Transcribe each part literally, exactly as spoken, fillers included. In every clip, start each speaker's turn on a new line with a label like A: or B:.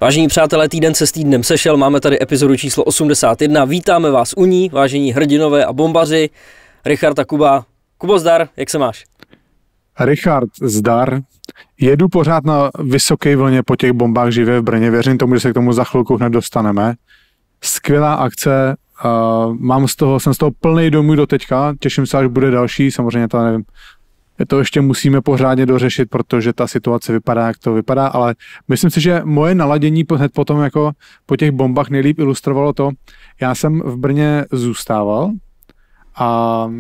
A: Vážení přátelé, týden se s týdnem sešel, máme tady epizodu číslo osmdesát jedna, vítáme vás u ní, vážení hrdinové a bombaři, Richard a Kuba. Kubo, zdar, jak se máš?
B: Richard, zdar. Jedu pořád na vysoké vlně po těch bombách živě v Brně, věřím tomu, že se k tomu za chvilku hned dostaneme. Skvělá akce, uh, mám z toho, jsem z toho plnej domů do teďka, těším se, až bude další, samozřejmě to nevím. To ještě musíme pořádně dořešit, protože ta situace vypadá, jak to vypadá, ale myslím si, že moje naladění hned potom jako po těch bombách nejlíp ilustrovalo to, já jsem v Brně zůstával a, a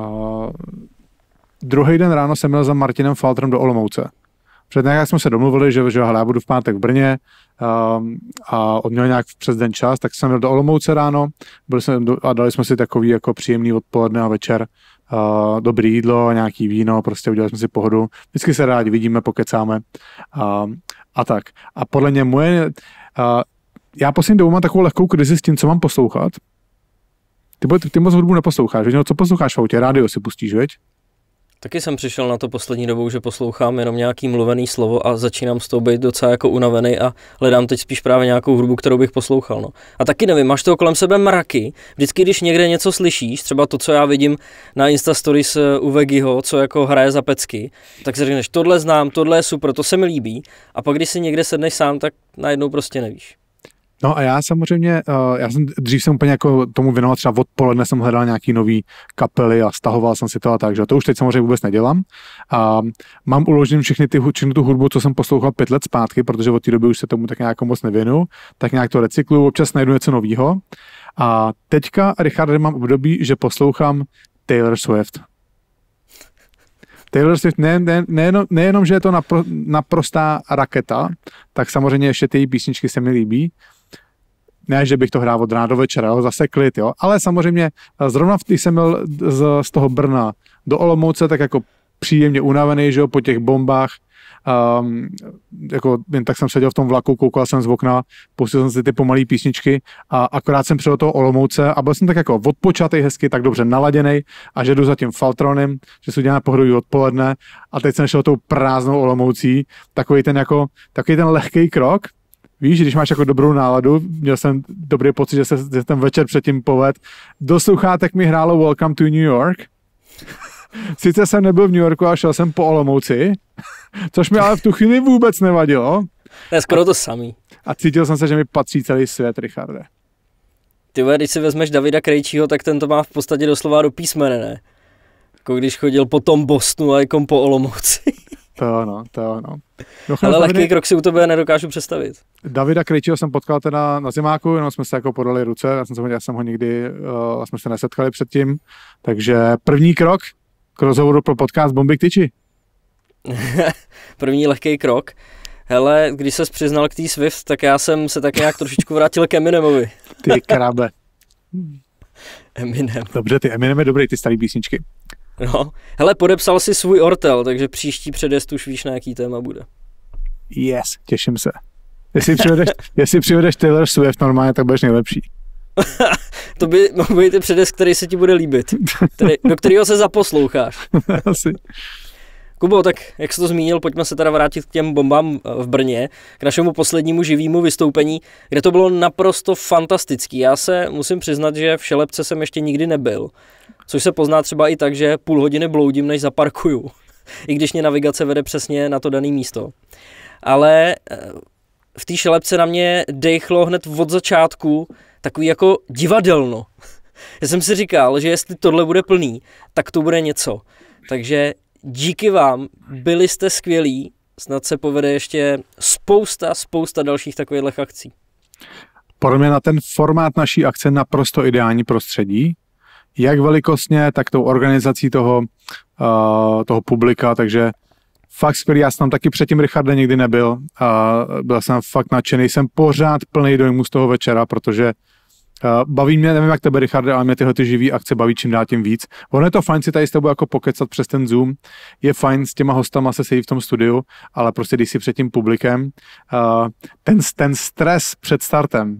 B: druhý den ráno jsem měl za Martinem Faltrem do Olomouce. Před nějak jsme se domluvili, že, že hele, já budu v pátek v Brně a, a on měl nějak přes den čas, tak jsem měl do Olomouce ráno byl jsem do, a dali jsme si takový jako příjemný odpoledne a večer. Uh, dobrý jídlo, nějaký víno, prostě udělali jsme si pohodu. Vždycky se rádi vidíme, pokecáme uh, a tak. A podle mě moje, uh, já poslední dobou mám takovou lehkou krizi s tím, co mám poslouchat. Ty, ty, ty moc hudbu neposloucháš, no, co posloucháš v autě? Rádio si pustíš, viď?
A: Taky jsem přišel na to poslední dobou, že poslouchám jenom nějaký mluvený slovo a začínám z toho být docela jako unavený a hledám teď spíš právě nějakou hudbu, kterou bych poslouchal. No. A taky nevím, máš toho kolem sebe mraky, vždycky, když někde něco slyšíš, třeba to, co já vidím na Insta Stories u Vegiho, co jako hraje za pecky, tak si řekneš, tohle znám, tohle je super, to se mi líbí, a pak když si někde sedneš sám, tak najednou prostě nevíš.
B: No a já samozřejmě, já jsem dřív jsem úplně jako tomu věnoval, třeba odpoledne jsem hledal nějaký nový kapely a stahoval jsem si to a tak, že to už teď samozřejmě vůbec nedělám. A mám uložený všechny ty, všechny tu hudbu, co jsem poslouchal pět let zpátky, protože od té doby už se tomu tak nějak moc nevěnu, tak nějak to recykluju, občas najdu něco nového. A teďka, Richard, mám období, že poslouchám Taylor Swift. Taylor Swift nejenom, ne, nejenom, nejenom že je to napro, naprostá raketa, tak samozřejmě ještě ty písničky se mi líbí. Ne, že bych to hrál od rána do večera, jo, zase klid, jo, ale samozřejmě zrovna když jsem byl z, z toho Brna do Olomouce, tak jako příjemně unavený, že jo, po těch bombách, um, jako jen tak jsem seděl v tom vlaku, koukal jsem z okna, pustil jsem si ty pomalý písničky a akorát jsem přijel do toho Olomouce a byl jsem tak jako odpočatý hezky, tak dobře naladěnej a že jdu za tím Faltronem, že si uděláme pohodový odpoledne a teď jsem šel tou prázdnou Olomoucí, takový ten jako, takový ten lehký krok. Víš, když máš jako dobrou náladu, měl jsem dobrý pocit, že se že ten večer předtím poved. Do sluchátek mi hrálo Welcome to New York. Sice jsem nebyl v New Yorku a šel jsem po Olomouci, což mi ale v tu chvíli vůbec nevadilo.
A: To je skoro to samý.
B: A cítil jsem se, že mi patří celý svět, Richarde.
A: Ty vole, když si vezmeš Davida Krejčího, tak ten to má v podstatě doslova do písmene, ne? Jako když chodil po tom Bostonu a jako po Olomouci.
B: To ano, to ano.
A: No, ale lehký Davide, krok si u tebe nedokážu představit.
B: Davida Krejčího jsem potkal teda na zimáku, jenom jsme se jako podali ruce, já jsem, já jsem ho nikdy, uh, jsme se nesetkali předtím, takže první krok k rozhovoru pro podcast Bomby k tyči.
A: První lehký krok. Hele, když ses přiznal k té Swift, tak já jsem se tak nějak trošičku vrátil k Eminemovi.
B: Ty krabe.
A: Eminem.
B: Dobře, ty Eminem je dobrý, ty starý písničky.
A: No, hele, podepsal si svůj ortel, takže příští předest už víš, na jaký téma bude.
B: Yes, těším se. Jestli přivedeš, jestli přivedeš Taylor Swift normálně, tak budeš nejlepší.
A: To by mohl být předest, který se ti bude líbit, který, do kterého se zaposloucháš.
B: Asi.
A: Kubo, tak jak jsi to zmínil, pojďme se teda vrátit k těm bombám v Brně, k našemu poslednímu živému vystoupení, kde to bylo naprosto fantastický. Já se musím přiznat, že v Šelepce jsem ještě nikdy nebyl, což se pozná třeba i tak, že půl hodiny bloudím, než zaparkuju, i když mě navigace vede přesně na to dané místo. Ale v té Šelepce na mě dejchlo hned od začátku takový jako divadelno. Já jsem si říkal, že jestli tohle bude plný, tak to bude něco. Takže díky vám, byli jste skvělí, snad se povede ještě spousta, spousta dalších takových akcí.
B: Podle mě na ten formát naší akce naprosto ideální prostředí, jak velikostně, tak tou organizací toho, uh, toho publika, takže fakt skvělý, já jsem tam taky předtím, Richarde, nikdy nebyl a byl jsem fakt nadšený, jsem pořád plný dojmu z toho večera, protože Uh, baví mě, nevím jak tebe, Richarde, ale mě tyhle ty živý akce baví čím dál tím víc. Ono je to fajn si tady s tebou jako pokecat přes ten Zoom, je fajn s těma hostama se sejít v tom studiu, ale prostě když si před tím publikem, uh, ten, ten stres před startem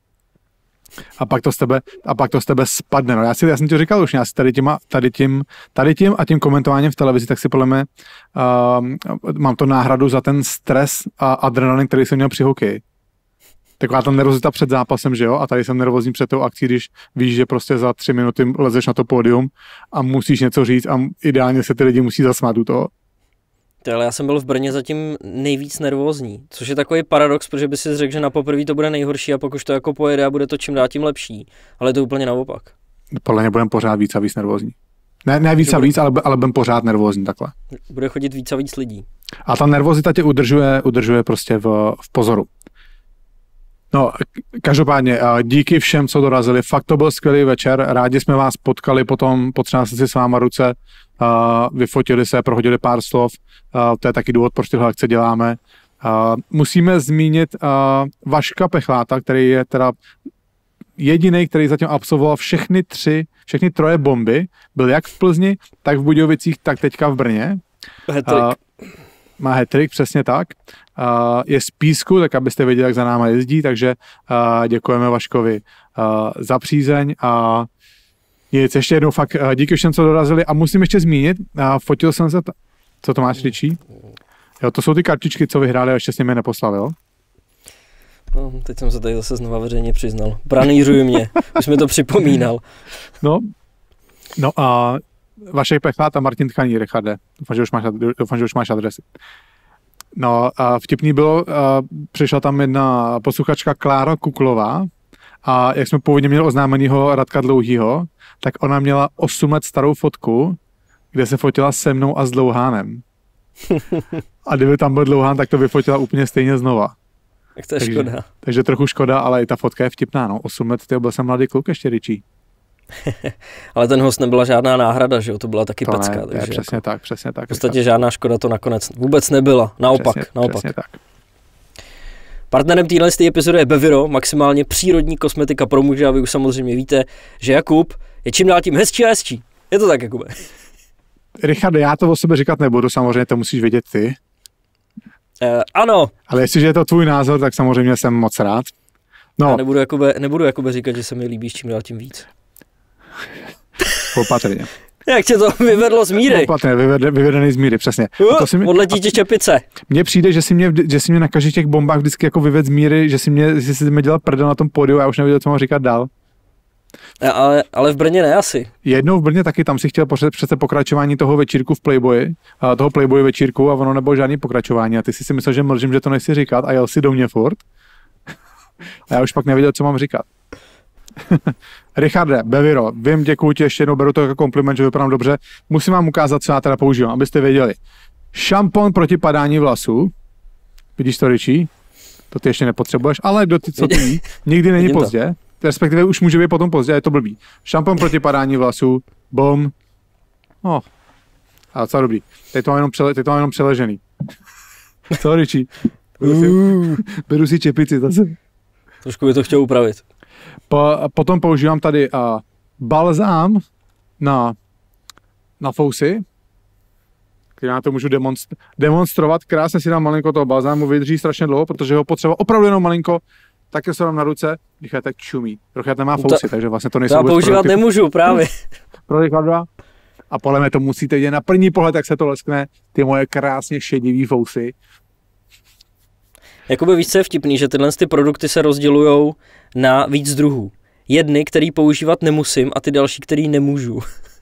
B: a pak to z tebe, a pak to z tebe spadne. No, já, si, já jsem ti říkal už, já si tady, těma, tady, tím, tady tím a tím komentováním v televizi, tak si podle mě uh, mám to náhradu za ten stres a adrenalin, který jsem měl při hokeji. taková ta nervozita před zápasem, že jo, a tady jsem nervózní před tou akcí, když víš, že prostě za tři minuty lezeš na to pódium a musíš něco říct a ideálně se ty lidi musí zasmát u toho.
A: Ale já jsem byl v Brně zatím nejvíc nervózní, což je takový paradox, protože by si řekl, že na poprvé to bude nejhorší a pak už to jako pojede a bude to čím dál tím lepší, ale je to úplně naopak.
B: Podle mě budeme pořád víc a víc nervózní. Ne, ne víc a víc, ale, ale budeme pořád nervózní takhle.
A: Bude chodit víc a víc lidí.
B: A ta nervozita tě udržuje, udržuje prostě v, v pozoru. No, každopádně díky všem, co dorazili. Fakt to byl skvělý večer. Rádi jsme vás potkali, potom potřásli si s váma ruce, vyfotili se, prohodili pár slov. To je taky důvod, proč tyhle akce děláme. Musíme zmínit Vaška Pechláta, který je teda jediný, který zatím absolvoval všechny tři, všechny troje bomby. Byl jak v Plzni, tak v Budějovicích, tak teďka v Brně.
A: Hat-trick.
B: Má hat-trick, přesně tak. Uh, je z Písku, tak abyste věděli, jak za náma jezdí, takže uh, děkujeme Vaškovi uh, za přízeň a nic, ještě jednou fakt uh, díky všem, co dorazili a musím ještě zmínit, uh, fotil jsem se, t- co to máš Ričí? Jo, to jsou ty kartičky, co vyhráli a ještě s nimi neposlal, jo?
A: No, teď jsem se tady zase znova veřejně přiznal. Pranýřuj mě, už mi to připomínal.
B: No, no a Vašek Pechlát a Martin Tchaný, Richarde, doufám, že už máš, doufám, že už máš adresy. No a vtipný bylo, přišla tam jedna posluchačka Klára Kuklová a jak jsme původně měli oznámenýho Radka Dlouhýho, tak ona měla osm let starou fotku, kde se fotila se mnou a s Dlouhánem. A kdyby tam byl Dlouhán, tak to vyfotila úplně stejně znova.
A: Tak to je
B: takže,
A: škoda.
B: Takže trochu škoda, ale i ta fotka je vtipná. No. osm let, tyjo, byl jsem mladý kluk ještě, Ričí.
A: Ale ten host nebyla žádná náhrada, že jo? To byla taky
B: to
A: pecka.
B: Ne,
A: takže
B: přesně
A: jako,
B: tak, přesně tak.
A: V podstatě žádná škoda to nakonec vůbec nebyla. Naopak,
B: přesně,
A: naopak.
B: Přesně tak.
A: Partnerem téhle epizody je Beviro, maximálně přírodní kosmetika pro muže a vy už samozřejmě víte, že Jakub je čím dál tím hezčí a hezčí. Je to tak, Jakube?
B: Richarde, já to o sobě říkat nebudu, samozřejmě to musíš vědět ty.
A: Uh, ano.
B: Ale jestliže je to tvůj názor, tak samozřejmě jsem moc rád. No.
A: Já nebudu Jakube, nebudu Jakube říkat, že se mi líbíš čím dál tím víc.
B: Opatrně.
A: Jak tě to vyvedlo z míry?
B: Opatrně, vyvede, vyvedený z míry, přesně.
A: Uh,
B: to si mi,
A: odletí ti čepice.
B: Mně přijde, že si mě, že si mě na každých těch bombách vždycky jako vyved z míry, že si mě, že si mě dělal prdel na tom pódiu a já už nevěděl, co mám říkat dál.
A: Ale, ale v Brně ne asi.
B: Jednou v Brně taky, tam si chtěl přece pokračování toho večírku v Playboyi, toho Playboy večírku a ono nebylo žádný pokračování a ty si si myslel, že mlžím, že to nechci říkat a jel si do mě furt. A já už pak nevěděl, co mám říkat. Richarde, Beviro, vím, děkuju ti ještě jednou, beru to jako kompliment, že vypadám dobře. Musím vám ukázat, co já teda používám, abyste věděli. Šampon proti padání vlasů. Vidíš to, Richie? To ty ještě nepotřebuješ, ale do ty, co ty ví, nikdy není pozdě. Respektive už může být potom pozdě, je to blbý. Šampon proti padání vlasů, bom. No, a co dobrý. Teď to mám jenom, přele, teď to mám jenom přeležený. Co, Richie? Beru si, beru si čepici zase.
A: Trošku by to chtěl upravit.
B: Po, potom používám tady uh, balzám na, na fousy, který já to můžu demonstr- demonstrovat. Krásně si dám malinko toho balzámu, vydrží strašně dlouho, protože ho potřeba opravdu jenom malinko, také se dám na ruce, když tak čumí. Trochu nemá fousy, to, takže vlastně to nejsou
A: vůbec používat produkty. Nemůžu, právě.
B: Pro Richarda. A podle mě to musíte vidět na první pohled, jak se to leskne, ty moje krásně šedivý fousy.
A: Jakoby víc, co je vtipný, že tyhle ty produkty se rozdělujou na víc druhů. Jedny, který používat nemusím a ty další, který nemůžu.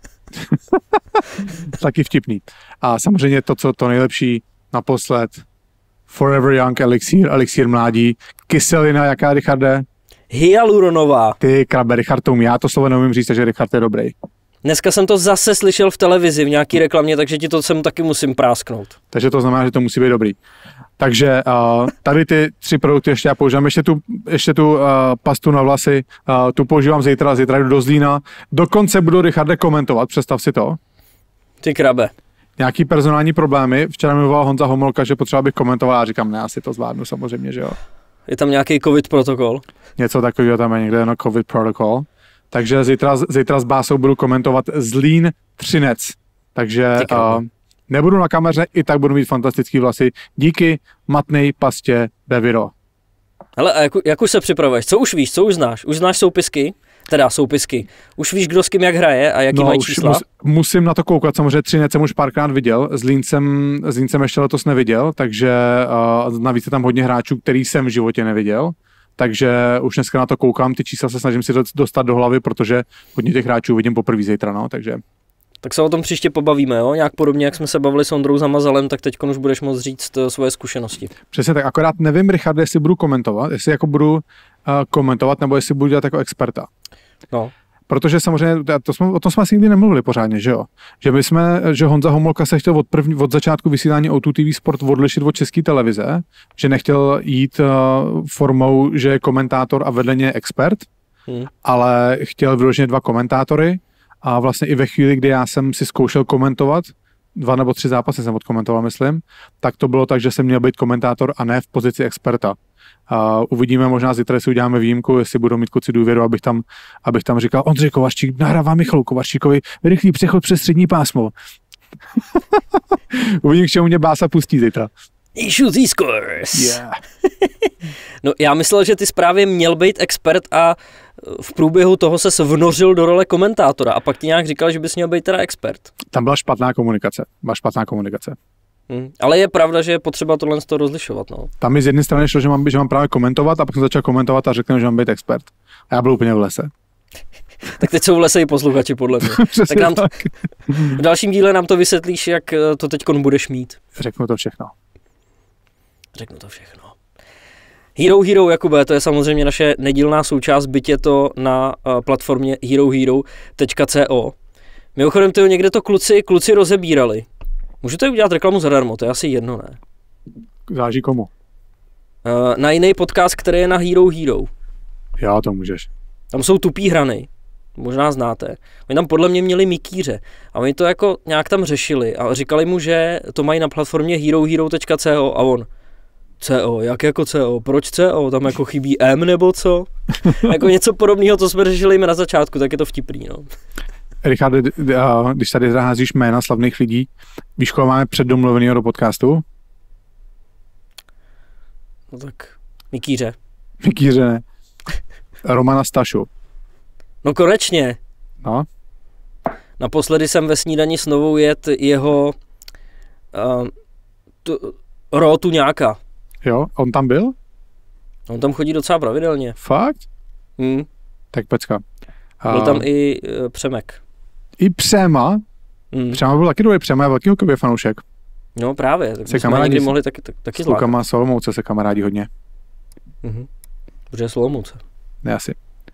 B: Taky vtipný. A samozřejmě to, co to nejlepší naposled, Forever Young Elixir, Elixir mládí, kyselina, jaká, Richarde?
A: Hyaluronová.
B: Ty krabe, Richard, tomu já to slovo neumím říct, takže Richard je dobrý.
A: Dneska jsem to zase slyšel v televizi, v nějaký reklamě, takže ti to sem taky musím prásknout.
B: Takže to znamená, že to musí být dobrý. Takže uh, tady ty tři produkty ještě já používám. Ještě tu, ještě tu uh, pastu na vlasy, uh, tu používám zítra, zítra jdu do Zlína. Dokonce budu, Richarde, komentovat, představ si to.
A: Ty krabe.
B: Nějaký personální problémy. Včera mi volal Honza Homolka, že potřeba bych komentoval a říkám, ne, asi to zvládnu samozřejmě, že jo.
A: Je tam nějaký covid protokol?
B: Něco takového tam je někde, no covid protokol. Takže zítra, zítra s Básou budu komentovat Zlín Třinec. Takže uh, nebudu na kameře, i tak budu mít fantastický vlasy. Díky matnej pastě Beviro.
A: Hele, a jak, jak už se připravuješ? Co už víš? Co už znáš? Už znáš soupisky? Teda soupisky. Už víš, kdo s kým jak hraje a jaký
B: no,
A: mají čísla?
B: Mus, musím na to koukat, samozřejmě Třinec jsem už párkrát viděl, Zlín jsem, Zlín jsem ještě letos neviděl, takže uh, navíc je tam hodně hráčů, který jsem v životě neviděl. takže už dneska na to koukám, ty čísla se snažím si dostat do hlavy, protože hodně těch hráčů vidím poprvé zítra, no, takže...
A: Tak se o tom příště pobavíme, jo? Nějak podobně, jak jsme se bavili s Ondrou Zamazalem, tak teď už budeš moct říct svoje zkušenosti.
B: Přesně tak, akorát nevím, Richarde, jestli budu komentovat, jestli jako budu uh, komentovat, nebo jestli budu dělat jako experta.
A: No.
B: Protože samozřejmě, to jsme, o tom jsme asi nikdy nemluvili pořádně, že jo? Že my jsme, že Honza Homolka se chtěl od, první, od začátku vysílání O dva T V Sport odlišit od České televize, že nechtěl jít uh, formou, že je komentátor a vedle něj je expert, hmm. ale chtěl vyloženě dva komentátory a vlastně i ve chvíli, kdy já jsem si zkoušel komentovat, dva nebo tři zápasy jsem odkomentoval, myslím, tak to bylo tak, že jsem měl být komentátor a ne v pozici experta. Uh, uvidíme, možná zítra, jestli uděláme výjimku, jestli budou mít kluci důvěru, abych tam, abych tam říkal, Ondřej Kovařík nahrává Michalu Kovaříkovi rychlý přechod přes střední pásmo. Uvidím, k čemu mě Bása pustí zítra.
A: He shoots, he scores.
B: Yeah.
A: No, já myslel, že ty právě měl být expert a v průběhu toho se vnořil do role komentátora a pak ti nějak říkal, že bys měl být teda expert.
B: Tam byla špatná komunikace. Byla špatná komunikace.
A: Hmm. Ale je pravda, že je potřeba tohle z toho rozlišovat. No.
B: Tam mi z jedné strany šlo, že mám, že mám právě komentovat a pak jsem začal komentovat a řekl, že mám být expert. A já byl úplně v lese.
A: Tak teď jsou v lese i posluchači, podle mě. Tak nám to, v dalším díle nám to vysvětlíš, jak to teďkon budeš mít.
B: Řeknu to všechno.
A: Řeknu to všechno. Hero Hero, Jakube, to je samozřejmě naše nedílná součást, byť je to na uh, platformě hero hero tečka co. Mimochodem, tyho někde to kluci, kluci rozebírali. Můžete udělat reklamu zadarmo, to je asi jedno, ne?
B: Záleží komu.
A: Uh, na jiný podcast, který je na Hero Hero.
B: Já to můžeš.
A: Tam jsou tupý hrany, možná znáte. Oni tam podle mě měli mikýře a oni to jako nějak tam řešili a říkali mu, že to mají na platformě hero hero tečka co a on C O, jak jako C O, proč C O, tam jako chybí M nebo co? Jako něco podobného, co jsme řešili jim na začátku, tak je to vtipný, no.
B: Richard, když tady zaházíš jména slavných lidí, víš, koho máme předdomluvenýho do podcastu?
A: No tak, Mikýře.
B: Mikýře ne. Romana Stašu.
A: No konečně.
B: No.
A: Naposledy jsem ve Snídani s Novou jet jeho uh, tu, Ro Tuňáka.
B: Jo, on tam byl?
A: On tam chodí docela pravidelně.
B: Fakt?
A: Hmm.
B: Tak pecka.
A: Byl tam i uh, Přemek.
B: I Přema? Hmm. Přema byl taky dobrý, Přema je velký hokejový fanoušek.
A: No právě, tak
B: se
A: jsme někdy mohli taky, tak, taky
B: zvládat. S klukama z Olomouce se kamarádí hodně.
A: Mhm. Protože z Olomouce.
B: Ne, asi.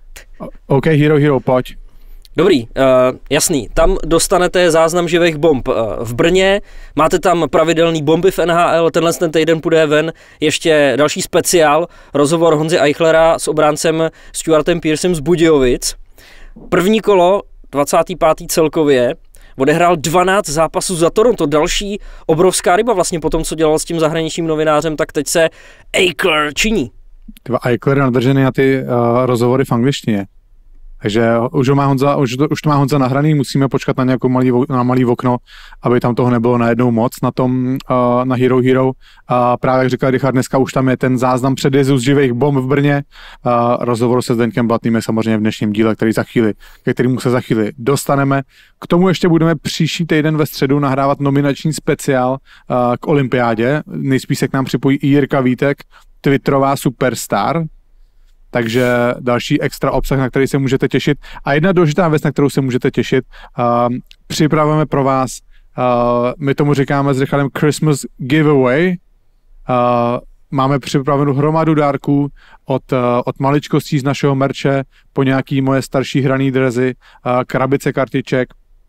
B: OK, Hero Hero, pojď.
A: Dobrý, uh, jasný. Tam dostanete záznam živých bomb uh, v Brně, máte tam pravidelný bomby v N H L, tenhle ten týden půjde ven ještě další speciál, rozhovor Honzy Eichlera s obráncem Stuartem Pearsem z Budějovic. První kolo, dvacátý pátý celkově, odehrál dvanáct zápasů za Toronto, další obrovská ryba vlastně po tom, co dělal s tím zahraničním novinářem, tak teď se Eichler činí.
B: Dva Eichler nadržený na ty uh, rozhovory v angličtině. Takže už, ho má Honza, už, to, už to má Honza nahraný, musíme počkat na nějakou malý, na malý okno, aby tam toho nebylo najednou moc na tom, uh, na Hero Hero. A právě jak říkal Richard, dneska už tam je ten záznam předjezdu z živých bomb v Brně. Uh, rozhovor se Zdeňkem Blatným je samozřejmě v dnešním díle, který za chvíli, ke kterému se za chvíli dostaneme. K tomu ještě budeme příští týden ve středu nahrávat nominační speciál uh, k olympiádě. Nejspíš se k nám připojí i Jirka Vítek, Twitterová superstar. Takže další extra obsah, na který se můžete těšit. A jedna důležitá věc, na kterou se můžete těšit, uh, připravujeme pro vás, uh, my tomu říkáme s Richardem Christmas giveaway. Uh, máme připravenou hromadu dárků od, uh, od maličkostí z našeho merče po nějaký moje starší hraný dresy, uh, krabice kartiček,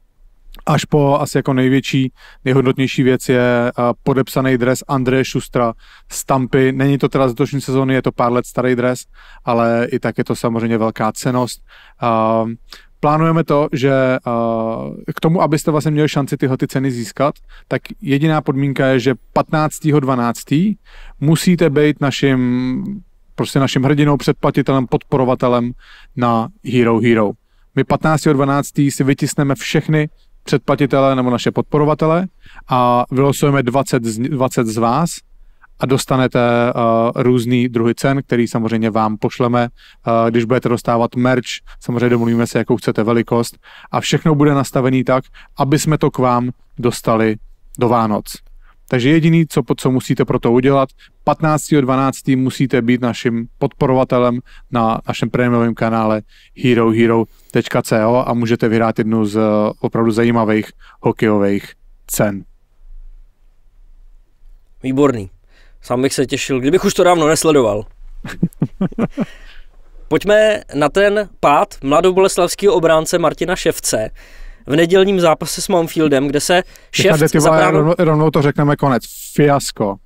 B: až po asi jako největší, nejhodnotnější věc je uh, podepsaný dres Andreje Šustra z Tampy. Není to teda z letošní sezóny, je to pár let starý dres, ale i tak je to samozřejmě velká cennost. Uh, plánujeme to, že uh, k tomu, abyste vlastně měli šanci tyhle ty ceny získat, tak jediná podmínka je, že patnáctého dvanáctého musíte být naším, prostě naším hrdinou, předplatitelem, podporovatelem na Hero Hero. My patnáctého dvanáctého si vytisneme všechny předplatitele nebo naše podporovatele a vylosujeme dvacet z, dvacet z vás a dostanete uh, různý druhy cen, který samozřejmě vám pošleme, uh, když budete dostávat merch, samozřejmě domluvíme se, jakou chcete velikost a všechno bude nastavený tak, aby jsme to k vám dostali do Vánoc. Takže jediný, co, co musíte pro to udělat, patnáctého dvanáctého musíte být naším podporovatelem na našem prémiovém kanále hero hero tečka co a můžete vyhrát jednu z opravdu zajímavých hokejových cen.
A: Výborný. Sám bych se těšil, kdybych už to dávno nesledoval. Pojďme na ten pád mladoboleslavského obránce Martina Ševce v nedělním zápase s Mountfieldem, kde se Ševc zabránil...
B: Rovnou, rovnou to řekneme konec. Fiasko.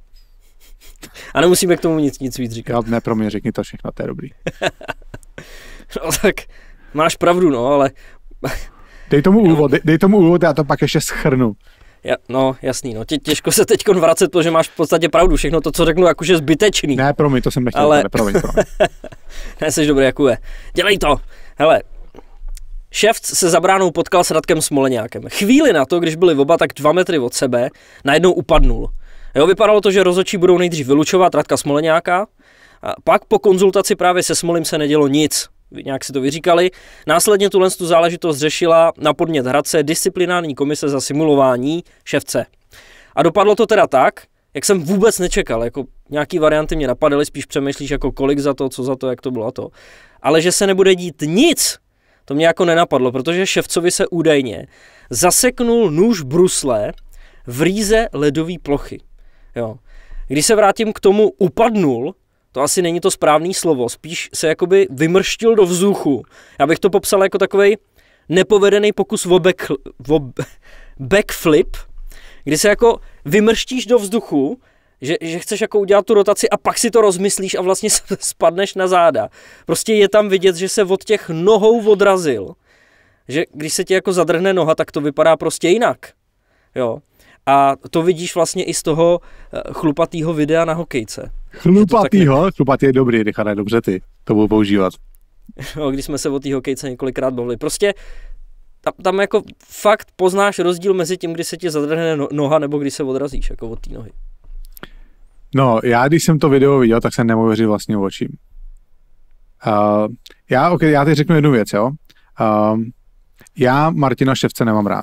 A: A nemusíme k tomu nic, nic víc říkat.
B: Já, ne, pro mě řekni to všechno, to je dobrý.
A: No tak máš pravdu, no, ale...
B: Dej tomu úvod, dej, dej tomu úvod, já to pak ještě schrnu.
A: Ja, no, jasný, no, tě, těžko se teď vracet, protože máš v podstatě pravdu, všechno to, co řeknu, jakože zbytečný.
B: Ne, promiň, to jsem nechtěl, ale... promiň, promiň.
A: Ne, jsi dobrý, Jakube. Dělej to. Hele, Ševc se za bránou potkal s Radkem Smoleňákem. Chvíli na to, když byli oba tak dva metry od sebe, najednou upadnul. Jo, vypadalo to, že rozhodčí budou nejdřív vylučovat Radka Smoleňáka, a pak po konzultaci právě se Smolim se nedělo nic. Nějak si to vyříkali. Následně tuhle tu záležitost řešila na podnět Hradce disciplinární komise za simulování Ševce. A dopadlo to teda tak, jak jsem vůbec nečekal. Jako nějaký varianty mě napadaly, spíš přemýšlíš jako kolik za to, co za to, jak to bylo a to. Ale že se nebude dít nic, to mě jako nenapadlo, protože Ševcovi se údajně zaseknul nůž brusle v rýze ledové plochy. Jo. Když se vrátím k tomu upadnul, to asi není to správný slovo, spíš se jakoby vymrštil do vzduchu. Já bych to popsal jako takovej nepovedený pokus o, back, o backflip, kdy se jako vymrštíš do vzduchu, že, že chceš jako udělat tu rotaci a pak si to rozmyslíš a vlastně spadneš na záda. Prostě je tam vidět, že se od těch nohou odrazil. Že když se ti jako zadrhne noha, tak to vypadá prostě jinak. Jo. A to vidíš vlastně i z toho chlupatýho videa na hokejce.
B: Chlupatýho? Tak... Chlupatý je dobrý, Richarde, dobře ty. To budu používat.
A: No, když jsme se o té hokejce několikrát bavili. Prostě tam, tam jako fakt poznáš rozdíl mezi tím, kdy se ti zadrhne noha nebo když se odrazíš jako od té nohy.
B: No, já když jsem to video viděl, tak jsem nemohl věřit vlastním očím. Uh, já, okay, já teď řeknu jednu věc, jo. Uh, já Martina Ševce nemám rád.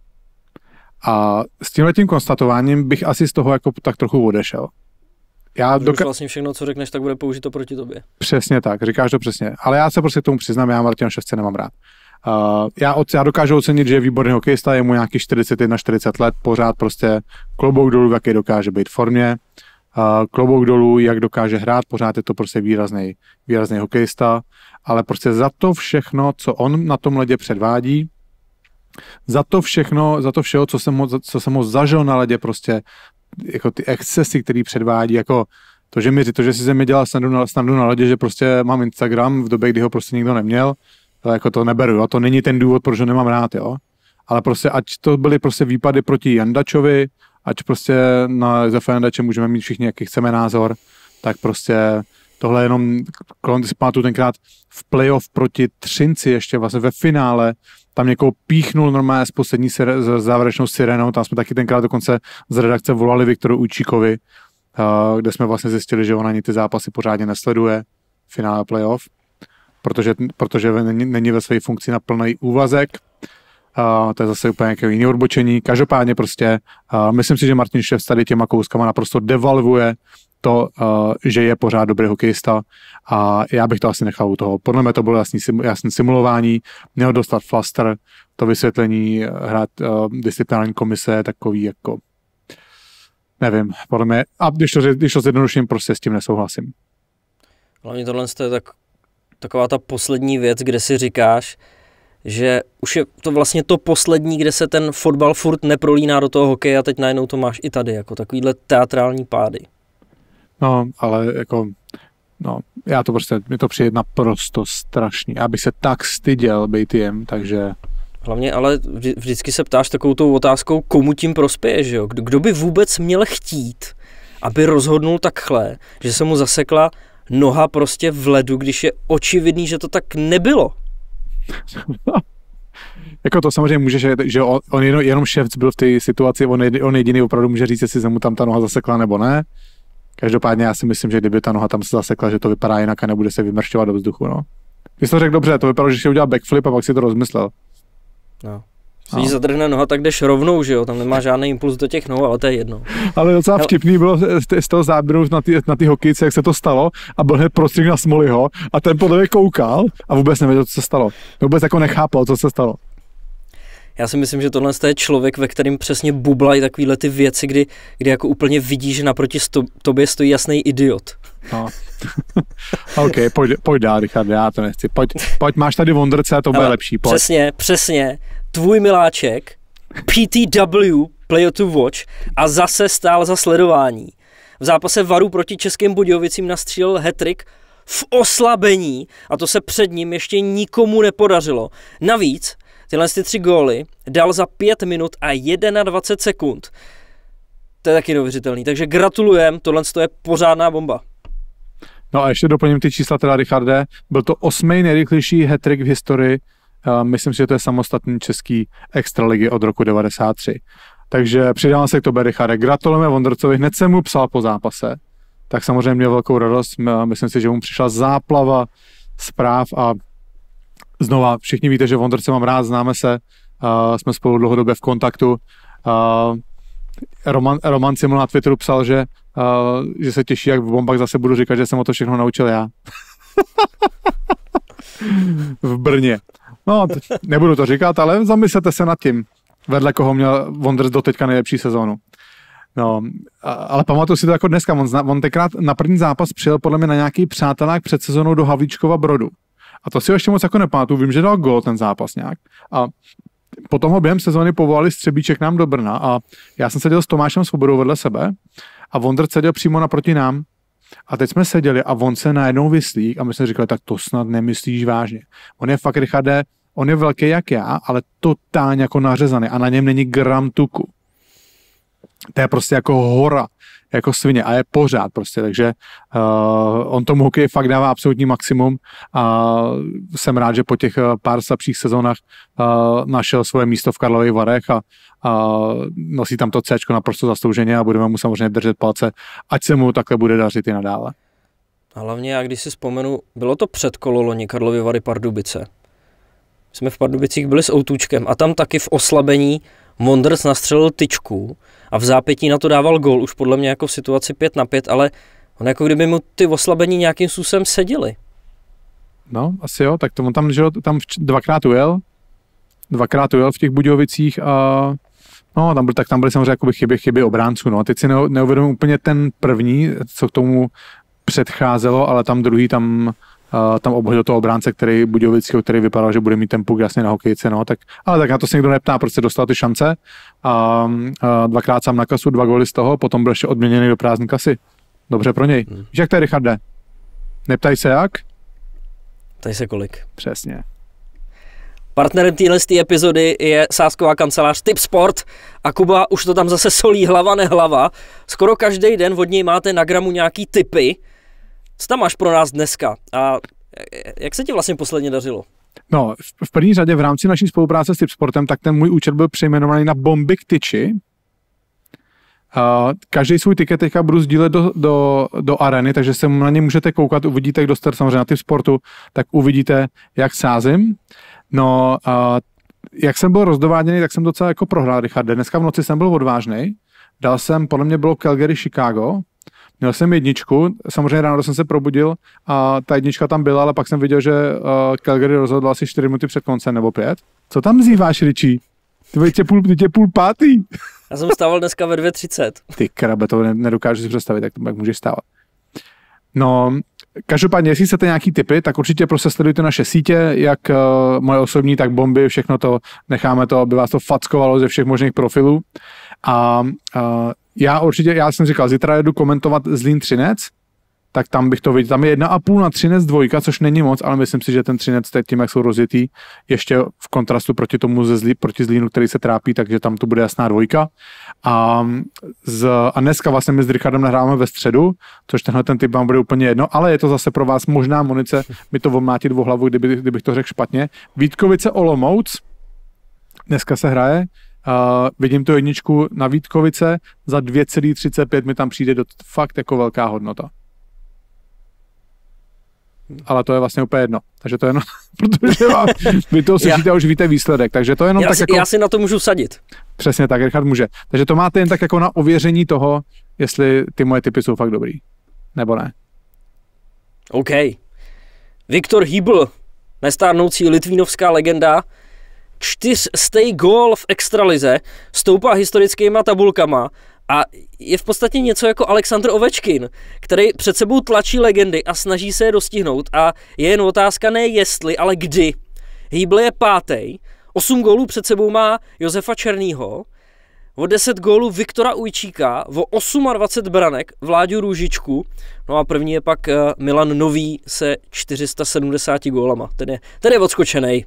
B: A s tímhletím konstatováním bych asi z toho jako tak trochu odešel. Já
A: doka- vlastně všechno, co řekneš, tak bude použito proti tobě.
B: Přesně tak, říkáš to přesně. Ale já se prostě k tomu přiznám, já Martina Ševce nemám rád. Uh, já, od, já dokážu ocenit, že je výborný hokejista, je mu nějakých čtyřicet jedna čtyřicet let, pořád prostě klobouk dolů, jaký dokáže být v formě. Uh, klobouk dolů, jak dokáže hrát, pořád je to prostě výrazný, výrazný hokejista, ale prostě za to všechno, co on na tom ledě předvádí, za to všechno, za to všeho, co jsem, ho, co jsem ho zažil na ledě, prostě jako ty excesy, který předvádí, jako to, že mi to, že si ze mě dělal snadu na, snadu na ledě, že prostě mám Instagram v době, kdy ho prostě nikdo neměl, to jako to neberu, jo, to není ten důvod, proč ho nemám rád, jo, ale prostě ať to byly prostě výpady proti Jandačovi, ať prostě na Josefa Jandače můžeme mít všichni, jaký chceme názor, tak prostě tohle jenom, kolem si pamatuju tenkrát v playoff proti Třinci ještě vlastně ve finále, tam někoho píchnul normálně z poslední sire, z závěrečnou sirenou, tam jsme taky tenkrát dokonce z redakce volali Viktoru Ujčíkovi, uh, kde jsme vlastně zjistili, že on ani ty zápasy pořádně nesleduje, finále playoff, protože, protože není, není ve své funkci na plný úvazek. Uh, to je zase úplně nějaké jiné odbočení. Každopádně prostě uh, myslím si, že Martin Ševc tady těma kouskama naprosto devalvuje to, uh, že je pořád dobrý hokejista a já bych to asi nechal u toho. Podle mě to bylo jasný, jasný simulování, měl dostat flaster, to vysvětlení hrát uh, disciplinární komise takový jako nevím, podle mě, a když to, když to zjednoduším, prostě s tím nesouhlasím.
A: Hlavně tohle je tak, taková ta poslední věc, kde si říkáš, že už je to vlastně to poslední, kde se ten fotbal furt neprolíná do toho hokeje a teď najednou to máš i tady, jako takovýhle teatrální pády.
B: No, ale jako, no, já to prostě, mi to přijde naprosto strašný. Já bych se tak styděl být jim, takže...
A: Hlavně, ale vždy, vždycky se ptáš takovou tou otázkou, komu tím prospěje, že jo? Kdo, kdo by vůbec měl chtít, aby rozhodnul takhle, že se mu zasekla noha prostě v ledu, když je očividný, že to tak nebylo.
B: Jako to samozřejmě může, že, že on, on jenom, jenom Ševc byl v té situaci, on, on jediný opravdu může říct, jestli se mu tam ta noha zasekla nebo ne. Každopádně já si myslím, že kdyby ta noha tam se zasekla, že to vypadá jinak a nebude se vymršťovat do vzduchu, no. Když to řekl dobře, to vypadalo, že si udělal backflip a pak si to rozmyslel.
A: No, Když no. zadrhne noha, tak jdeš rovnou, že jo, tam nemá žádný impuls do těch nohou, ale to je jedno.
B: Ale docela vtipný bylo z toho záběru na ty, na ty hokejce, jak se to stalo a byl hned prostřih na Smoliho a ten podle mě koukal a vůbec nevěděl, co se stalo. Vůbec jako nechápal, co se stalo.
A: Já si myslím, že tohle je člověk, ve kterým přesně bublají takovýhle ty věci, kdy, kdy jako úplně vidí, že naproti sto, tobě stojí jasný idiot.
B: No. OK, pojď, pojď dál, Richard, já to nechci. Pojď, pojď máš tady Wonderce, to bude lepší. Pojď.
A: Přesně, přesně. Tvůj miláček, P T W, Player to Watch, a zase stál za sledování. V zápase Varu proti Českým Budějovicím nastřílel hat-trick v oslabení a to se před ním ještě nikomu nepodařilo. Navíc tyhle ty tři góly dal za pět minut a dvacet jedna sekund. To je taky neuvěřitelný, takže gratulujem, tohle je pořádná bomba.
B: No a ještě doplním ty čísla teda, Richarde, byl to osmý nejrychlejší hat-trick v historii, uh, myslím si, že to je samostatný český extraligy od roku devadesát tři. Takže přidávám se k tobě, Richarde, gratulujeme Wondercovi, hned jsem mu psal po zápase, tak samozřejmě měl velkou radost, myslím si, že mu přišla záplava zpráv a znova, všichni víte, že Wonderce mám rád, známe se, uh, jsme spolu dlouhodobě v kontaktu. Uh, Roman, Roman Siml na Twitteru psal, že, uh, že se těší, jak v bombách zase budu říkat, že jsem o to všechno naučil já. V Brně. No, nebudu to říkat, ale zamyslete se nad tím, vedle koho měl Wonders do teďka nejlepší sezónu. No, ale pamatuju si to jako dneska, on, on tenkrát na první zápas přijel podle mě na nějaký přátelák před sezónou do Havlíčkova Brodu. A to si ještě moc jako nepamatuju, vím, že dal gól ten zápas nějak. A potom ho během sezóny povolali Střebíček nám do Brna a já jsem seděl s Tomášem Svobodou vedle sebe a Wonder seděl přímo naproti nám. A teď jsme seděli a on se najednou vyslík a my jsme říkali, tak to snad nemyslíš vážně. On je fakt, Richarde, on je velký jak já, ale totálně jako nařezaný a na něm není gram tuku. To je prostě jako hora, jako svině a je pořád prostě, takže uh, on tomu hokeji fakt dává absolutní maximum a jsem rád, že po těch pár slabších sezónách uh, našel svoje místo v Karlových Varech a, a nosí tam to Cčko naprosto zaslouženě a budeme mu samozřejmě držet palce, ať se mu takhle bude dařit i nadále.
A: A hlavně já když si vzpomenu, bylo to před kololoni Karlovy Vary Pardubice. Jsme v Pardubicích byli s Outůčkem a tam taky v oslabení Wonders nastřelil tyčku a v zápětí na to dával gól, už podle mě jako v situaci pět na pět, ale on jako kdyby mu ty oslabení nějakým způsobem seděly.
B: No, asi jo, tak to on tam, že tam dvakrát ujel, dvakrát ujel v těch Budějovicích a no, tam byl, tak tam byly samozřejmě jakoby chyby, chyby obránců, no. Teď si neuvědomím úplně ten první, co k tomu předcházelo, ale tam druhý, tam Uh, tam obhodil toho obránce, který Budějovického, který vypadal, že bude mít ten puk jasně na hokejce, no, tak, ale tak na to se někdo neptá, proč se dostal ty šance a uh, dvakrát sám na kasu, dva góly z toho, potom byl ještě odměněný do prázdné kasy. Dobře pro něj. Hmm. Víš, jak to je, Richarde? Neptaj se jak?
A: Ptaj se kolik.
B: Přesně.
A: Partnerem téhle epizody je sázková kancelář Tipsport a Kuba už to tam zase solí hlava nehlava. Skoro každý den od něj máte na gramu nějaký tipy. Co tam máš pro nás dneska a jak se ti vlastně posledně dařilo?
B: No, v první řadě v rámci naší spolupráce s Tipsportem, tak ten můj účet byl přejmenovaný na Bombik Tyči. Každý svůj tiket teďka budu sdílet do, do, do areny, takže se na ně můžete koukat, uvidíte, kdo jste samozřejmě na Tipsportu, tak uvidíte, jak sázím. No, a jak jsem byl rozdováděný, tak jsem docela jako prohrál, Richarde. Dneska v noci jsem byl odvážnej, dal jsem, podle mě bylo Calgary Chicago, měl jsem jedničku, samozřejmě ráno jsem se probudil a ta jednička tam byla, ale pak jsem viděl, že uh, Calgary rozhodl asi čtyři minuty před koncem nebo pět. Co tam zýváš, Richie? Ty tě půl, tě půl pátý.
A: Já jsem stával dneska ve dvě třicet.
B: Ty krabe, to nedokážu si představit, jak, jak můžeš stávat. No, každopádně, jestli chcete nějaký tipy, tak určitě prostě sledujte naše sítě, jak uh, moje osobní, tak bomby, všechno to, necháme to, aby vás to fackovalo ze všech možných profilů. A uh, já určitě, já jsem říkal, zítra jedu komentovat Zlín Třinec, tak tam bych to viděl. Tam je jedna a půl na Třinec dvojka, což není moc, ale myslím si, že ten Třinec teď tím, jak jsou rozjetý, ještě v kontrastu proti tomu ze Zlí, proti Zlínu, který se trápí, takže tam to bude jasná dvojka. A, z, a dneska vlastně my s Richardem nahráváme ve středu, což tenhle ten typ vám bude úplně jedno, ale je to zase pro vás možná munice mi to omlátit o hlavu, kdyby, kdybych to řekl špatně. Vítkovice Olomouc, dneska se hraje. Uh, vidím tu jedničku na Vítkovice, za dvě celá třicet pět mi tam přijde do fakt jako velká hodnota. ale to je vlastně úplně jedno. Takže to je jenom, protože vám, vy to slyšíte a už víte výsledek, takže to je jenom
A: já
B: tak
A: si,
B: jako...
A: Já si na to můžu sadit.
B: Přesně tak, Richard může. Takže to máte jen tak jako na ověření toho, jestli ty moje tipy jsou fakt dobrý, nebo ne.
A: OK. Viktor Hýbl, nestárnoucí litvínovská legenda, čtyřstej gól v extralize, stoupá historickýma tabulkama a je v podstatě něco jako Alexandr Ovečkin, který před sebou tlačí legendy a snaží se je dostihnout a je jen otázka ne jestli, ale kdy. Hýbl je pátej, osm gólů před sebou má Josefa Černýho, o deset gólů Viktora Ujčíka, o dvacet osm branek Vláďu Růžičku, no a první je pak Milan Nový se čtyři sta sedmdesáti gólama, ten je, ten je odskočenej.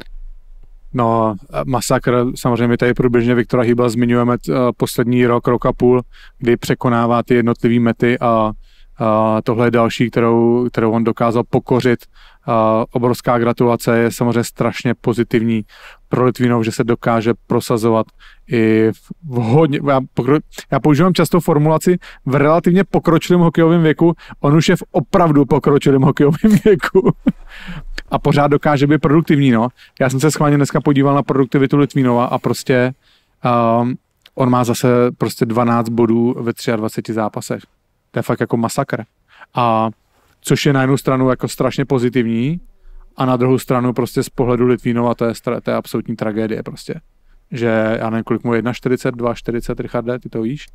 B: No, masakr, samozřejmě tady průběžně Viktora Hýbla zmiňujeme poslední rok, rok a půl, kdy překonává ty jednotlivé mety a, a tohle je další, kterou, kterou on dokázal pokořit. A obrovská gratulace, je samozřejmě strašně pozitivní pro Litvínov, že se dokáže prosazovat i v hodně, já, pokro, já používám často formulaci v relativně pokročilém hokejovém věku, on už je v opravdu pokročilém hokejovém věku a pořád dokáže být produktivní, no. Já jsem se schválně dneska podíval na produktivitu Litvínova a prostě um, on má zase prostě dvanáct bodů ve dvaceti třech zápasech. To je fakt jako masakr. A což je na jednu stranu jako strašně pozitivní a na druhou stranu prostě z pohledu Litvínova to je, to je absolutní tragédie prostě. Že já nevím, kolik mu je čtyřicet jedna, dva čtyřicet, Richarde, ty to víš?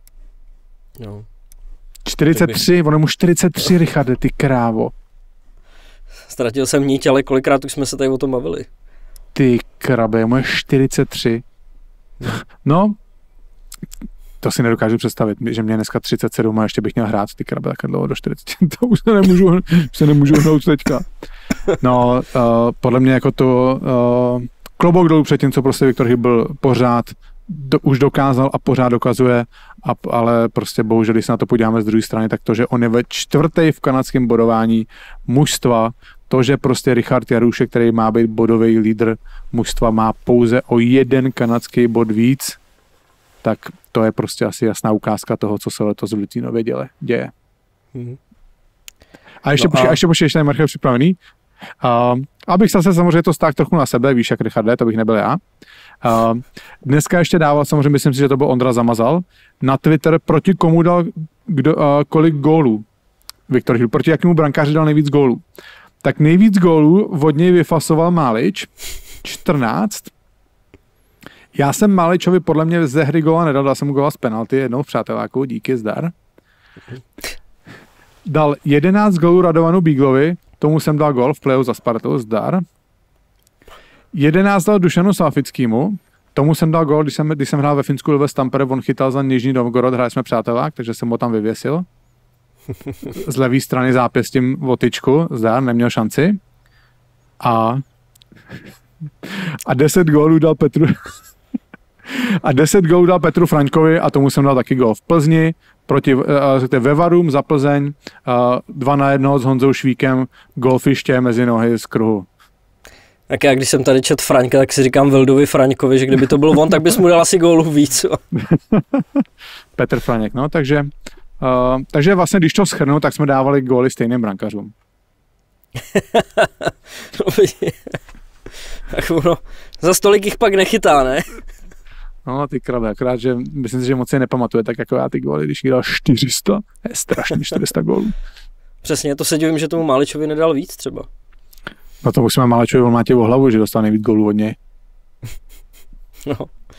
A: No.
B: čtyřicet tři, on je mu čtyřicet tři, Richarde, ty krávo.
A: Ztratil jsem nít, ale kolikrát už jsme se tady o tom bavili.
B: Ty krabe, mu je čtyřicet tři. No, to si nedokážu představit, že mě dneska třicet sedm a ještě bych měl hrát ty krabe takhle dlouho do čtyřiceti. To už se nemůžu, už se nemůžu hnout teďka. No, uh, podle mě jako to uh, klobouk dolů před tím, co prostě Viktor Hýbl pořád do, už dokázal a pořád dokazuje, a, ale prostě bohužel, když se na to podíváme z druhé strany, tak to, že on je ve čtvrtej v kanadském bodování mužstva, to, že prostě Richard Jaroušek, který má být bodový lídr mužstva, má pouze o jeden kanadský bod víc, tak to je prostě asi jasná ukázka toho, co se letos v Litvínově děje. Hmm. A ještě no počkej, a... ještě počkej, ještě tady Marchel připravený. Uh, abych zase samozřejmě to stáhl trochu na sebe, víš jak Richarde, to bych nebyl já. Uh, dneska ještě dával, samozřejmě myslím si, že to byl Ondra Zamazal, na Twitter, proti komu dal kdo, uh, kolik gólů Viktor Hýbl, proti jakému brankáři dal nejvíc gólů. Tak nejvíc gólů od něj vyfasoval Málič, čtrnáct. Já jsem Máličovi podle mě ze hry góla nedal, dal jsem mu góla z penalty jednou v přáteláku, díky, zdar. Dal jedenáct gólů Radovanu Bíglovi, tomu jsem dal gól v playoff za Spartu, zdar. jedenáct dal Dušanu Salfickýmu, tomu jsem dal gól, když jsem, když jsem hrál ve Finsku ve Tampere, on chytal za Nižní Novgorod, hráli jsme přátelák, takže jsem ho tam vyvěsil. Z levé strany zápěstím o tyčku, zdar, neměl šanci. A, a deset gólů dal Petru a deset gólů dal Petru Frankovi a tomu jsem dal taky gól v Plzni, proti uh, ve Varum za Plzeň, uh, dva na jedno s Honzou Švíkem, golfiště mezi nohy z kruhu.
A: Tak já, když jsem tady čet Fraňka, tak si říkám Vildovi Fraňkovi, že kdyby to byl on, tak bys mu dal asi gólů víc.
B: Petr Franěk, no, takže, uh, takže vlastně, když to shrnu, tak jsme dávali góly stejným brankařům.
A: Tak ono, za stolik jich pak nechytá, ne?
B: No, ty krabe, akorát, že myslím si, že moc je nepamatuje, tak jako já ty góly, když jí dal čtyři sta, je strašně čtyři sta gólů.
A: Přesně, to se divím, že tomu Máličovi nedal víc třeba.
B: No to musíme Máličovi, on má tě o hlavu, že dostal nejvíc gólů od něj.
A: No.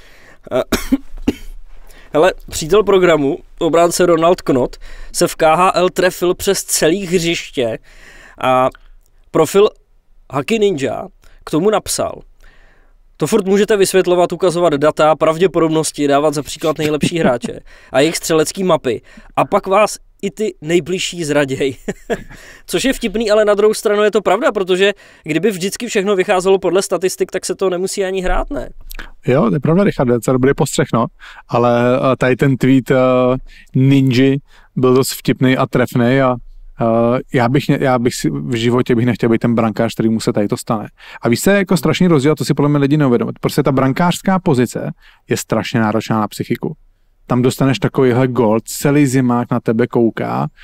A: Hele, přítel programu, obránce Ronald Knot, se v K H L trefil přes celý hřiště a profil Hockey Ninja k tomu napsal: to furt můžete vysvětlovat, ukazovat data, pravděpodobnosti, dávat za příklad nejlepší hráče a jejich střelecký mapy. A pak vás i ty nejbližší zraděj. Což je vtipný, ale na druhou stranu je to pravda, protože kdyby vždycky všechno vycházelo podle statistik, tak se to nemusí ani hrát, ne? Jo,
B: to je pravda, Richard, to je dobrý postřeh, no. Ale tady ten tweet uh, Ninji byl dost vtipný a trefný a Uh, já, bych, já bych si v životě bych nechtěl být ten brankář, který mu se tady to stane. A víš, co je jako strašný rozdíl, to si podle mě lidi neuvědomí. Prostě ta brankářská pozice je strašně náročná na psychiku. Tam dostaneš takovýhle gól, celý zimák na tebe kouká,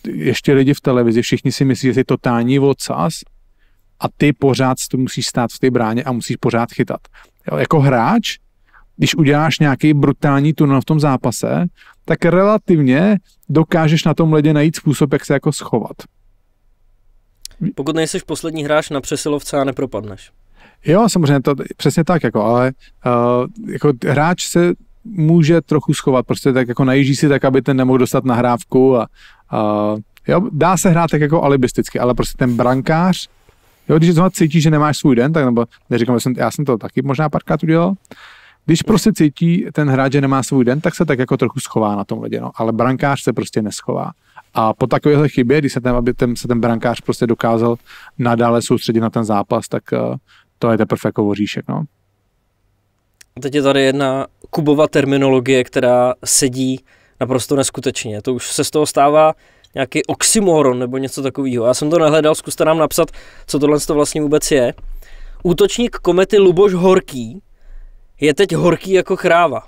B: ještě lidi v televizi, všichni si myslí, že jsi totální odsaz a ty pořád tu musíš stát v té bráně a musíš pořád chytat. Jo, jako hráč, když uděláš nějaký brutální tunel v tom zápase, tak relativně dokážeš na tom ledě najít způsob, jak se jako schovat.
A: Pokud nejseš poslední hráč na přesilovce a nepropadneš.
B: Jo, samozřejmě to přesně tak, jako, ale uh, jako hráč se může trochu schovat, prostě tak jako najíždí si tak, aby ten nemohl dostat nahrávku a uh, jo, dá se hrát tak jako alibisticky, ale prostě ten brankář, jo, když zrovna cítíš, že nemáš svůj den, tak nebo neříkám, že jsem, já jsem to taky možná párkrát udělal, když prostě cítí ten hráč, že nemá svůj den, tak se tak jako trochu schová na tom ledě, no, ale brankář se prostě neschová. A po takovéhle chybě, když se ten, aby ten, se ten brankář prostě dokázal nadále soustředit na ten zápas, tak uh, to je teprve jako voříšek, no.
A: Teď je tady jedna Kubova terminologie, která sedí naprosto neskutečně. To už se z toho stává nějaký oxymoron nebo něco takového. Já jsem to nehledal, zkuste nám napsat, co tohle to vlastně vůbec je. Útočník Komety Luboš Horký je teď horký jako chráva.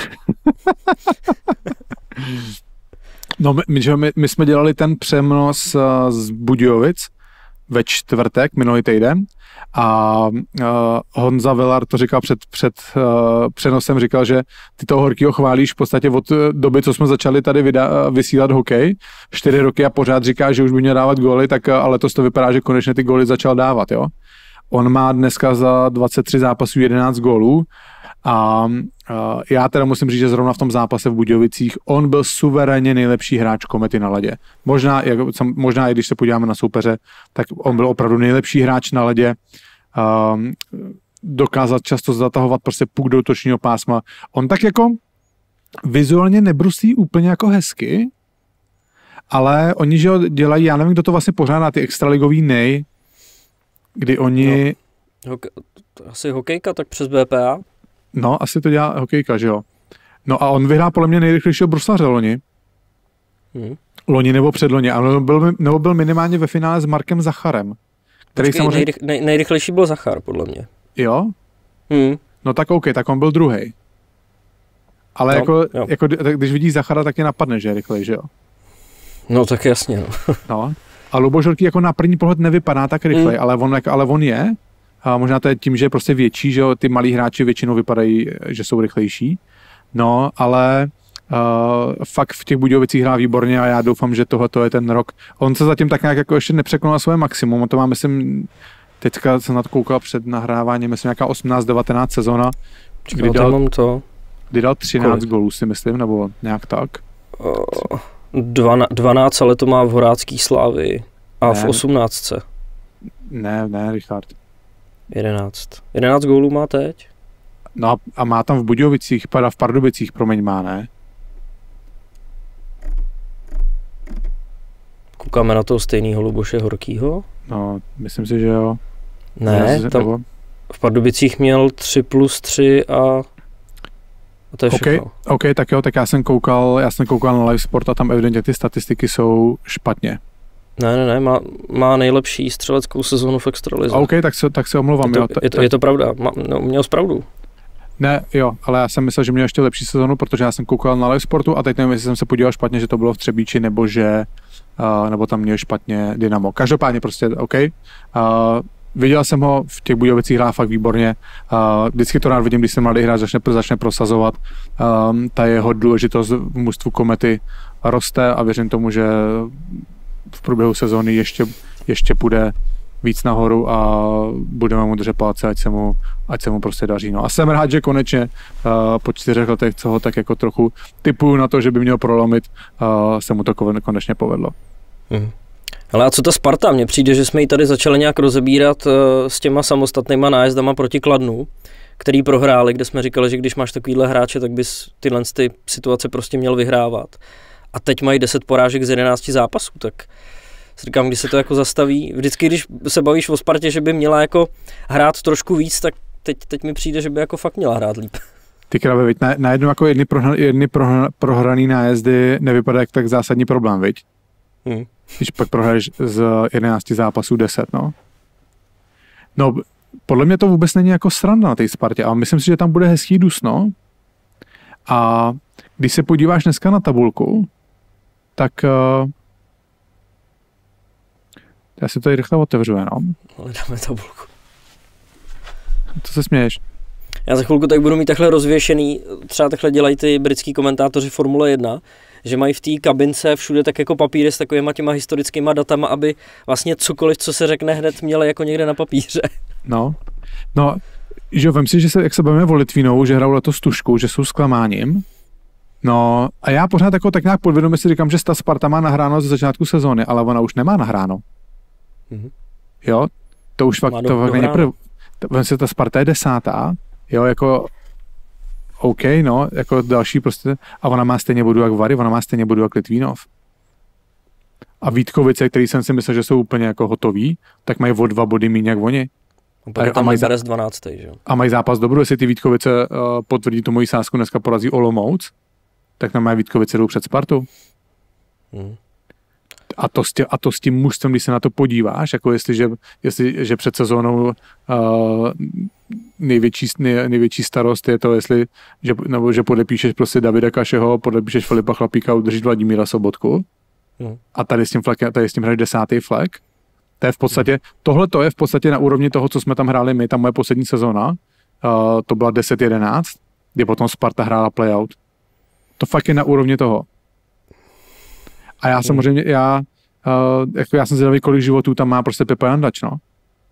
B: No my, my, my jsme dělali ten přenos z Budějovic ve čtvrtek, minulý týden, a uh, Honza Velar to říkal před, před uh, přenosem, říkal, že ty toho Horkýho chválíš v podstatě od doby, co jsme začali tady vyda, vysílat hokej, čtyři roky a pořád říká, že už by měl dávat góly, tak uh, ale to to vypadá, že konečně ty góly začal dávat, jo. On má dneska za dvacet tři zápasů jedenáct gólů a uh, já teda musím říct, že zrovna v tom zápase v Budějovicích on byl suverénně nejlepší hráč Komety na ledě. Možná, jak, možná i když se podíváme na soupeře, tak on byl opravdu nejlepší hráč na ledě. Uh, dokázal často zatahovat prostě puk do útočního pásma. On tak jako vizuálně nebruslí úplně jako hezky, ale oni, že dělají, já nevím, kdo to vlastně pořádá, ty extraligový nej, kdy oni...
A: No, hoke, asi hokejka, tak přes B P A?
B: No, asi to dělá hokejka, že jo. No a on vyhrál podle mě nejrychlejšího bruslaře loni. Hmm. Loni nebo předloni, ale byl, nebo byl minimálně ve finále s Markem Zacharem. Který
A: Počkej, samozřejmě... nejrych, nej, nejrychlejší byl Zachar, podle mě.
B: Jo?
A: Hmm.
B: No tak OK, tak on byl druhej. Ale no, jako, jako, když vidíš Zachara, tak je napadne, že je rychlej, že jo?
A: No tak jasně, no.
B: No. A Luboš Horký jako na první pohled nevypadá tak rychlej, hmm. ale, on, ale on je. A možná to je tím, že je prostě větší, že jo, ty malí hráči většinou vypadají, že jsou rychlejší. No, ale uh, fakt v těch Budějovicích hrál výborně a já doufám, že tohle je ten rok. On se zatím tak nějak jako ještě nepřekonal svoje maximum, on to má, myslím, teďka jsem na to koukal před nahráváním, myslím, nějaká osmnáct devatenáct sezona, kdy dal,
A: to.
B: kdy dal třináct gólů, si myslím, nebo nějak tak.
A: Uh, dvanáct, ale to má v Horácký Slávii a ne, v osmnáctce.
B: Ne, ne, Richard.
A: jedenáct. jedenáct gólů má teď?
B: No a má tam v Budějovicích, pada v Pardubicích, promiň, má, ne?
A: Koukáme na toho stejného Luboše Horkýho?
B: No, myslím si, že jo.
A: Ne,
B: si,
A: tam
B: nebo...
A: v Pardubicích měl tři plus tři a, a to je
B: okay,
A: všechno.
B: OK, tak jo, tak já jsem koukal, já jsem koukal na Live Sport a tam evidentně ty statistiky jsou špatně.
A: Ne, ne, ne, má, má nejlepší střeleckou sezónu v extralize.
B: OK, tak se, tak se omlouvám.
A: Je to,
B: jo,
A: je to, je to pravda, má, no, měl pravdu.
B: Ne, jo, ale já jsem myslel, že měl ještě lepší sezónu, protože já jsem koukal na Live Sportu a teď nevím, jestli jsem se podíval špatně, že to bylo v Třebíči, nebo že uh, nebo tam měl špatně Dynamo. Každopádně prostě OK. Uh, viděl jsem ho v těch Budějovicích, hrál fakt výborně. Uh, vždycky to rád vidím, když se mladý hráč začne, začne prosazovat. Um, ta jeho důležitost v mužstvu Komety roste a věřím tomu, že v průběhu sezóny ještě, ještě půjde víc nahoru a budeme mu držet palce, ať se mu, ať se mu prostě daří. No a jsem rád, že konečně uh, po čtyřech letech, co ho tak jako trochu typuju na to, že by měl prolomit, uh, se mu to konečně povedlo.
A: Hmm. Ale a co ta Sparta? Mně přijde, že jsme ji tady začali nějak rozebírat uh, s těma samostatnýma nájezdama proti Kladnu, který prohráli, kde jsme říkali, že když máš takovýhle hráče, tak bys tyhle ty situace prostě měl vyhrávat. A teď mají deset porážek z jedenácti zápasů, tak si říkám, když se to jako zastaví. Vždycky, když se bavíš o Spartě, že by měla jako hrát trošku víc, tak teď, teď mi přijde, že by jako fakt měla hrát líp.
B: Ty krave, viď, na, na jednu jako jedny, prohra, jedny prohra, prohraný nájezdy nevypadá jak tak zásadní problém, viď? Hmm. Když pak prohraješ z jedenácti zápasů deset, no. No, podle mě to vůbec není jako sranda na té Spartě, ale myslím si, že tam bude hezký dusno. A když se podíváš dneska na tabulku, tak uh, Já si to tady rychle otevřu jenom.
A: Ale dáme tabulku.
B: Co se směješ?
A: Já za chvilku tak budu mít takhle rozvěšený, třeba takhle dělají ty britský komentátoři Formule jedna, že mají v té kabince všude tak jako papíry s takovýma těma historickýma datama, aby vlastně cokoliv, co se řekne hned, měli jako někde na papíře.
B: No, no, že vem si, že se, jak se bavíme o Litvínou, že hrajou letos tušku, že jsou zklamáním. No a já pořád jako tak nějak podvědomě si říkám, že ta Sparta má nahráno ze začátku sezóny, ale ona už nemá nahráno. Mm-hmm. Jo, to už fakt, to fakt není prv. Vem si, ta Sparta je desátá, jo, jako OK, no, jako další prostě, a ona má stejně bodu jak Vary, ona má stejně bodu jak Litvínov. A Vítkovice, který jsem si myslel, že jsou úplně jako hotoví, tak mají o dva body míň jak oni.
A: A, a mají zá... dvanáctý, že?
B: A mají zápas dobrou, jestli ty Vítkovice uh, potvrdí tu moji sázku, dneska porazí Olomouc, tak na mé Vítkovice jdou před Spartou. Hmm. A, to tě, a to s tím mužstvem, když se na to podíváš, jako jestli, jestli že před sezónou uh, největší, nej, největší starost je to, jestli, že, nebo že podepíšeš prostě Davida Kašeho, podepíšeš Filipa Chlapíka, udržíš Vladimíra Sobotku. Hmm. A tady s tím, flek, tady s tím hraješ desátý flek. To je v podstatě, tohle to je v podstatě na úrovni toho, co jsme tam hráli my, ta moje poslední sezóna, uh, to byla deset jedenáct, kdy potom Sparta hrála playout. To fakt je na úrovni toho. A já samozřejmě, já, uh, jako já jsem zvědavý, kolik životů tam má prostě Pepa Jandač, no.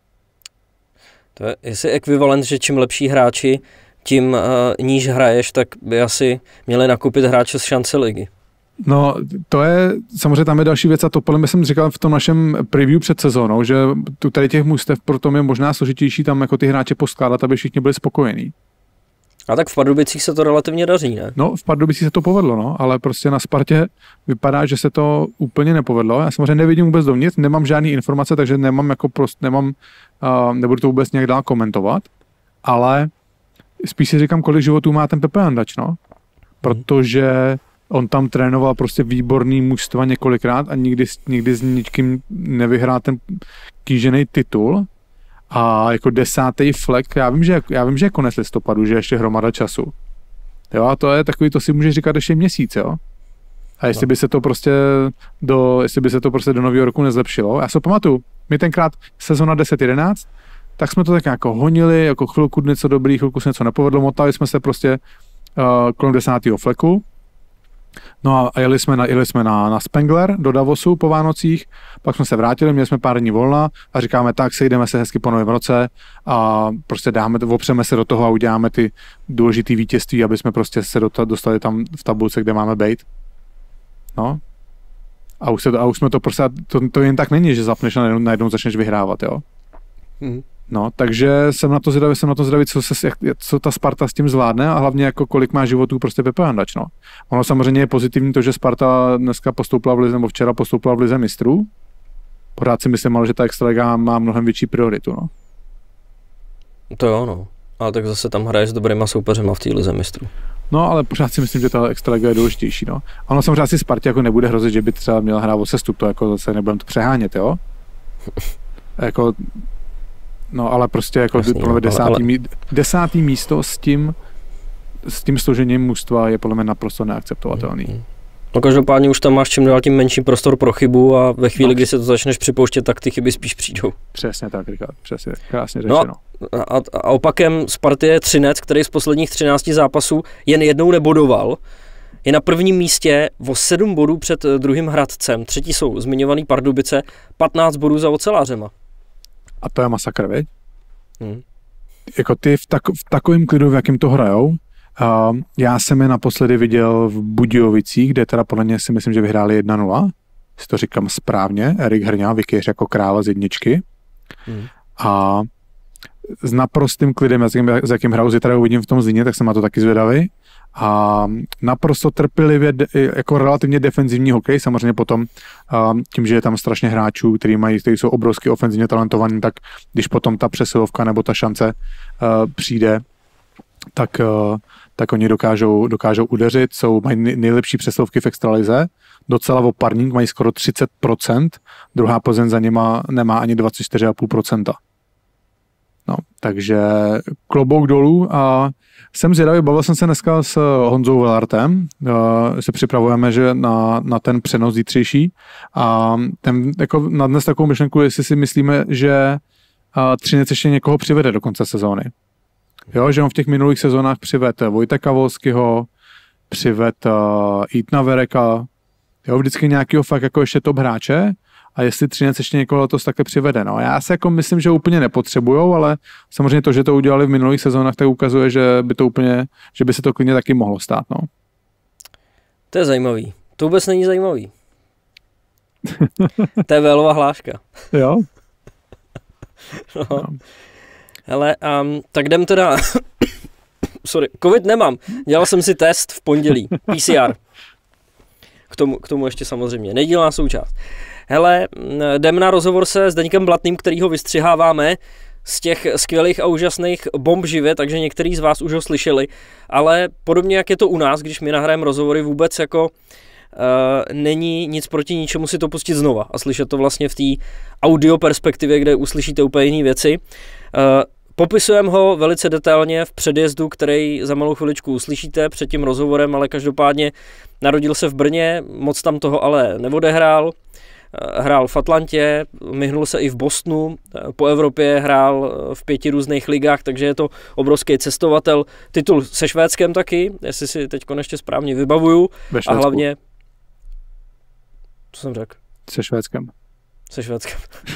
A: To je, jestli ekvivalent, že čím lepší hráči, tím uh, níž hraješ, tak by asi měli nakupit hráče z šance ligy.
B: No, to je, samozřejmě tam je další věc a to podle mě jsem říkal v tom našem preview před sezónou, že tu tady těch mužstev proto je možná složitější tam jako ty hráče poskládat, aby všichni byli spokojení.
A: A tak v Pardubicích se to relativně daří, ne?
B: No, v Pardubicích se to povedlo, no, ale prostě na Spartě vypadá, že se to úplně nepovedlo. Já samozřejmě nevidím vůbec dovnitř, nemám žádný informace, takže nemám jako prostě, nemám, uh, nebudu to vůbec nějak dál komentovat, ale spíš si říkám, kolik životů má ten Pepe Jandač, no, protože on tam trénoval prostě výborný mužstva několikrát a nikdy, nikdy s nikým nevyhrál ten kýžený titul. A jako desátý flek, já vím, že, já vím, že je konec listopadu, že ještě hromada času. Jo, a to je takový, to si můžeš říkat ještě měsíc, jo. A jestli by se to prostě do, jestli by se to prostě do nového roku nezlepšilo. Já se pamatuju, my tenkrát sezona deset jedenáct, tak jsme to tak jako honili, jako chvilku něco dobrý, chvilku se něco nepovedlo, motali jsme se prostě uh, kolem desátého fleku. No a jeli jsme, na, jeli jsme na, na Spengler do Davosu po Vánocích, pak jsme se vrátili, měli jsme pár dní volna a říkáme tak, sejdeme se hezky po novém roce a prostě dáme, opřeme se do toho a uděláme ty důležitý vítězství, aby jsme prostě se dostali tam v tabulce, kde máme být. No. A už, se, a už jsme to prostě, to, to jen tak není, že zapneš a najednou, najednou začneš vyhrávat, jo. Mm. No, takže jsem na to zvědavý, jsem na to zvědavý, co, se, jak, co ta Sparta s tím zvládne a hlavně jako kolik má životů prostě Pepe Jandač, no. Ono samozřejmě je pozitivní to, že Sparta dneska postoupila v lize, nebo včera postoupila v lize mistrů. Pořád si myslím, ale že ta extraliga má mnohem větší prioritu, no.
A: To jo, no. Ale tak zase tam hraješ s dobrýma soupeřema v té lize mistrů.
B: No, ale pořád si myslím, že ta extraliga je důležitější, no. Ono samozřejmě si Spartě jako nebude hrozit, že by třeba měla hrát o sestup, to jako zase nebudem to přehánět, jo. Jako no, ale prostě jako Jasný, podle mě desátý, ale... desátý místo s tím, s tím složením mužstva je podle mě naprosto neakceptovatelný. Mm, mm.
A: No každopádně už tam máš čím dál tím menší prostor pro chybu a ve chvíli, no. kdy se to začneš připouštět, tak ty chyby spíš přijdou.
B: Přesně tak, Richard, přesně, krásně řečeno.
A: No a, a opakem Sparty je Třinec, který z posledních třinácti zápasů jen jednou nebodoval. Je na prvním místě o sedm bodů před druhým Hradcem. Třetí jsou zmiňovaný Pardubice, patnáct bodů za Ocelářema.
B: A to je masakr, viď? Hmm. Jako ty v, tak, v takovém klidu, v jakým to hrajou, uh, já jsem je naposledy viděl v Budějovicích, kde teda podle mě si myslím, že vyhráli jedna nula, si to říkám správně, Erik Hrňa vykyř jako krále z jedničky. Hmm. A s naprostým klidem, s jakým, s jakým hrajou, zítra uvidím v tom Zlíně, tak jsem na to taky zvědavý. A naprosto trpělivě, jako relativně defenzivní hokej, samozřejmě potom tím, že je tam strašně hráčů, kteří mají, kteří jsou obrovsky ofenzivně talentovaní, tak když potom ta přesilovka nebo ta šance uh, přijde, tak, uh, tak oni dokážou, dokážou udeřit, jsou, mají nejlepší přesilovky v extralize, docela oparník, mají skoro třicet procent, druhá Plzeň za nima nemá ani dvacet čtyři celá pět procenta. No, Takže klobouk dolů a jsem zvědavý, bavil jsem se dneska s Honzou Velartem, se připravujeme že na, na ten přenos zítřejší a ten, jako na dnes takovou myšlenku, jestli si myslíme, že Třinec ještě někoho přivede do konce sezóny. Jo, že on v těch minulých sezónách přived Vojta Volského, přived uh, Ítna Vereka, jo, vždycky nějakého fakt jako ještě top hráče a jestli Třinec ještě někoho letos také přivede. No, já si jako myslím, že úplně nepotřebujou, ale samozřejmě to, že to udělali v minulých sezónách, tak ukazuje, že by to úplně, že by se to klidně taky mohlo stát, no.
A: To je zajímavý. To vůbec není zajímavý. To je Vélová hláška.
B: Jo?
A: No. No. Hele, um, tak jdem teda... Sorry, covid nemám. Dělal jsem si test v pondělí. P C R. K tomu, k tomu ještě samozřejmě nedílná součást. Hele, jdem na rozhovor se Zdeňkem Blatným, kterýho vystřiháváme z těch skvělých a úžasných bomb živě, takže některý z vás už ho slyšeli, ale podobně jak je to u nás, když my nahrajeme rozhovory, vůbec jako uh, není nic proti ničemu si to pustit znova a slyšet to vlastně v té audio perspektivě, kde uslyšíte úplně jiné věci. Uh, Popisujeme ho velice detailně v předjezdu, který za malou chviličku uslyšíte před tím rozhovorem, ale každopádně narodil se v Brně, moc tam toho ale neodehrál. Hrál v Atlantě, myhnul se i v Bostonu, po Evropě hrál v pěti různých ligách, takže je to obrovský cestovatel. Titul se Švédskem taky, jestli si teď ještě správně vybavuju. A hlavně... Co jsem řekl?
B: Se Švédskem.
A: Se Švédskem.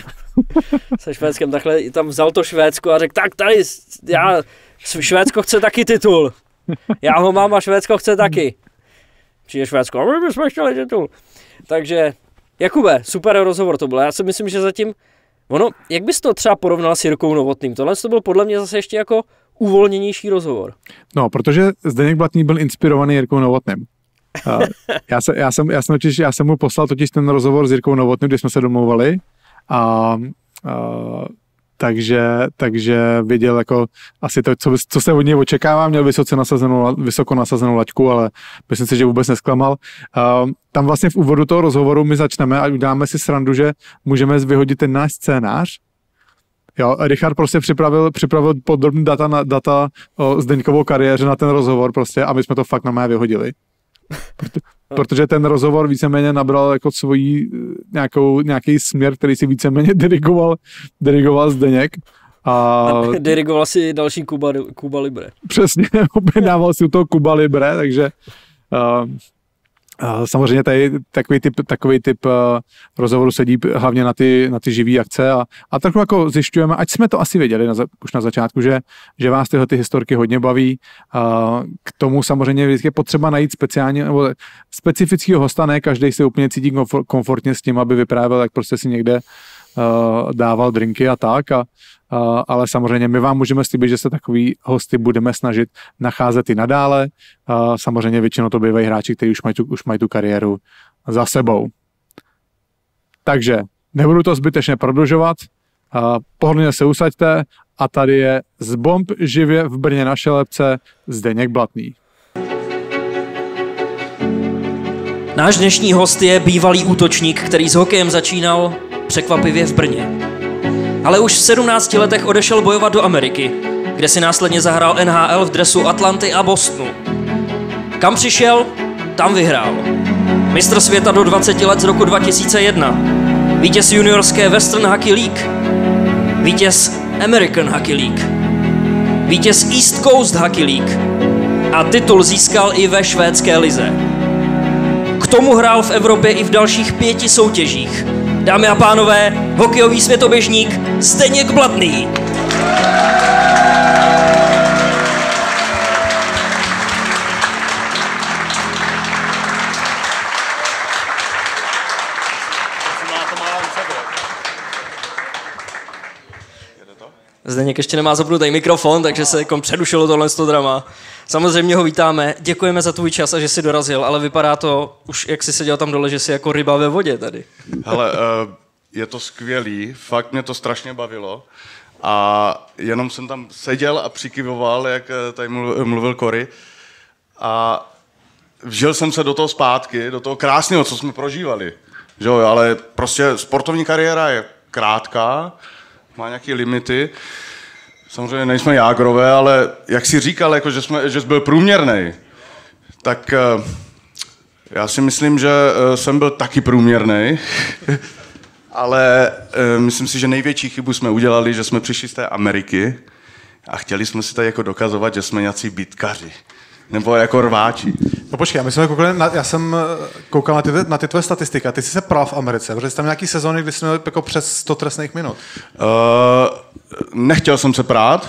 A: Se Švédskem, takhle tam vzal to Švédsko a řekl, tak tady, já, Švédsko chce taky titul. Já ho mám a Švédsko chce taky. Přijde Švédsko, a my bychom chtěli titul. Takže, Jakube, super rozhovor to byl. Já si myslím, že zatím, ono, jak bys to třeba porovnal s Jirkou Novotným? Tohle to byl podle mě zase ještě jako uvolněnější rozhovor.
B: No, protože Zdeněk Blatný byl inspirovaný Jirkou Novotným. Uh, já, se, já, jsem, já, jsem totiž, já jsem mu poslal totiž ten rozhovor s Jirkou Novotným, kde jsme se domlouvali a uh, takže, takže věděl jako asi to, co, co se od něj očekává, měl vysoce nasazenou, vysoko nasazenou laťku, ale myslím si, že vůbec nesklamal. Uh, tam vlastně v úvodu toho rozhovoru my začneme a uděláme si srandu, že můžeme vyhodit ten náš scénář. Jo, Richard prostě připravil, připravil podrobný data, na, data o Zdeňkovou kariéře na ten rozhovor prostě a my jsme to fakt na mé vyhodili. Proto, protože ten rozhovor víceméně nabral jako svojí nějakou, nějaký směr, který si víceméně dirigoval, dirigoval Zdeněk. A,
A: a dirigoval si další Kuba, Kuba Libre.
B: Přesně, objednával si u toho Kuba Libre, takže uh, uh, samozřejmě tady takový typ, takový typ uh, rozhovoru sedí hlavně na ty, na ty živý akce a, a trochu jako zjišťujeme, ať jsme to asi věděli na, už na začátku, že, že vás tyhle ty historky hodně baví. Uh, k tomu samozřejmě je potřeba najít speciálně nebo specifického hosta, ne každý se úplně cítí komfortně s tím, aby vyprávěl, jak prostě si někde uh, dával drinky a tak a Uh, ale samozřejmě my vám můžeme slíbit, že se takový hosty budeme snažit nacházet i nadále. Uh, samozřejmě většinou to bývají hráči, kteří už mají tu, už mají tu kariéru za sebou. Takže nebudu to zbytečně prodlužovat. Uh, pohodlně se usaďte a tady je z bomb živě v Brně na Šelebce Zdeněk Blatný.
A: Náš dnešní host je bývalý útočník, který s hokejem začínal překvapivě v Brně. Ale už v sedmnácti letech odešel bojovat do Ameriky, kde si následně zahrál N H L v dresu Atlanty a Bostonu. Kam přišel, tam vyhrál. Mistr světa do dvaceti let z roku dva tisíce jedna. Vítěz juniorské Western Hockey League. Vítěz American Hockey League. Vítěz East Coast Hockey League. A titul získal i ve švédské lize. K tomu hrál v Evropě i v dalších pěti soutěžích. Dámy a pánové, hokejový světoběžník Zdeněk Blatný. Zdeněk ještě nemá zapnutý mikrofon, takže se jako přerušilo tohle drama. Samozřejmě ho vítáme, děkujeme za tvůj čas a že jsi dorazil, ale vypadá to už, jak jsi seděl tam dole, že jsi jako ryba ve vodě tady.
C: Hele, je to skvělý, fakt mě to strašně bavilo a jenom jsem tam seděl a přikyvoval, jak tady mluvil Cory a vžil jsem se do toho zpátky, do toho krásného, co jsme prožívali, že jo, ale prostě sportovní kariéra je krátká, má nějaké limity. samozřejmě nejsme Jágrové, ale jak jsi říkal, jako, že, jsme, že jsi byl průměrnej, tak uh, já si myslím, že uh, jsem byl taky průměrnej, ale uh, myslím si, že největší chybu jsme udělali, že jsme přišli z té Ameriky a chtěli jsme si tady jako dokazovat, že jsme nějací bitkaři. Nebo jako rváči.
B: No počkej, my jsme koukali na, já jsem koukal na ty, na ty tvoje statistiky a ty jsi se pral v Americe, protože jsi tam nějaký sezóny, kdy jsi měl jako přes sto trestných minut.
C: Uh, nechtěl jsem se prát.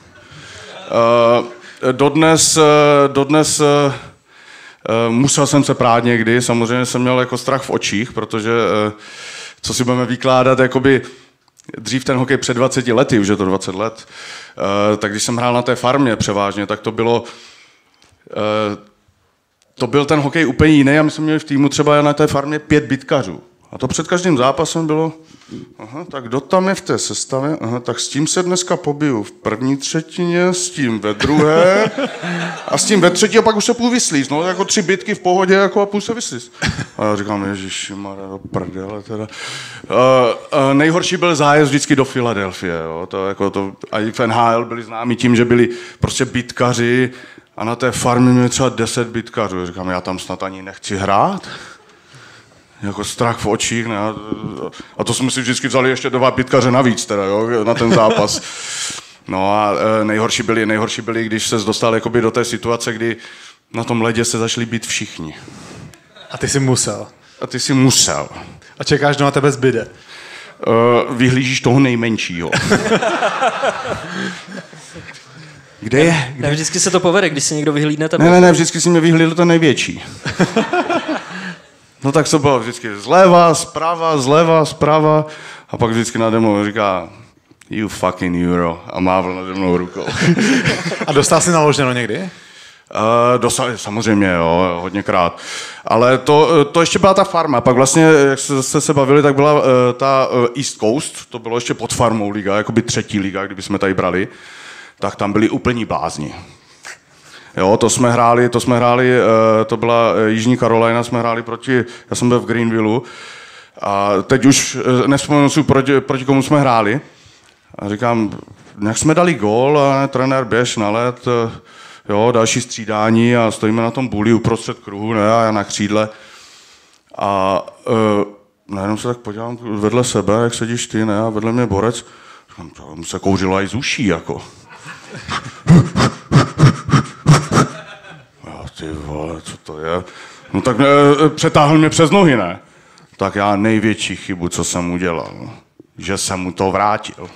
C: Uh, dodnes, uh, dodnes uh, uh, musel jsem se prát někdy, samozřejmě jsem měl jako strach v očích, protože uh, co si budeme vykládat, jakoby dřív ten hokej před dvaceti lety, už je to dvacet let, uh, tak když jsem hrál na té farmě převážně, tak to bylo Uh, to byl ten hokej úplně jiný a my jsme měli v týmu třeba na té farmě pět bitkařů. A to před každým zápasem bylo, aha, tak kdo tam je v té sestavě, aha, tak s tím se dneska pobiju v první třetině, s tím ve druhé a s tím ve třetí a pak už se půl vyslíz, no, jako tři bitky v pohodě jako a půl se vyslíz. A já říkám, ježišmarja, do prdele teda. Uh, uh, nejhorší byl zájezd vždycky do Filadelfie, jo, to jako to, a i v N H L byli známi tím, že byli prostě bitkaři. A na té farmě měli třeba deset bitkařů. Říkám, já tam snad ani nechci hrát. Jako strach v očích. Ne? A to jsme si vždycky vzali ještě dva bitkaře navíc teda, jo, na ten zápas. No a nejhorší byli, nejhorší byli, když se dostal jakoby do té situace, kdy na tom ledě se začali být všichni.
B: A ty jsi musel.
C: A ty jsi musel.
B: A čekáš, kdo na tebe zbyde.
C: Uh, vyhlížíš toho nejmenšího. Kde je? Kde?
A: Ne, vždycky se to povede, když si někdo vyhlídne tebe.
C: Ne, ne, ne, vždycky si mě vyhlídl ten největší. No tak to bylo vždycky zleva, zprava, zleva, zprava a pak vždycky nade mnou říká you fucking euro a mávl nade mnou rukou.
B: A dostal jsi naloženo někdy?
C: Uh, dostal, samozřejmě, jo, hodněkrát. Ale to, to ještě byla ta farma. Pak vlastně, jak jste se bavili, tak byla uh, ta uh, East Coast, to bylo ještě pod farmou liga, jakoby třetí liga, kdyby jsme tady brali. Tak tam byli úplní blázni. Jo, to jsme hráli, to jsme hráli, to byla Jižní Carolina, jsme hráli proti, já jsem byl v Greenvilleu a teď už nevzpomenu si, proti, proti komu jsme hráli. A říkám, jak jsme dali gól a ne, trenér běž na led, jo, další střídání a stojíme na tom buli uprostřed kruhu, ne, a já na křídle. A uh, najednou se tak podívám vedle sebe, jak sedíš ty, ne, a vedle mě borec. Říkám, to mu se kouřilo i z uší, jako. Jo, ty vole, co to je? No tak ne, přetáhl mě přes nohy, ne? Tak já největší chybu, co jsem udělal, že jsem mu to vrátil.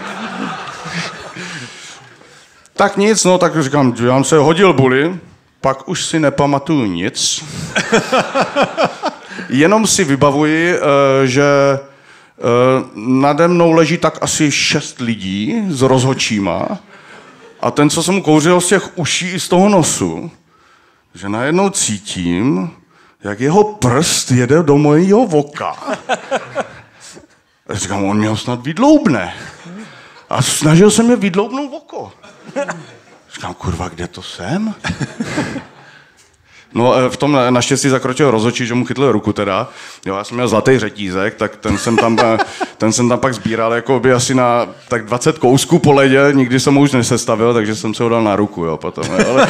C: Tak nic, no tak říkám, já jsem se hodil buli, pak už si nepamatuju nic. Jenom si vybavuji, že nade mnou leží tak asi šest lidí s rozhodčíma a ten, co jsem mu kouřil z těch uší i z toho nosu, že najednou cítím, jak jeho prst jede do mojeho voka. A říkám, on mě ho snad vydloubne. A snažil se mě vydloubnout oko. Říkám, kurva, kde to jsem? No v tom naštěstí zakročil rozhodčí, že mu chytl ruku teda. Jo, já jsem měl zlatý řetízek, tak ten jsem tam, ten jsem tam pak sbíral jako by asi na tak dvacet kousků po ledě, nikdy jsem ho už nesestavil, takže jsem se ho dal na ruku, jo, potom. Jo, ale...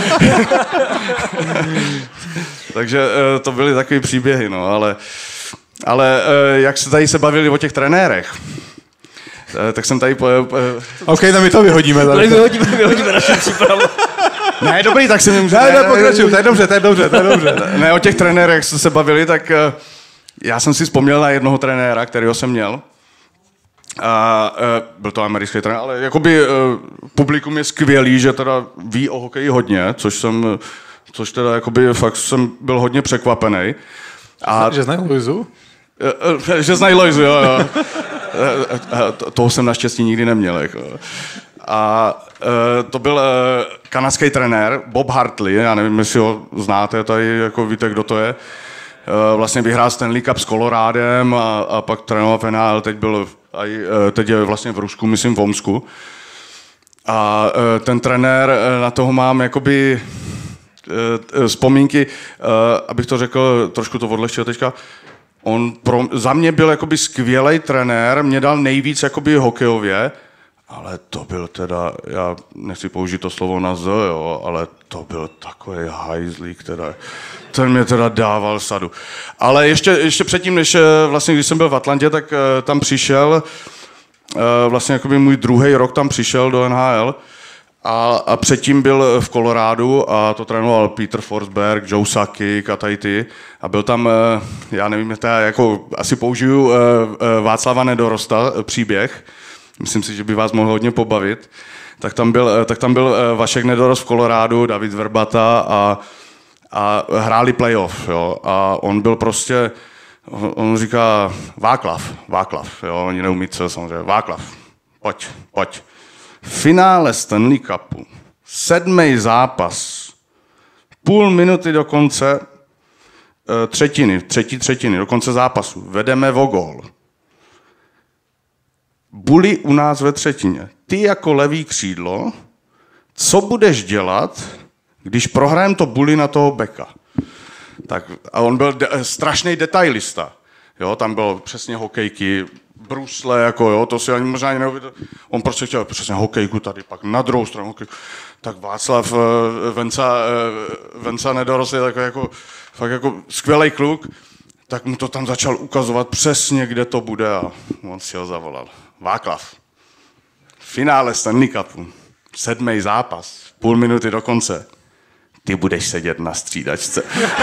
C: takže to byly takový příběhy, no, ale, ale jak se tady se bavili o těch trenérech, tak jsem tady... Po, po...
B: OK, tak my to vyhodíme.
A: Tady vyhodíme, vyhodíme naši přípravu.
C: Ne, dobrý, tak si nemůžu...
B: Ne, ne, pokračuju, to je dobře, to je dobře, to je dobře.
C: Ne, o těch trenérech jste se bavili, tak já jsem si vzpomněl na jednoho trenéra, kterého jsem měl. A, byl to americký trenér, ale jakoby publikum je skvělý, že teda ví o hokeji hodně, což jsem, což teda jakoby fakt jsem byl hodně překvapený.
B: A... Že znají Lojzu?
C: Že znají Lojzu, jo, jo. Toho jsem naštěstí nikdy neměl, jako. A uh, to byl uh, kanadský trenér Bob Hartley, já nevím, jestli ho znáte tady, jako víte, kdo to je. Uh, vlastně vyhrál Stanley Cup s Colorádem a, a pak trénoval v N H L, teď, byl, aj, uh, teď je vlastně v Rusku, myslím v Omsku. A uh, ten trenér, uh, na toho mám jakoby uh, vzpomínky, uh, abych to řekl, trošku to odlehčil teďka. On pro, za mě byl jakoby skvělej trenér, mě dal nejvíc jakoby hokejově, Ale to byl teda, já nechci použít to slovo na Z, jo, ale to byl takový hajzlík, teda, ten mě teda dával sadu. Ale ještě, ještě předtím, než vlastně, když jsem byl v Atlantě, tak uh, tam přišel, uh, vlastně jakoby můj druhý rok tam přišel do N H L a, a předtím byl v Kolorádu a to trénoval Peter Forsberg, Joe Sakic a tady ty. A byl tam, uh, já nevím, teda jako asi použiju uh, uh, Václava Nedorosta, uh, příběh. Myslím si, že by vás mohl hodně pobavit. Tak tam byl, tak tam byl Vašek Nedorost v Kolorádu, David Verbata a, a hráli playoff. Jo. A on byl prostě, on říká Václav, Václav, jo, oni neumí co samozřejmě, Václav, pojď, pojď. Finále Stanley Cupu, sedmý zápas, půl minuty do konce třetiny, třetí třetiny, do konce zápasu, vedeme o gól. Bully u nás ve třetině. Ty jako levý křídlo, co budeš dělat, když prohrajem to bully na toho beka? Tak, a on byl de- strašný detailista. Jo, tam bylo přesně hokejky, brusle, jako jo, to si ani možná ani neuvěděl. On prostě chtěl přesně hokejku tady, pak na druhou stranu hokejku. Tak Václav uh, Venca, uh, Venca Nedorost je takový jako, fakt jako skvělý kluk, tak mu to tam začal ukazovat přesně, kde to bude a on si ho zavolal. Václav, finále Stanley Cupu, sedmý zápas, půl minuty do konce. Ty budeš sedět na střídačce.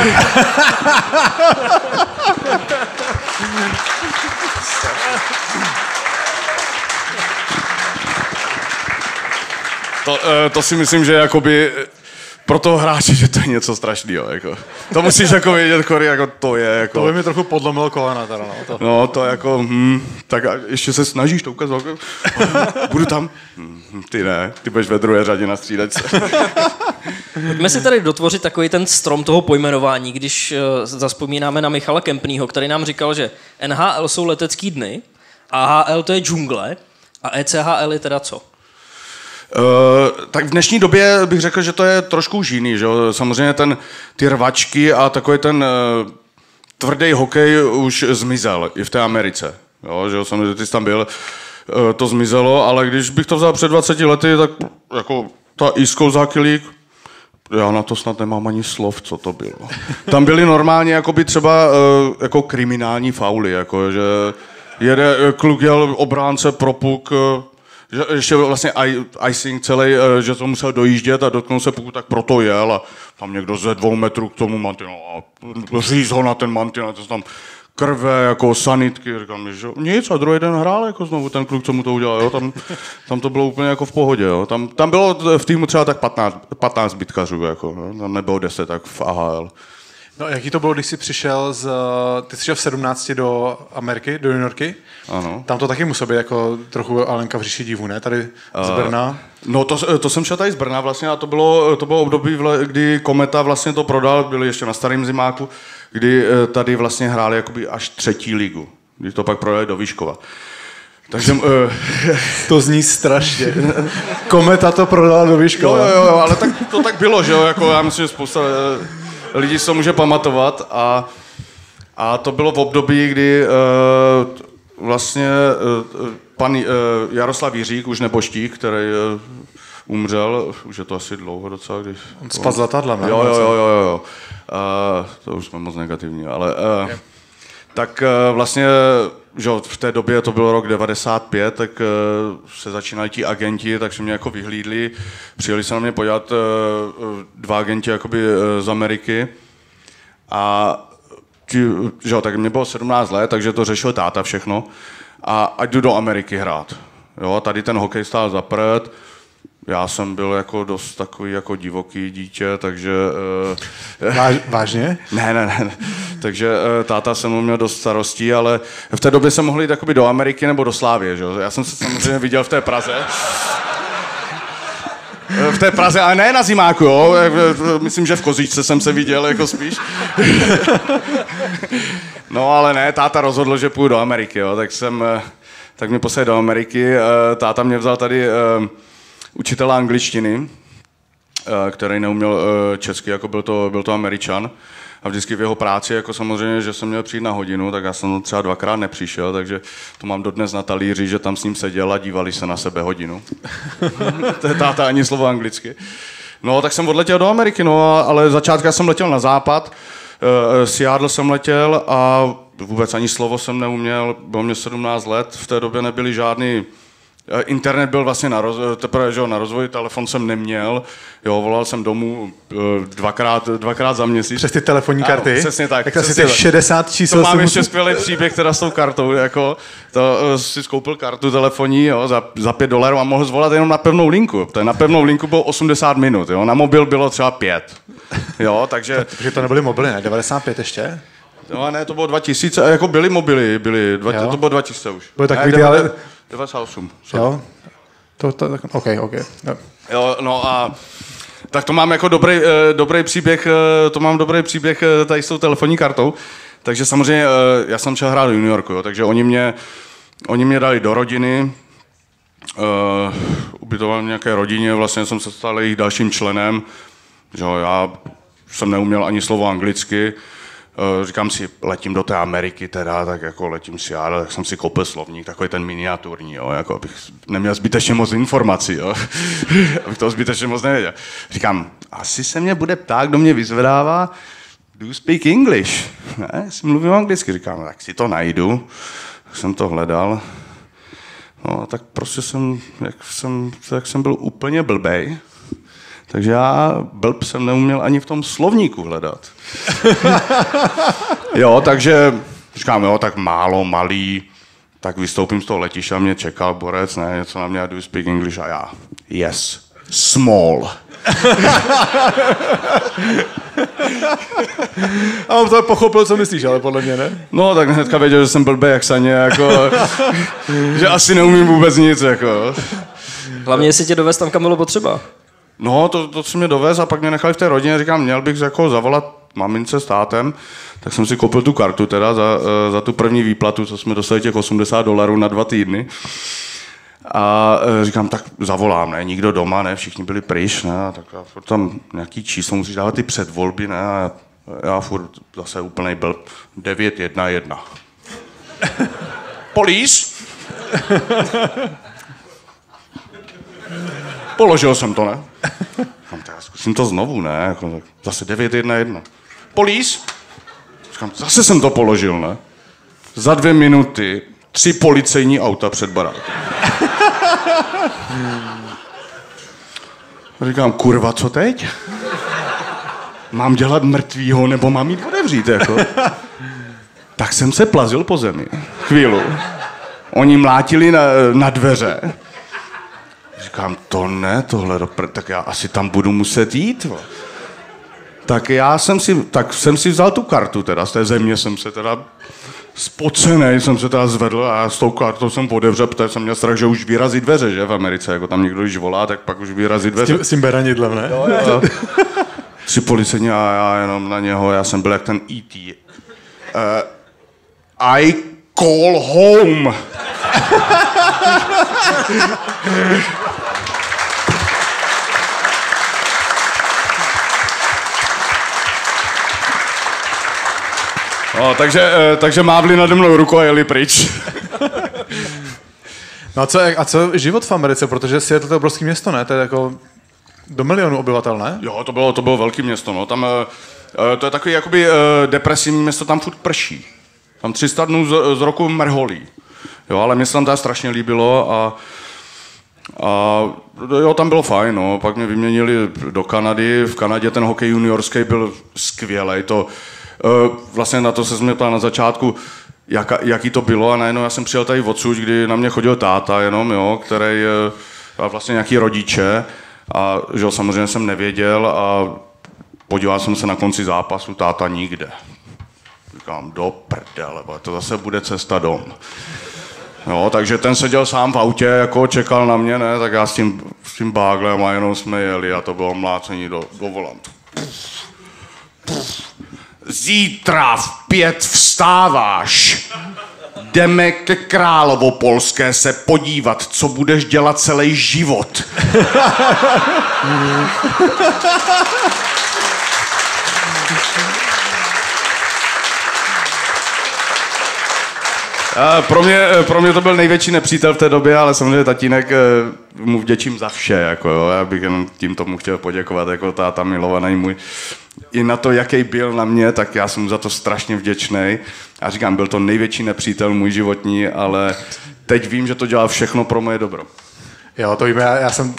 C: to, to si myslím, že jakoby pro toho hráče, že to je něco strašného. Jako. To musíš jako vědět, Kory, jako to je. Jako...
B: To by mi trochu podlomilo kolena. Teda, no, to.
C: no to jako, hm, tak ještě se snažíš to ukazovat. Budu tam? Hm, ty ne, ty budeš ve druhé řadě na střídačce.
A: Pojďme si tady dotvořit takový ten strom toho pojmenování, když uh, zazpomínáme na Michala Kempnýho, který nám říkal, že N H L jsou letecký dny, A H L to je džungle a E C H L je teda co?
C: Uh, tak v dnešní době bych řekl, že to je trošku už jiný, že? Samozřejmě ten, ty rvačky a takový ten uh, tvrdý hokej už zmizel i v té Americe. Jo, že samozřejmě ty jsi tam byl, uh, to zmizelo, ale když bych to vzal před dvaceti lety, tak jako ta East Coast Hockey League, já na to snad nemám ani slov, co to bylo. Tam byly normálně jakoby třeba uh, jako kriminální fauly, jako, že jede kluk jel obránce propuk, uh, že ještě vlastně icing celý, že to musel dojíždět a dotknul se, pokud tak proto jel a tam někdo ze dvou metrů k tomu mantinelu a říz ho na ten mantinel, to tam krve, jako sanitky, říkám, že nic a druhý den hrál jako znovu ten kluk, co mu to udělal, jo, tam, tam to bylo úplně jako v pohodě, jo, tam, tam bylo v týmu třeba tak patnáct bitkařů, jako, jo? Tam nebylo deset, tak v A H L.
B: No jaký to bylo, když jsi přišel z, ty jsi šel v sedmnácti do Ameriky, do juniorky?
C: Ano.
B: Tam to taky muselo být jako trochu Alenka v říši divů, ne? Tady z Brna?
C: Uh, no to, to jsem šel tady z Brna vlastně a to bylo, to bylo období, kdy Kometa vlastně to prodal, byli ještě na starém zimáku, kdy tady vlastně hráli jakoby až třetí ligu, když to pak prodali do Výškova. Takže, uh,
B: to zní strašně. Kometa to prodala do Výškova.
C: Jo, jo, jo, ale tak, to tak bylo, že jo, jako já myslím, že spousta lidí se to může pamatovat a, a to bylo v období, kdy uh, vlastně uh, pan uh, Jaroslav Jiřík, už neboštík, který uh, umřel, už je to asi dlouho docela, když...
B: On spadl z letadla, ne?
C: Jo, jo, jo, jo, jo. Uh, to už jsme moc negativní, ale... Uh, tak uh, vlastně, že v té době, to byl rok devadesát pět, tak uh, se začínali ti agenti, takže mě jako vyhlídli, přijeli se na mě podívat uh, dva agenti jakoby uh, z Ameriky a ti, že, tak mě bylo sedmnáct let, takže to řešil táta všechno a ať jdu do Ameriky hrát. Jo, tady ten hokej stál za prd, já jsem byl jako dost takový jako divoký dítě, takže... Uh,
B: Váž, vážně?
C: Ne, ne, ne. Takže uh, táta se mnou měl dost starostí, ale v té době jsem mohl jít jakoby do Ameriky nebo do Slávie, že? Já jsem se samozřejmě viděl v té Praze. V té Praze, ale ne na zimáku, jo. Myslím, že v Kozíčce jsem se viděl, jako spíš. No, ale ne, táta rozhodl, že půjdu do Ameriky, jo. Tak jsem, tak mě poslal do Ameriky. Táta mě vzal tady učitele angličtiny, který neuměl česky, jako byl to, byl to Američan. A vždycky v jeho práci, jako samozřejmě, že jsem měl přijít na hodinu, tak já jsem třeba dvakrát nepřišel, takže to mám dodnes na talíři, že tam s ním seděl a dívali se na sebe hodinu. To je táta ani slovo anglicky. No, tak jsem odletěl do Ameriky, no, ale začátku jsem letěl na západ, uh, Seattle jsem letěl a vůbec ani slovo jsem neuměl, bylo mě sedmnáct let, v té době nebyly žádný, internet byl vlastně na, roz, teprve, že, na rozvoji, telefon jsem neměl, jo, volal jsem domů dvakrát, dvakrát za měsíc.
D: Přes ty telefonní karty?
C: Ano, přesně tak.
D: Jak asi těch šedesát čísel.
C: To mám ještě skvělý příběh teda s tou kartou, jako, to uh, si skoupil kartu telefonní, jo, za, za pět dolarů a mohl zvolat jenom na pevnou linku. To je na pevnou linku bylo osmdesát minut, jo, na mobil bylo třeba pět, jo, takže...
D: Takže to nebyly mobily, ne? devadesát pět ještě?
C: No ne, to bylo dva tisíce, jako byly mobily, byly, dva, to bylo dva tisíce už.
D: Byly takový ty, ale...
C: devadesát osm.
D: Jo, to, to, tak, ok, ok. Jo.
C: jo, no a tak to mám jako dobrý, dobrý příběh, to mám dobrý příběh tady s tou telefonní kartou, takže samozřejmě já jsem šel hrát do New Yorku, jo, takže oni mě, oni mě dali do rodiny, uh, ubytoval v nějaké rodině, vlastně jsem se stal jejich dalším členem, že jo, já jsem neuměl ani slovo anglicky, říkám si, letím do té Ameriky teda, tak jako letím si já, tak jsem si koupil slovník, takový ten miniaturní, jo, jako abych neměl zbytečně moc informací, jo, abych toho zbytečně moc nevěděl. Říkám, asi se mě bude ptát, kdo mě vyzvedává, do you speak English? Ne, si mluvím anglicky, říkám, tak si to najdu, tak jsem to hledal, no, tak prostě jsem, jak jsem, jak jsem byl úplně blbej, takže já blb jsem neuměl ani v tom slovníku hledat. Jo, takže říkám, jo, tak málo, malý, tak vystoupím z toho letiště a mě čekal borec, ne, něco na mě, do you speak English? A já, yes, small.
D: A on to pochopil, co myslíš, ale podle mě ne?
C: No, tak hnedka věděl, že jsem blbej jak saně, jako, že asi neumím vůbec nic, jako.
A: Hlavně, jestli tě dovez tam, kam bylo potřeba.
C: No, to, to si mě dovez a pak mě nechali v té rodině, říkám, měl bych jako zavolat mamince s tátem, tak jsem si koupil tu kartu teda za, za tu první výplatu, co jsme dostali těch osmdesát dolarů na dva týdny. A říkám, tak zavolám, ne, nikdo doma, ne, všichni byli pryč, ne, a tak já furt tam nějaký číslo, musíš dávat ty předvolby, ne, a já furt zase úplnej blb, devět jedna jedna. Police? Položil jsem to, ne? Říkám, tak zkusím to znovu, ne? Jako, tak zase devět jedna jedna. Police? Říkám, zase jsem to položil, ne? Za dvě minuty tři policejní auta před barákem. Říkám, kurva, co teď? Mám dělat mrtvýho, nebo mám jít otevřít, jako? Tak jsem se plazil po zemi. Chvíli. Oni mlátili na, na dveře. Říkám, to ne, tohle, tak já asi tam budu muset jít. Tak já jsem si, tak jsem si vzal tu kartu teda, z té země jsem se teda spocenej, jsem se teda zvedl a s tou kartou jsem otevřel, protože jsem měl strach, že už vyrazí dveře, že v Americe, jako tam někdo když volá, tak pak už vyrazí dveře.
D: S tím, s tím beranidlem, ne?
C: Jo, jo. Tři policejní a já jenom na něho, já jsem byl jak ten E T Uh, I call home. No, takže, takže mávli nade mnou rukou a jeli pryč.
D: No a co, a co život v Americe, protože Seattle to je obrovské město, ne? To je jako do milionu obyvatel, ne?
C: Jo, to bylo, to bylo velké město, no. Tam, to je takový jakoby depresivní město, tam furt prší. Tam tři sta dnů z, z roku mrholí. Jo, ale mě se tam teda strašně líbilo a, a jo, tam bylo fajn, no. Pak mě vyměnili do Kanady. V Kanadě ten hokej juniorský byl skvělej. To, vlastně na to se mě ptal na začátku, jak, jaký to bylo a najednou já jsem přijel tady odsud, kdy na mě chodil táta jenom, jo, který a vlastně nějaký rodiče a že samozřejmě jsem nevěděl a podíval jsem se na konci zápasu, táta nikde. Říkám, do prdele, to zase bude cesta dom. Jo, takže ten seděl sám v autě, jako čekal na mě, ne, tak já s tím, s tím báglem a jenom jsme jeli a to bylo mlácení do, do volantu. Zítra v pět vstáváš. Jdeme ke Královopolské se podívat, co budeš dělat celý život. A pro, mě, pro mě to byl největší nepřítel v té době, ale samozřejmě tatínek mu vděčím za vše. Jako jo. Já bych jenom tímto mu chtěl poděkovat, jako táta milovaný můj. I na to, jaký byl na mě, tak já jsem mu za to strašně vděčný. Já říkám, byl to největší nepřítel můj životní, ale teď vím, že to dělá všechno pro moje dobro.
D: Jo, to víme, já, já jsem...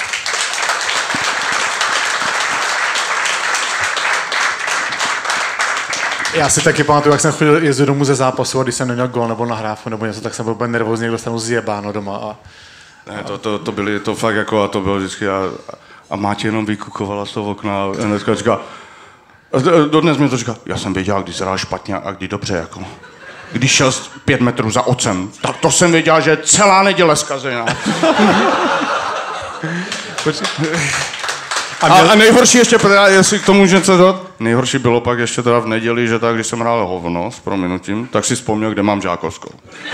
D: Já si taky pamatuju, jak jsem chodil jezdit domů ze zápasu a když jsem neměl gól nebo nahrávku nebo něco, tak jsem byl úplně nervózní, jak dostanu zjebáno doma. A...
C: Ne, to, to, to byly to fakt jako, a to bylo vždycky, a, a Máťa jenom vykukovala z toho okna a dneska říká, dodnes mi to říká, já jsem věděl, kdy hrál špatně a kdy dobře, jako. Když šel pět metrů za ocem, tak to jsem věděl, že celá neděle zkazená. A, měl... a nejhorší ještě, jestli k tomu můžu něco dodat, nejhorší bylo pak ještě teda v neděli, že tak, když jsem hrál hovno s prominutím, tak si vzpomněl, kde mám žákovskou.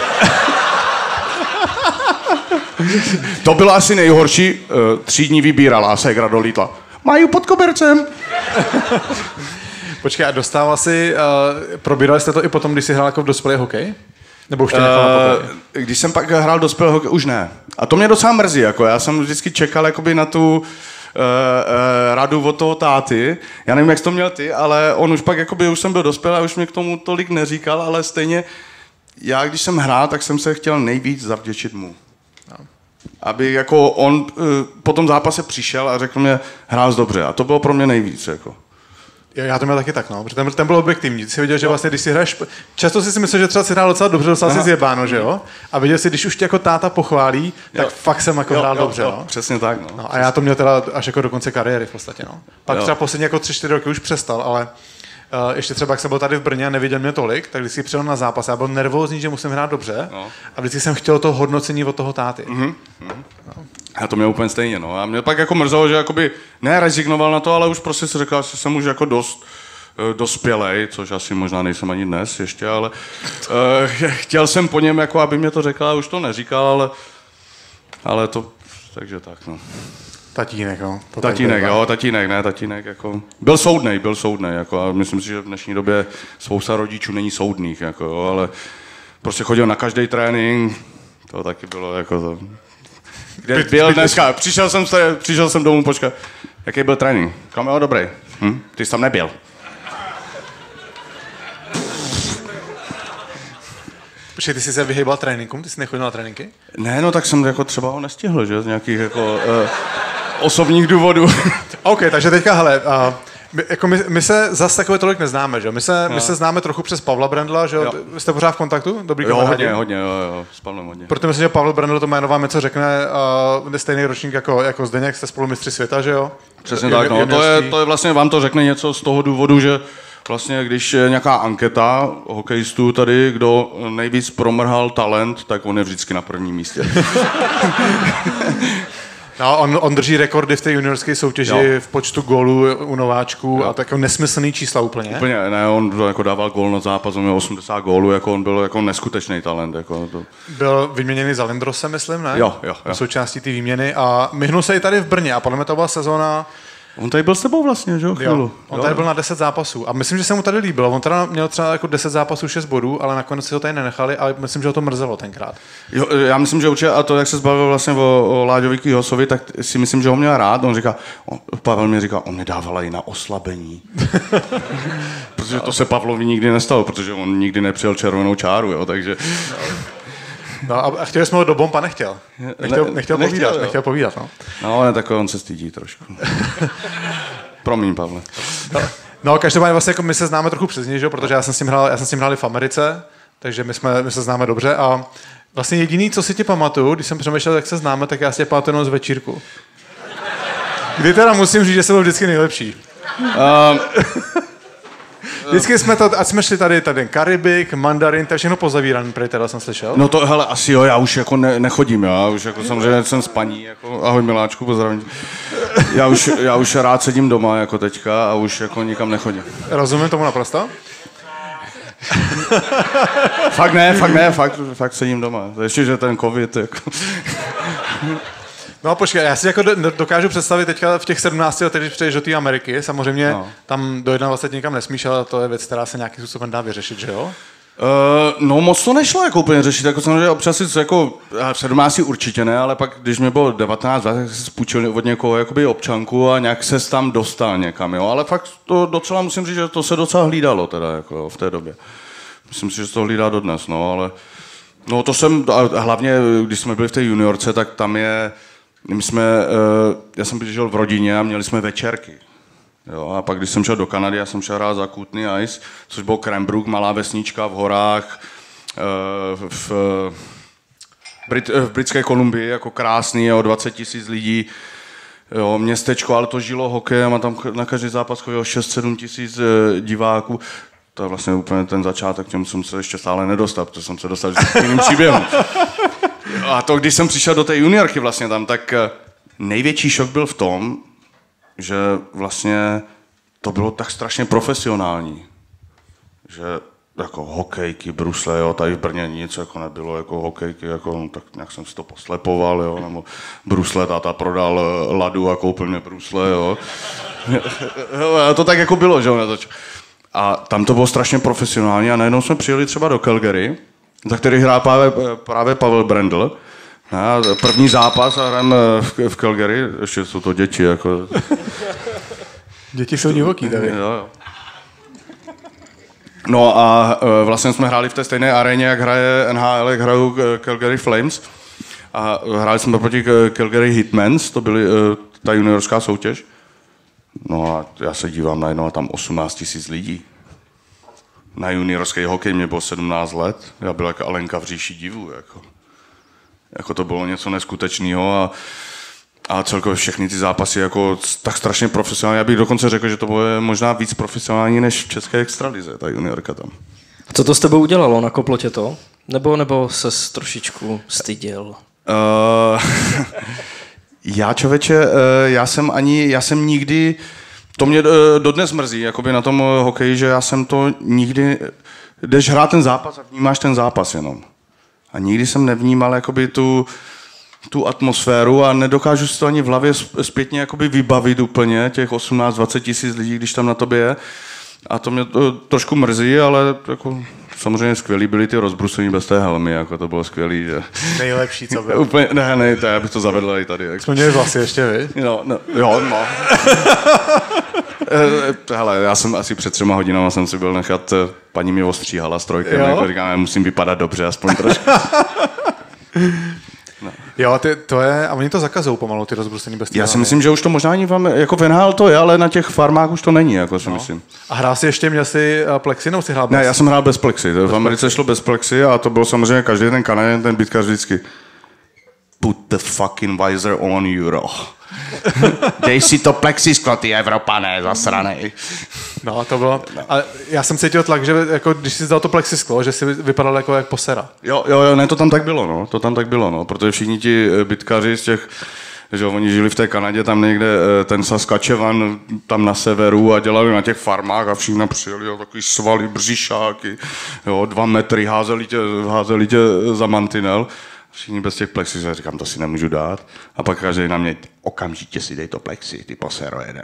C: To bylo asi nejhorší, tři dní vybírala a ségra dolítla. Mají pod kobercem.
D: Počkej, a dostával si, uh, probírali jste to i potom, když jsi hrál jako v dospělý hokej? Nebo už tě nechal na pokoji?
C: Když jsem pak hrál dospělý hokej, už ne. A to mě docela mrzí, jako já jsem vždycky čekal jakoby na tu Uh, uh, radu od toho táty. Já nevím, jak jsi to měl ty, ale on už pak, jakoby, už jsem byl dospělý a už mě k tomu tolik neříkal, ale stejně já, když jsem hrál, tak jsem se chtěl nejvíc zavděčit mu. No. Aby jako on uh, po tom zápase přišel a řekl mě, hrál dobře. A to bylo pro mě nejvíc, jako.
D: Já to měl taky tak, no, protože ten, ten byl objektivní. Ty jsi viděl, že vlastně, když si hraješ, často si si myslel, že třeba si hrál docela dobře, dostal si zjebáno, že jo? A viděl si, když už tě jako táta pochválí, tak jo. fakt jsem jako jo, hrál jo, dobře, jo, no.
C: Přesně tak, no.
D: no. A já to měl teda až jako do konce kariéry v podstatě, no. Pak jo. třeba poslední jako tři, čtyři roky už přestal, ale uh, ještě třeba, jak jsem byl tady v Brně a neviděl mě tolik, tak když si přijel na zápas, já byl nervózní, že musím hrát dobře, no. A vždycky jsem chtěl to hodnocení od toho táty. Mm-hmm.
C: No. Já to měl úplně stejně, no. A mě pak jako mrzelo, že jakoby ne rezignoval na to, ale už prostě si řekl, že jsem už jako dost dospělej, což asi možná nejsem ani dnes ještě, ale uh, chtěl jsem po něm, jako aby mě to řekl, a už to neříkal, ale, ale to, takže tak, no.
D: Tatínek, jo.
C: To tatínek, jo, tatínek, ne, tatínek, jako, byl soudnej, byl soudnej, jako, a myslím si, že v dnešní době spousta rodičů není soudných, jako, jo, ale prostě chodil na každý trénink, to taky bylo, jako to. Kde byl dneska, přišel jsem, se, přišel jsem domů, počkat, jaký byl trénink? Kam, jo, dobrý, hm? Ty jsi tam nebyl.
D: Počkej, ty jsi se vyhýbal tréninkům? Ty jsi nechodil na tréninky?
C: Ne, no tak jsem jako třeba ho nestihl, že? Z nějakých jako uh, osobních důvodů.
D: OK, takže teďka, hele, uh, my, jako my, my se zase takové tolik neznáme, že? My se, my se známe trochu přes Pavla Brendla, že? Jo. Jste pořád v kontaktu? Dobrý
C: jo, kamarádi? hodně, hodně, jo, jo, s Pavlem hodně.
D: Protože myslím, že Pavel Brendl to jméno vám něco řekne, uh, stejný ročník jako, jako Zdeněk, jste spolu mistři světa, že jo?
C: Přesně tak, no, to je, to je vlastně, vám to řekne něco z toho důvodu, že vlastně, když je nějaká anketa hokejistů tady, kdo nejvíc promrhal talent, tak on je vždycky na prvním místě.
D: No, on, on drží rekordy v té juniorské soutěži jo. v počtu gólů u nováčků jo. a tak nesmyslný čísla úplně.
C: Úplně, ne, on jako dával gól na zápas, on měl osmdesát gólů, jako on byl jako neskutečný talent. Jako to.
D: Byl vyměněný za Lindrosem, myslím, ne?
C: Jo, jo. jo.
D: Součástí té výměny a myhnul se i tady v Brně a podle mě to byla sezóna.
C: On tady byl s tebou vlastně, že jo?
D: jo on tady byl na deset zápasů a myslím, že se mu tady líbilo. On teda měl třeba jako deset zápasů, šest bodů, ale nakonec si ho tady nenechali a myslím, že ho to mrzelo tenkrát.
C: Jo, já myslím, že určitě, a to, jak se zbavil vlastně o, o Láďovi Kýhosovi, tak si myslím, že ho měl rád. On říká, on, Pavel mi říká, on mi dával i na oslabení. Protože to se Pavlovi nikdy nestalo, protože on nikdy nepřijel červenou čáru, jo, takže...
D: No a chtěli jsme ho do bomba, nechtěl. Nechtěl,
C: ne,
D: nechtěl, nechtěl povídat, jo. nechtěl povídat, no.
C: No, ale takové on se stydí trošku. Promiň, Pavle.
D: No, no každopádně vlastně jako my se známe trochu přes něj, že? Protože já jsem s ním hrál, já jsem s ním hrál v Americe, takže my, jsme, my se známe dobře a vlastně jediný, co si ti pamatuju, když jsem přemýšlel, jak se známe, tak já si tě pamatuju jenom z večírku. Kdy teda musím říct, že jsem byl vždycky nejlepší. Um, Vždycky jsme to, ať jsme šli tady, tady Karibik, Mandarin, to je všechno pozavíraný, prej teda jsem slyšel.
C: No to, hele, asi jo, já už jako ne, nechodím, já už jako samozřejmě jsem s paní, jako ahoj miláčku, pozdravím. Já už, já už rád sedím doma, jako teďka, a už jako nikam nechodím.
D: Rozumím tomu naprosto?
C: Fakt ne, fakt ne, fakt, fakt sedím doma. Ještě, že ten covid, jako...
D: No počkej, já si jako dokážu představit teďka v těch sedmnácti letech, když přijdeš do té Ameriky, samozřejmě no. tam do dvaceti jedna nikam nesmíš, ale to je věc, která se nějakým způsobem dá vyřešit, že jo?
C: Uh, no moc to nešlo jako úplně řešit, jako samozřejmě občas si jako v sedmnácti určitě ne, ale pak když mi bylo devatenáct, tak jsem si půjčil od někoho jakoby občanku a nějak se tam dostal někam, jo, ale fakt to docela musím říct, že to se docela hlídalo teda jako jo, v té době. Myslím si, že se to hlídá dodnes, no, ale no to jsem, a hlavně když jsme byli v té juniorce, tak tam je, my jsme, uh, já jsem žil v rodině a měli jsme večerky. Jo, a pak, když jsem šel do Kanady, já jsem šel hrát za Kootenay Ice, což byl Cranbrook, malá vesnička v horách, v, Brit, v Britské Kolumbii, jako krásný, o dvacet tisíc lidí, jo, městečko, ale to žilo hokejem a tam na každý zápas chodilo šest sedm tisíc diváků. To je vlastně úplně ten začátek, k těmu jsem se ještě stále nedostal, protože jsem se dostal k jiným příběhům. A to, když jsem přišel do té juniorky vlastně tam, tak největší šok byl v tom, že vlastně to bylo tak strašně profesionální, že jako hokejky, brusle, jo, tady v Brně nic jako nebylo, jako hokejky, jako, no, tak nějak jsem si to poslepoval, jo, nebo brusle, táta prodal ladu a koupil mě brusle, jo. A to tak jako bylo, že jo, a tam to bylo strašně profesionální a najednou jsme přijeli třeba do Calgary, za který hrál právě, právě Pavel Brandl. No, první zápas a hrajeme v, v Calgary, ještě jsou to děti, jako...
D: Děti jsou divoký tady.
C: Jo, jo. No a vlastně jsme hráli v té stejné aréně, jak hraje N H L, jak hrajou Calgary Flames. A hráli jsme proti Calgary Hitmans, to byly ta juniorská soutěž. No a já se dívám najednou a tam osmnáct tisíc lidí. Na juniorský hokej mě bylo sedmnáct let, já byl jako Alenka v říši divů, jako. Jako to bylo něco neskutečného a, a celkově všechny ty zápasy jako tak strašně profesionální. Já bych dokonce řekl, že to bylo možná víc profesionální než v české extralize, ta juniorka tam.
A: Co to s tebou udělalo? Nakoplo tě to? Nebo, nebo ses trošičku styděl?
C: Uh, já člověče, uh, já jsem ani, já jsem nikdy, to mě uh, dodnes mrzí, jakoby na tom uh, hokeji, že já jsem to nikdy, jdeš hrát ten zápas a vnímáš ten zápas jenom. A nikdy jsem nevnímal jakoby tu, tu atmosféru a nedokážu si to ani v hlavě zpětně jakoby vybavit úplně, těch osmnáct dvacet tisíc lidí, když tam na tobě je. A to mě to trošku mrzí, ale jako, samozřejmě skvělý byly ty rozbrusení bez té helmy, jako to bylo skvělý, že...
D: Nejlepší, co bylo.
C: Úplně, ne, ne, to já bych to zavedl i tady. Jako.
D: Jsme měli vlasy ještě, vy?
C: No, no, jo, no. Hele, já jsem asi před třema hodinama jsem si byl nechat, paní mě ostříhala strojkem, jako říkám, já musím vypadat dobře, aspoň trošku.
D: No. Jo, ty, to je, a oni to zakazují pomalu, ty rozbrusení bez
C: Já si myslím, že už to možná ani vám, jako v N H L to je, ale na těch farmách už to není, jako si no. myslím.
D: A hrál jsi ještě, měl jsi uh, plexi, nebo jsi hrál bez?
C: Ne, já jsem hrál bez plexi, v Americe plexi. Šlo bez plexi a to bylo samozřejmě každý ten Kanaděn, ten bitkař vždycky put the fucking visor on, Euro. Dej si to plexisklo, ty Evropané, zasranej.
D: No, to bylo, a já jsem cítil tlak, že jako, když jsi dal to plexisklo, že si vypadal jako jak posera.
C: Jo, jo, jo, ne, to tam tak bylo, no, to tam tak bylo, no, protože všichni ti bitkaři z těch, že oni žili v té Kanadě, tam někde ten Saskatchewan, tam na severu a dělali na těch farmách a všichni přijeli, jo, takový svaly, břišáky, jo, dva metry, házeli tě, házeli tě za mantinel. Všichni bez těch plexi, já říkám, to si nemůžu dát. A pak každý na mě, okamžitě si dej to plexi, ty posero jeden.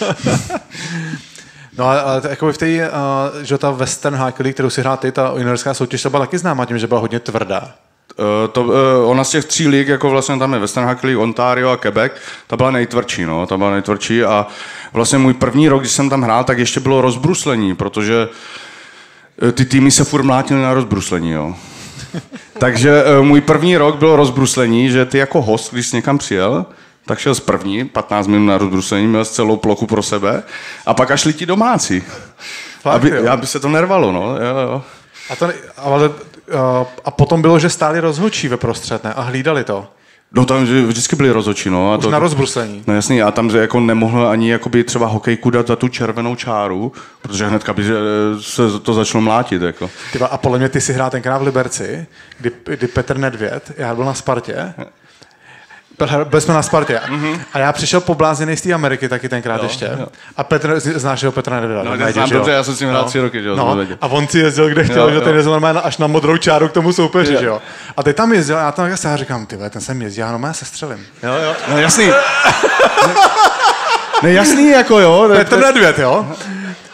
D: No ale jako v té, uh, že ta Western Hockey League, kterou si hrál ty, ta juniorská soutěž, to byla taky známá tím, že byla hodně tvrdá.
C: Uh, to, uh, ona z těch tří lig, jako vlastně tam je Western Hockey League, Ontario a Quebec, ta byla nejtvrdší, no, ta byla nejtvrdší a vlastně můj první rok, když jsem tam hrál, tak ještě bylo rozbruslení, protože ty týmy se furt mlátily na rozbruslení, jo. Takže uh, můj první rok bylo rozbruslení, že ty jako host, když jsi někam přijel, tak šel z první, patnáct minut na rozbruslení, měl celou plochu pro sebe a pak až šli ti domácí.
D: Fakt,
C: aby, aby se to nervalo, no. Jo, jo.
D: A, to, ale, uh, a potom bylo, že stáli rozhodčí ve prostřed, ne? A hlídali to.
C: No tam vždycky byli rozhodčí, no. A
D: Už
C: to,
D: na rozbruslení.
C: No jasný, a tam jako nemohl ani jakoby třeba hokejku dát za tu červenou čáru, protože hnedka by se to začalo mlátit, jako.
D: Tyba, a podle mě ty si hrál tenkrát v Liberci, kdy, kdy Petr Nedvěd, já byl na Spartě, byli jsme na Spartě. Mm-hmm. A já přišel poblázněný z té Ameriky taky tenkrát jo, ještě. Jo. A Petr, znáš jeho Petra Nedvěda?
C: No, já znám dobře, já jsem s ním hrál
D: no.
C: tři roky, že jo.
D: No. A on si jezdil, kde chtěl, jo, že ten jezdil normálně až na modrou čáru k tomu soupeři, že jo. A teď tam jezdil a já tam já říkám, ty ten sem jezdí, já no já se střelím.
C: Jo, jo. No jasný. Ne, jasný, jako jo.
D: Petr Nedvěd, jo.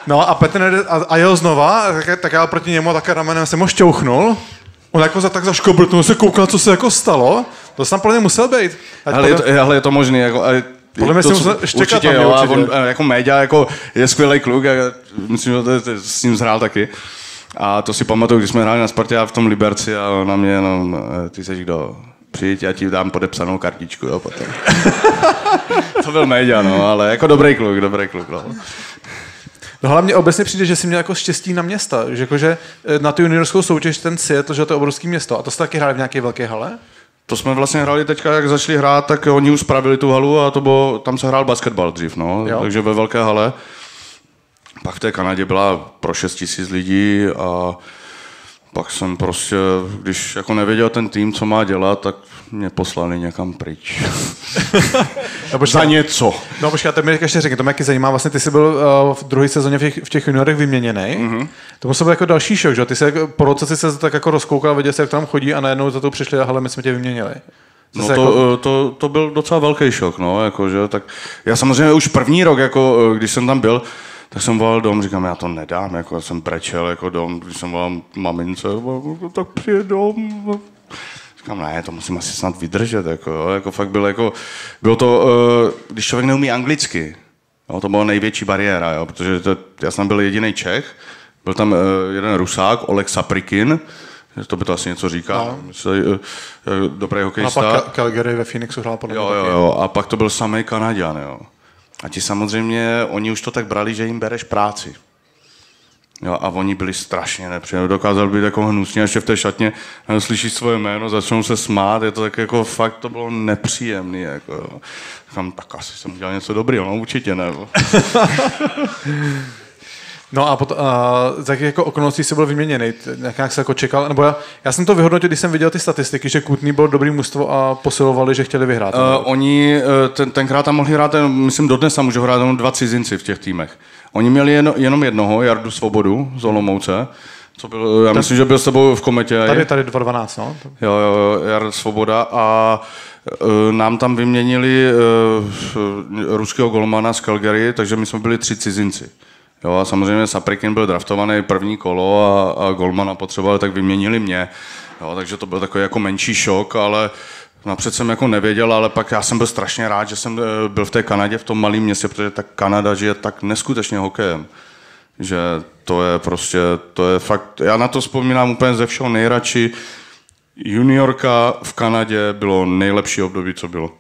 D: No a Petr nejde a, a jel znova, tak, tak já proti němu také ramenem jsem ho šťouchnul. On jako za, tak zaškobrtnul, se koukal, co se jako stalo. To jsem podle něj musel být.
C: Ale, podle... je to, ale je to možný. Jako, ale
D: podle mě si musel štěkat
C: určitě,
D: na mě,
C: jo,
D: určitě.
C: On, jako Méďa jako je skvělý kluk, a myslím, že to, to, s ním zhrál taky. A to si pamatuju, když jsme hráli na Spartě a v tom Liberci a on na mě jenom, ty seš kdo? Přijď, já ti dám podepsanou kartičku, jo, potom. To byl Méďa, no, ale jako dobrý kluk, dobrý kluk, no.
D: No hlavně obecně přijde, že jsi měl jako štěstí na města, že jakože na tu juniorskou soutěž ten Seattle, že to je obrovský město. A to jste taky hráli v nějaké velké hale?
C: To jsme vlastně hráli teďka, jak začali hrát, tak oni už spravili tu halu a to bylo, tam se hrál basketbal dřív, no, jo. Takže ve velké hale. Pak v té Kanadě byla pro šest tisíc lidí a pak jsem prostě, když jako nevěděl ten tým, co má dělat, tak mě poslali někam pryč.
D: No,
C: za něco.
D: No počkej, to mi ještě řekni, to mě jaký zajímá, vlastně ty jsi byl uh, v druhé sezóně v těch, v těch juniorech vyměněný. Mm-hmm. To musel být jako další šok, že? Ty jsi jako, po roce se tak jako rozkoukal, viděl jsi, jak tam chodí a najednou za to přišli a hele, my jsme tě vyměnili.
C: No to, jako... to, to byl docela velký šok, no, jakože, tak já samozřejmě už první rok, jako, když jsem tam byl, tak jsem volal dom, říkám, já to nedám, jako já jsem brečel jako dom, když jsem volal mamince, tak přijde dom. Říkám, ne, to musím asi snad vydržet, jako, jo, jako fakt bylo, jako, bylo to, uh, když člověk neumí anglicky, jo, to byla největší bariéra, jo, protože to, já jsem byl jediný Čech, byl tam uh, jeden Rusák, Oleg Saprikin, to by to asi něco říká, no. Myslí, uh, uh, dobrý hokejista.
D: A pak Calgary ve Phoenixu hrál podle mě.
C: Jo, jo, jo, a pak to byl samý Kanaďan, jo. A ti samozřejmě, oni už to tak brali, že jim bereš práci. Jo, a oni byli strašně nepříjemní. Dokázali být jako hnusně, ještě v té šatně slyšíš svoje jméno, začnou se smát, je to tak jako fakt, to bylo nepříjemný. Jako, jo. Říkám, tak asi jsem udělal něco dobrého, no určitě ne.
D: No a potom, uh, za jakých jako okolností jsi byl vyměněný? Jak se jako čekal? Nebo já, já jsem to vyhodnotil, když jsem viděl ty statistiky, že Kutný byl dobrý mužstvo a posilovali, že chtěli vyhrát.
C: Uh, oni ten, tenkrát tam mohli hrát, myslím dodnes tam můžou hrát jenom dva cizinci v těch týmech. Oni měli jen, jenom jednoho, Jardu Svobodu z Olomouce, co byl, já ten, myslím, že byl s tebou v Kometě.
D: Tady, tady dva dvanáct, no.
C: Jo, jo, Jarda Svoboda a uh, nám tam vyměnili uh, ruského golmana z Calgary, takže my jsme byli tři cizinci. Jo, a samozřejmě Saprikin byl draftovaný první kolo a, a golmana potřebovali, tak vyměnili mě. Jo, takže to byl takový jako menší šok, ale napřed jsem jako nevěděl, ale pak já jsem byl strašně rád, že jsem byl v té Kanadě, v tom malém městě, protože ta Kanada žije tak neskutečně hokejem, že to je prostě, to je fakt, já na to vzpomínám úplně ze všeho nejradši. Juniorka v Kanadě bylo nejlepší období, co bylo.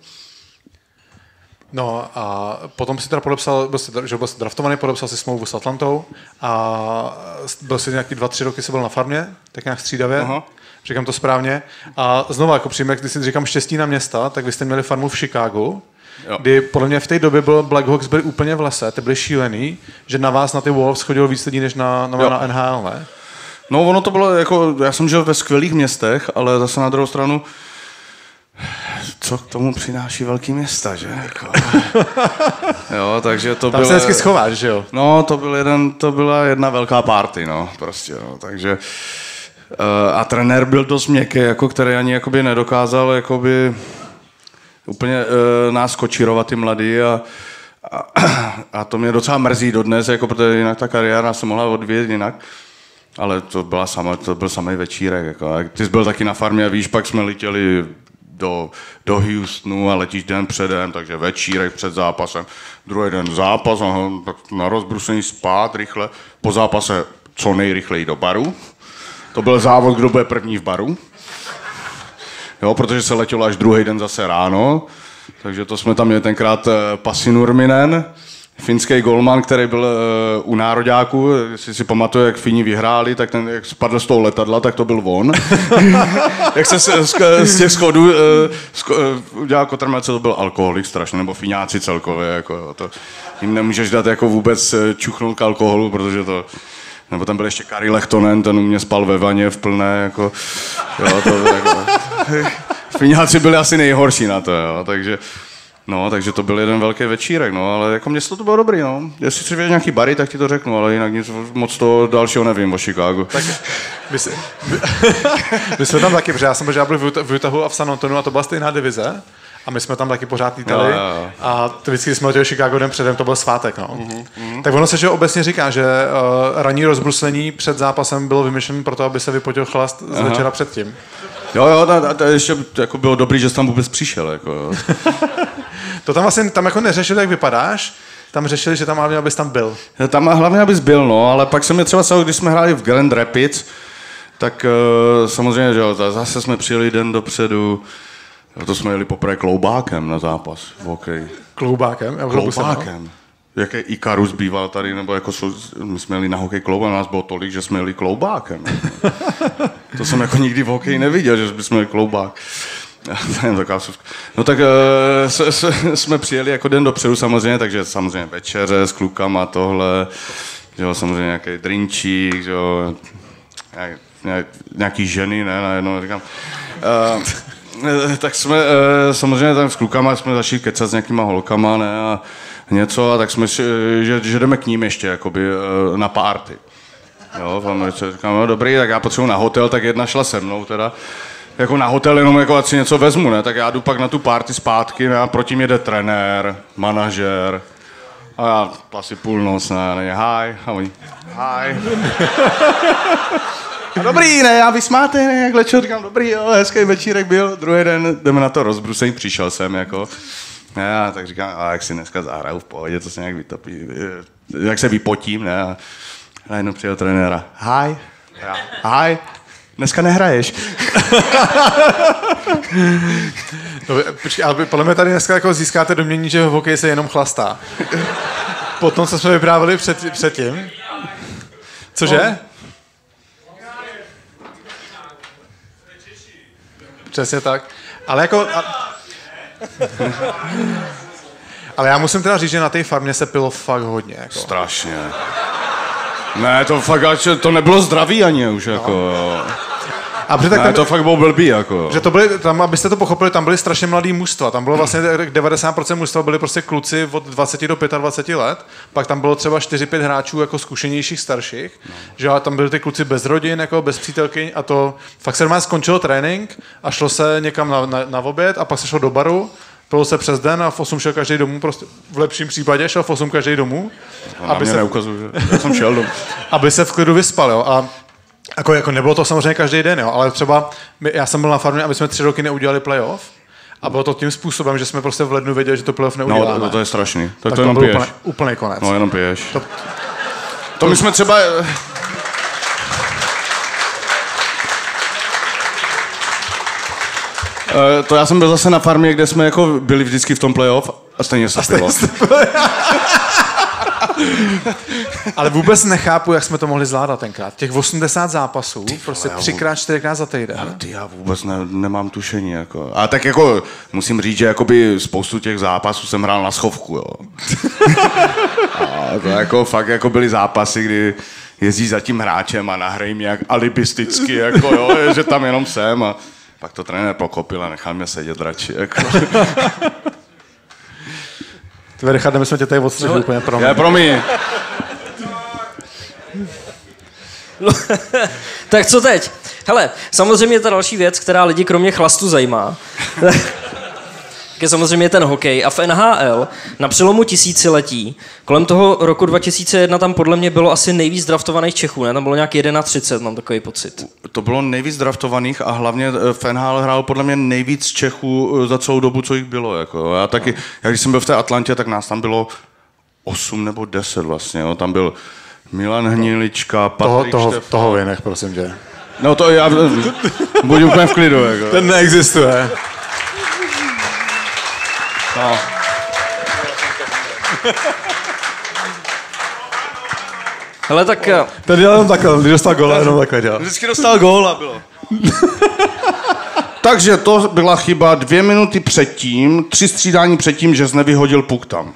D: No a potom si teda podepsal, byl jsi, že byl jsi draftovaný, podepsal si smlouvu s Atlantou a byl jsi nějaký dva, tři roky jsi byl na farmě, tak nějak střídavě, aha. Říkám to správně. A znovu jako přímě, když si říkám štěstí na města, tak vy jste měli farmu v Chicagu, jo. Kdy podle mě v té době byl Blackhawks byli úplně v lese, ty byli šílený, že na vás na ty Wolves chodilo víc lidí než na, na, na N H L, ne?
C: No ono to bylo jako, já jsem žil ve skvělých městech, ale zase na druhou stranu co k tomu přináší velký města, že? Jako. Jo, takže to
D: tam
C: bylo...
D: se hezky schováš, že jo?
C: No, to, byl jeden, to byla jedna velká party, no, prostě, no, takže... Uh, a trenér byl dost měkký, jako, který ani jakoby nedokázal jakoby, úplně uh, nás kočírovat ty mladí a, a, a to mě docela mrzí dodnes, jako, protože jinak ta kariéra se mohla odvíjet jinak. Ale to, byla sama, to byl samý večírek. Jako. Ty jsi byl taky na farmě a víš, pak jsme letěli do, do Houstonu a letíš den předem, takže večírek před zápasem, druhý den zápas, aha, tak na rozbrusení spát rychle, po zápase co nejrychleji do baru. To byl závod, kdo bude první v baru. Jo, protože se letělo až druhý den zase ráno, takže to jsme tam měli tenkrát Pasi Nurminen, finský golman, který byl uh, u nároďáků, jestli si pamatuje, jak Fini vyhráli, tak ten, jak spadl z toho letadla, tak to byl on. Jak se z, z, z těch schodů uh, sk, uh, udělal kotrmelce, to byl alkoholik strašně, nebo Fiňáci celkově. Jako, to, jim nemůžeš dát jako vůbec čuchnout k alkoholu, protože to... Nebo tam byl ještě Kari Lehtonen, ten u mě spal ve vaně v plné, jako... Jo, to, jako Fiňáci byli asi nejhorší na to, jo, takže... No, takže to byl jeden velký večírek, no, ale jako město to bylo dobrý, no. Jestli si věděl nějaký bary, tak ti to řeknu, ale jinak nic moc toho dalšího nevím o Chicagu. Tak
D: my, si, my, my jsme tam taky, protože já jsem byl, že já byl v Utahu a v San Antonu a to byla stejná divize. a my jsme tam taky pořád lítali
C: jo, jo, jo.
D: a to vždycky, když jsme letěli Chicago den předem, to byl svátek, no. Mm-hmm, mm-hmm. Tak ono se, že obecně říká, že uh, ranní rozbruslení před zápasem bylo vymyšlené proto, aby se vypotil chlast z večera předtím.
C: Jo, jo, to, to ještě jako bylo dobrý, že jsi tam vůbec přišel, jako jo.
D: To tam vlastně, tam jako neřešili, jak vypadáš, tam řešili, že tam hlavně, abys tam byl.
C: Tam hlavně, abys byl, no, ale pak se mi třeba stalo, když jsme hráli v Grand Rapids, tak uh, samozřejmě, že jo, zase jsme přijeli den dopředu, to jsme jeli poprvé kloubákem na zápas v hokeji.
D: Kloubákem?
C: Kloubákem. Jaký Ikarus býval tady, nebo jako jsou, my jsme jeli na hokej kloubák, nás bylo tolik, že jsme jeli kloubákem. To jsem jako nikdy v hokeji neviděl, že bychom jeli kloubák. No tak uh, s, s, jsme přijeli jako den dopředu samozřejmě, takže samozřejmě večeře s klukama tohle, že jo, samozřejmě nějaký drinčík, že jo, nějak, nějaký ženy, ne, najednou říkám. Uh, tak jsme uh, samozřejmě tam s klukama jsme začali kecat s nějakýma holkama, ne, a něco, a tak jsme, že, že jdeme k ním ještě, jakoby, uh, na party. Jo, v Americe říkám, no dobrý, tak já potřebuji na hotel, tak jedna šla se mnou teda, jako na hotel jenom jako ať si něco vezmu, ne, tak já jdu pak na tu party zpátky, ne, a proti mě jde trenér, manažer, a já asi půl noc, ne, ne, hi, a oni, hi. Dobrý, ne, a vy smáte, ne, jak lečo, říkám, dobrý, jo, hezký večírek byl, druhý den jdeme na to rozbrusení, přišel jsem, jako, ne, a tak říkám, a jak si dneska zahraju v pohodě, to se nějak vytopí, jak se vypotím, ne, a najednou přijel trenéra, hi, já, hi, dneska nehraješ.
D: No, počkej, ale podle mě tady dneska jako získáte domění, že v hokeji se jenom chlastá. Po tom, co jsme vyprávili před, předtím. Cože? Oh. Přesně tak. Ale jako... A... Ale já musím teda říct, že na té farmě se pilo fakt hodně. Jako.
C: Strašně. Ne, to fakt, to nebylo zdravý ani už, jako... No. A ne, tam, to fakt bylo blbý, jako.
D: Že to byly, tam, abyste to pochopili, tam byly strašně mladý mužstva. Tam bylo vlastně devadesát procent mužstva byli prostě kluci od dvacet do dvaceti pěti let. Pak tam bylo třeba čtyři pět hráčů jako zkušenějších, starších. No. Že tam byli ty kluci bez rodin, jako bez přítelkyň a to fakt se normálně skončil trénink a šlo se někam na, na, na oběd a pak se šlo do baru. Pilo se přes den a v osm šel každý domů, prostě v lepším případě šel v osm každý domů.
C: No, aby se neukazuju, že já jsem šel domů.
D: Aby se v klidu vyspal, jo. A Jako, jako nebylo to samozřejmě každý den, jo, ale třeba my, já jsem byl na farmě, aby jsme tři roky neudělali playoff a bylo to tím způsobem, že jsme prostě v lednu věděli, že to playoff neuděláme.
C: No, to, to je strašný. To,
D: tak
C: to jenom
D: byl
C: piješ.
D: úplný, úplný konec.
C: No, jenom piješ.
D: To,
C: to, to my jsme třeba... Uh, to já jsem byl zase na farmě, kde jsme jako byli vždycky v tom playoff a stejně se pilo.
D: Ale vůbec nechápu, jak jsme to mohli zvládat tenkrát. Těch osmdesát zápasů, ty, prostě třikrát, čtyřikrát za týden.
C: Ty, já vůbec ne, nemám tušení. Jako. A tak jako musím říct, že jakoby spoustu těch zápasů jsem hrál na schovku. Jo. A to jako fakt jako byly zápasy, kdy jezdí za tím hráčem a nahraj mě jak alibisticky, jako, jo, že tam jenom jsem. A pak to trenér pokopil a nechal mě sedět radši. Jako.
D: Tvé, Richarde, my jsme tě tady odstřihli no, úplně promiň.
C: Já promiň.
A: No, tak co teď? Hele, samozřejmě ta další věc, která lidi kromě chlastu zajímá, je samozřejmě ten hokej. A v N H L na přelomu tisíciletí, kolem toho roku dva tisíce jedna tam podle mě bylo asi nejvíc draftovaných Čechů, ne? Tam bylo nějak třicet jedna, mám takový pocit.
C: To bylo nejvíc draftovaných a hlavně v N H L hrál podle mě nejvíc Čechů za celou dobu, co jich bylo. Jako. Já taky, já když jsem byl v té Atlantě, tak nás tam bylo osm nebo deset vlastně. Jo. Tam byl Milan Hnilička, Patrik
D: toho, toho,
C: Štefan.
D: toho vynech, prosím tě.
C: No to já, buď úplně v klidu. Jako.
D: Ten neexistuje.
C: No.
A: Hele, tak...
D: Ten dělal jenom takhle, když dostal gól, jenom takhle dělal.
C: Vždycky dostal gól a bylo. Takže to byla chyba dvě minuty předtím, tři střídání předtím, že jsi nevyhodil puk tam.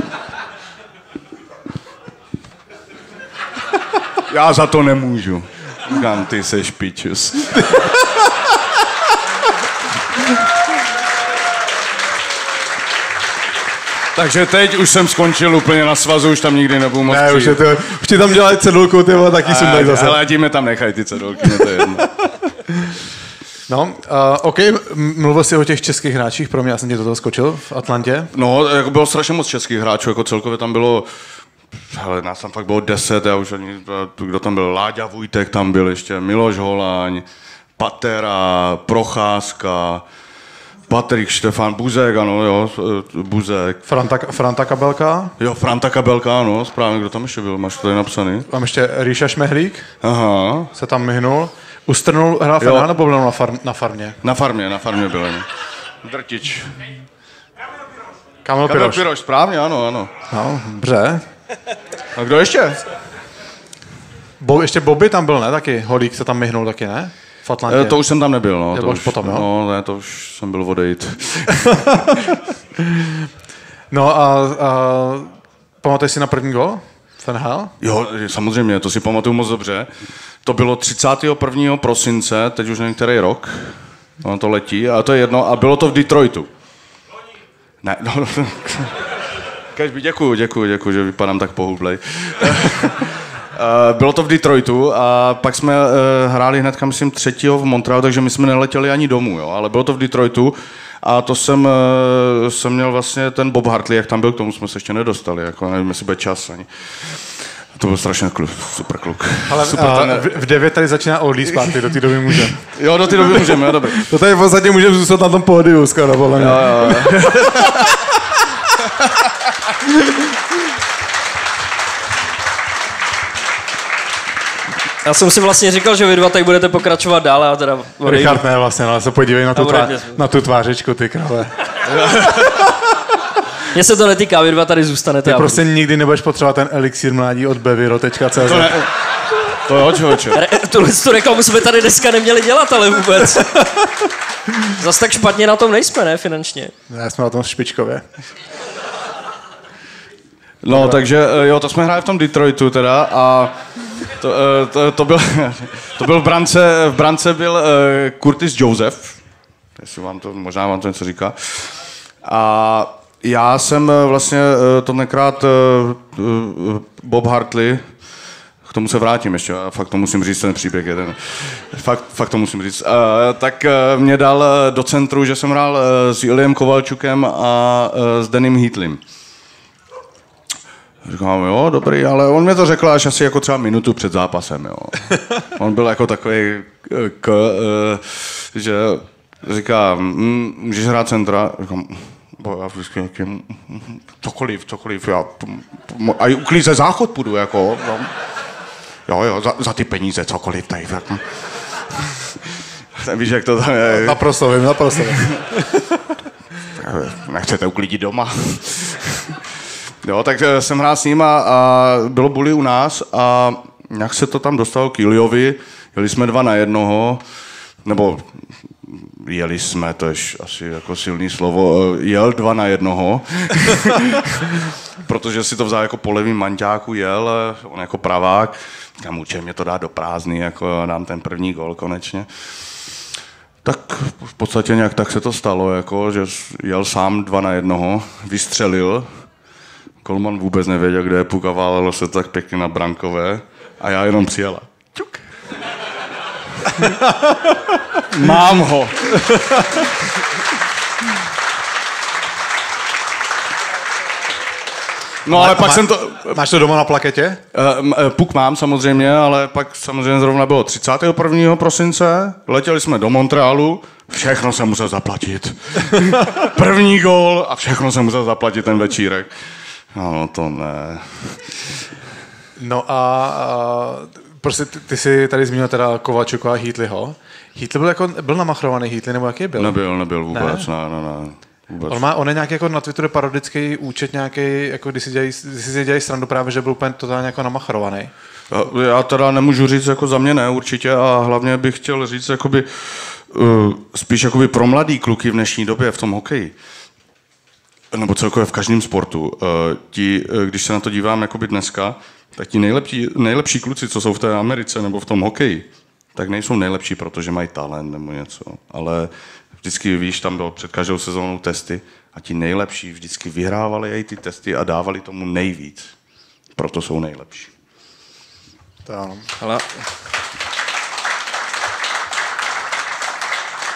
C: Já za to nemůžu. Říkám, ty seš pičus. Takže teď už jsem skončil úplně na svazu, už tam nikdy nebudu moc
D: Ne, už, je to, už ti tam dělají cedulku, ty vole, taky jsem tady zase.
C: Ale tím mě tam nechaj ty cedulky, mě to je jedno.
D: No, uh, OK, mluvil jsi o těch českých hráčích, pro mě já jsem tě do toho skočil v Atlantě.
C: No, jako bylo strašně moc českých hráčů, jako celkově tam bylo, hele, nás tam fakt bylo deset, já už ani, kdo tam byl, Láďa Vujtek tam byl ještě, Miloš Holaň, Patera, Procházka, Patrik Štefán, Buzek, ano, jo, Buzek.
D: Franta, Franta Kabelka?
C: Jo, Franta Kabelka, ano, správně, kdo tam ještě byl, máš to tady napsaný.
D: Mám ještě Ríša Šmehlík,
C: Aha.
D: se tam myhnul. Ustrnul, hrál v N H L nebo byl na, farm, na farmě?
C: Na farmě, na farmě byl. Drtič.
D: Kamil
C: Kamil
D: Piroš.
C: Piroš, správně, ano, ano.
D: No, dobře.
C: A kdo ještě?
D: Bo, ještě Bobby tam byl, ne? Taky Holík se tam myhnul taky, ne? V Atlantě.
C: E, to už jsem tam nebyl, no.
D: To,
C: to
D: už potom, jo?
C: No, ne, to už jsem byl odejít.
D: No a, a pamatuješ si na první gol v N H L?
C: Jo, samozřejmě, to si pamatuju moc dobře. To bylo třicátého prvního prosince, teď už nevím, který rok. No, to letí, a to je jedno. A bylo to v Detroitu. Ne, no, Kežby, děkuju, děkuju, děkuju, že vypadám tak pohublej. Bylo to v Detroitu a pak jsme hráli hnedka, myslím, třetího v Montrealu, takže my jsme neletěli ani domů, jo, ale bylo to v Detroitu a to jsem, jsem měl vlastně ten Bob Hartley, jak tam byl, k tomu jsme se ještě nedostali, jako nevím, jestli bude čas ani. To byl strašně kluk, super kluk.
D: Ale
C: super,
D: a,
C: ten...
D: v devět tady začíná Oldies Party, do té doby můžeme.
C: Jo, do té doby můžeme, jo, dobrý.
D: To tady v podstatě můžeme zůstat na tom pódiu skoro, podle mě.
C: Jo, jo, jo.
A: Já jsem si vlastně říkal, že vy dva tady budete pokračovat dál a teda odejdu.
D: Richard ne vlastně, ale se podívej na tu, tvá, na tu tvářičku, ty krale.
A: Mně se to netýká, vy dva tady zůstanete.
D: Ty prostě budu... nikdy nebudeš potřebovat ten elixír mládí od beviro tečka cé zet.
C: To, ne, to jo, člověče.
A: Re, tuhle tu reklamu jsme tady dneska neměli dělat, ale vůbec. Zas tak špatně na tom nejsme, ne, finančně.
D: Ne, jsme na tom špičkově.
C: No, Dobra. Takže jo, to jsme hráli v tom Detroitu teda a to, to, to byl, to byl v brance, v brance byl uh, Curtis Joseph, jestli vám to, možná vám to něco říká. A já jsem vlastně uh, to nekrát uh, uh, Bob Hartley, k tomu se vrátím ještě, a fakt to musím říct, ten příběh jeden. Fakt, fakt to musím říct. Uh, tak uh, mě dal uh, do centru, že jsem hrál uh, s Iliem Kovalčukem a uh, s Danem Heatlym. Říkám, jo, dobrý, ale on mi to řekl až asi jako třeba minutu před zápasem, jo. On byl jako takový k, že říká, můžeš hrát centra? Říkám, bo já vždycky nějakým, cokoliv, cokoliv, já, a i uklíze záchod půjdu, jako, no. Jo, jo, za, za ty peníze, cokoliv tady, jako. Víš, jak to tam je.
D: Naprosto vím, naprosto vím.
C: Nechcete uklidit doma. Jo, tak jsem hrál s ním a, a bylo bully u nás a nějak se to tam dostalo k Iliovi, jeli jsme dva na jednoho, nebo jeli jsme, to je asi jako silný slovo, jel dva na jednoho, protože si to vzal jako po levým manťáku, jel, on jako pravák, říkám, určitě mě to dá do prázdný, jako dám ten první gol konečně. Tak v podstatě nějak tak se to stalo, jako, že jel sám dva na jednoho, vystřelil, Kolman vůbec nevěděl, kde je puk a válelo se tak pěkně na brankové a já jenom přijela. Čuk. Mám ho. No ale pak
D: má,
C: jsem to...
D: Máš to doma na plaketě?
C: Uh, puk mám samozřejmě, ale pak samozřejmě zrovna bylo třicátého prvního prosince, letěli jsme do Montrealu, všechno jsem musel zaplatit. První gól a všechno jsem musel zaplatit ten večírek. No, to ne.
D: No a, a prostě ty, ty jsi tady zmínil teda Kovalčuka a Heatleyho. Heatley byl jako, byl namachrovaný Heatley, nebo jaký byl?
C: Nebyl, nebyl vůbec, ne, ne, ne. ne vůbec.
D: On má, on je nějaký jako na Twitteru parodický účet nějaký, jako když si dělají, když si dělají srandu právě, že byl úplně totálně jako namachrovaný.
C: Já, já teda nemůžu říct, jako za mě ne určitě a hlavně bych chtěl říct, jakoby, uh, spíš jakoby pro mladý kluky v dnešní době v tom hokeji. Nebo celkově v každém sportu. Uh, ti, uh, když se na to dívám jakoby dneska, tak ti nejlepší, nejlepší kluci, co jsou v té Americe nebo v tom hokeji, tak nejsou nejlepší, protože mají talent nebo něco. Ale vždycky, víš, tam bylo před každou sezónou testy a ti nejlepší vždycky vyhrávali i ty testy a dávali tomu nejvíc. Proto jsou nejlepší.
D: To ano.
A: Ale...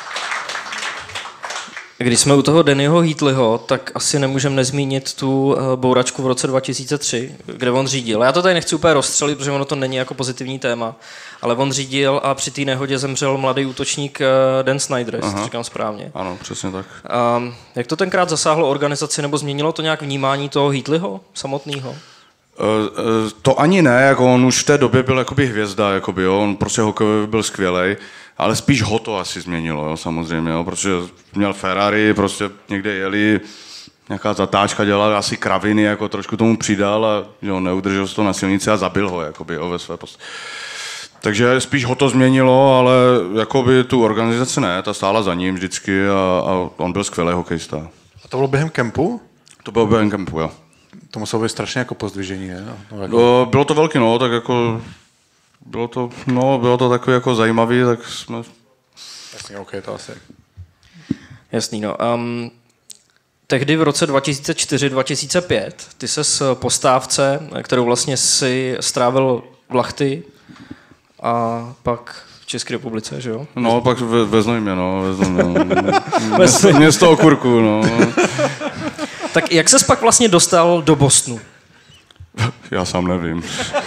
A: Když jsme u toho Dannyho Heatleyho, tak asi nemůžeme nezmínit tu bouračku v roce dva tisíce tři, kde on řídil. Já to tady nechci úplně rozstřelit, protože ono to není jako pozitivní téma, ale on řídil a při té nehodě zemřel mladý útočník Dan Snyder, jestli říkám správně.
C: Ano, přesně tak.
A: A jak to tenkrát zasáhlo organizaci, nebo změnilo to nějak vnímání toho Heatleyho samotného?
C: To ani ne, jako on už v té době byl jakoby hvězda, jakoby, jo. On prostě hokejově byl skvělej, ale spíš ho to asi změnilo, jo, samozřejmě, jo, protože měl Ferrari, prostě někde jeli, nějaká zatáčka dělala asi kraviny, jako trošku tomu přidal a jo, neudržel se to na silnici a zabil ho, jakoby, jo, ve své post... Takže spíš ho to změnilo, ale jakoby tu organizaci ne, ta stála za ním vždycky a, a on byl skvělý hokejista.
D: A to bylo během kempu?
C: To bylo během kempu, jo.
D: To muselo být strašně jako pozdvižení, ne? No, jako...
C: no, bylo to velký, no, tak jako, bylo to, no, bylo to takový jako zajímavý, tak jsme...
D: Jasně, ok, to asi.
A: Jasný, no. Um, tehdy v roce dva tisíce čtyři dva tisíce pět ty ses po stávce, kterou vlastně si strávil v Lahti a pak v České republice, že jo?
C: No, pak ve, ve Znojmě, no, ve Znojmě, no. město, město okurku, no.
A: Tak jak ses pak vlastně dostal do Bostonu?
C: Já sám nevím.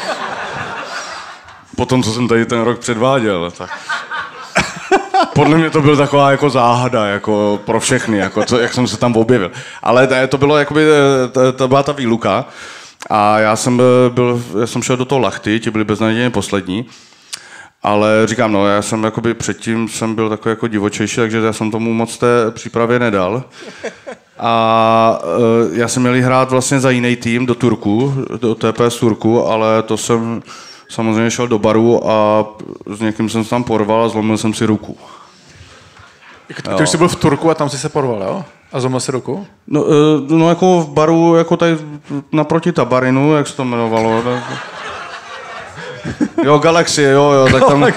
C: Potom, co jsem tady ten rok předváděl, tak... Podle mě to byla taková jako záhada, jako pro všechny, jako co, jak jsem se tam objevil. Ale to bylo jakoby, to, to byla ta výluka a já jsem byl, já jsem šel do toho Lahti, ti byli beznadějně poslední. Ale říkám, no, já jsem jakoby předtím jsem byl takový jako divočejší, takže já jsem tomu moc té přípravě nedal. A uh, já jsem měl hrát vlastně za jiný tým do Turku, do T P S Turku, ale to jsem samozřejmě šel do baru a s někým jsem se tam porval a zlomil jsem si ruku.
D: Ty už jsi byl v Turku a tam jsi se porval, jo? A zlomil si ruku?
C: No, uh, no jako v baru, jako tady naproti Tabarinu, jak se to jmenovalo. Tak... Jo, Galaxie, jo, jo, tak tam...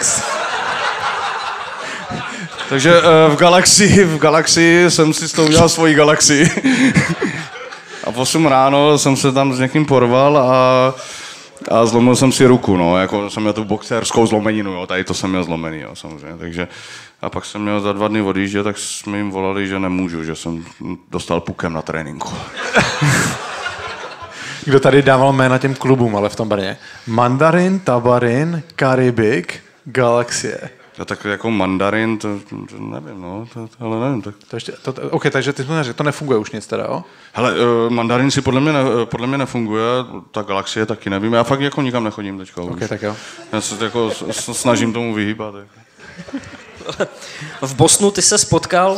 C: Takže uh, v Galaxii, v Galaxii jsem si s tou udělal svoji Galaxii. A v osm ráno jsem se tam s někým porval a, a zlomil jsem si ruku, no, jako jsem měl tu boxerskou zlomeninu, jo, tady to jsem měl zlomený, jo, samozřejmě, takže a pak jsem měl za dva dny odjíždět, tak jsme jim volali, že nemůžu, že jsem dostal pukem na tréninku.
D: Kdo tady dával jména těm klubům, ale v tom Brně? Mandarin, Tabarin, Karibik, Galaxie.
C: Ja, tak jako mandarin, to, to nevím, no, to, to, ale nevím. Tak...
D: To ještě, to, to, ok, takže ty jsi neřekl, to nefunguje už nic teda, jo?
C: Hele, uh, mandarin si podle mě, ne, podle mě nefunguje, ta Galaxie taky nevím, já fakt jako nikam nechodím teďka.
D: Ok,
C: už.
D: tak jo.
C: Já se jako snažím tomu vyhýbat.
A: V Bostonu ty se spotkal...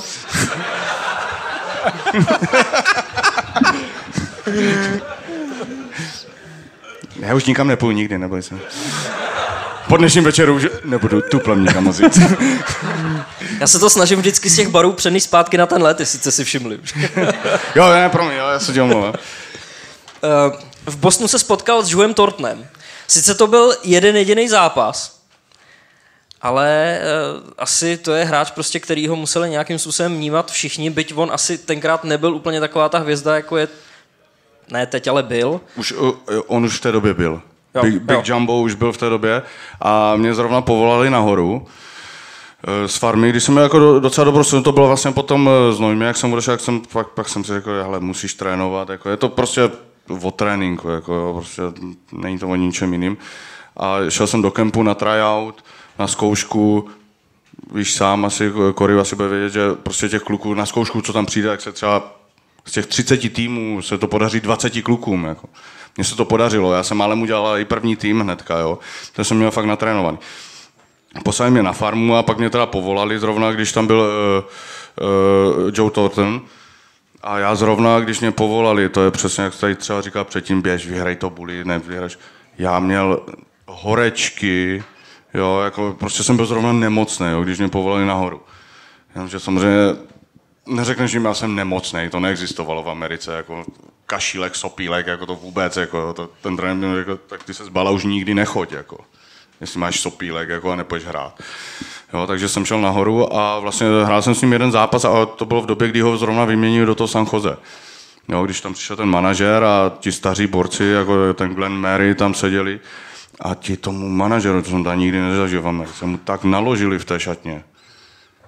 C: Já už nikam nepůjdu nikdy, neboj se. Po dnešním večeru už nebudu tuplem nikam moc jít.
A: Já se to snažím vždycky z těch barů přenést zpátky na ten let, jestli jste si všimli.
C: Jo, ne, promiň, jo, já se tě omlouvám.
A: V Bostonu se spotkal s Joeem Thorntonem. Sice to byl jeden jediný zápas, ale uh, asi to je hráč, prostě, který ho museli nějakým způsobem vnímat všichni, byť on asi tenkrát nebyl úplně taková ta hvězda, jako je... Ne, teď ale byl.
C: Už, uh, on už v té době byl.
A: Jo,
C: Big, Big
A: jo.
C: Jumbo už byl v té době a mě zrovna povolali nahoru uh, z farmy, když jsem měl jako docela dobrou, to bylo vlastně potom uh, Znojmě, jak jsem odešel, jak jsem, pak, pak jsem si řekl, hele, musíš trénovat, jako, je to prostě o tréninku, jako, jo, prostě není to o ničem jiným. A šel jsem do kempu na tryout, na zkoušku, víš sám, asi Kory asi bude vědět, že prostě těch kluků na zkoušku, co tam přijde, jak se třeba z těch třiceti týmů se to podaří dvaceti klukům, jako. Mně se to podařilo, já jsem ale udělal i první tým hnedka, jo. To jsem měl fakt natrénovaný. Poslali mě na farmu a pak mě teda povolali zrovna, když tam byl uh, uh, Joe Thornton. A já zrovna, když mě povolali, to je přesně, jak tady třeba říkal předtím, běž, vyhraj to bully, ne, vyhrajš. Já měl horečky, jo, jako prostě jsem byl zrovna nemocný, jo, když mě povolali nahoru. Jenomže samozřejmě neřekneš jim, já jsem nemocnej, to neexistovalo v Americe, jako kašílek, sopílek, jako to vůbec, jako to, ten trenér mi řekl, tak ty se z bala už nikdy nechoď, jako, jestli máš sopílek, jako a nepůjdeš hrát. Jo, takže jsem šel nahoru a vlastně hrál jsem s ním jeden zápas a to bylo v době, kdy ho zrovna vyměnili do toho San Jose. Jo, když tam přišel ten manažer a ti staří borci, jako ten Glenn Murray, tam seděli a ti tomu manažeru, to jsem tam nikdy nezažil v Americe, mu tak naložili v té šatně.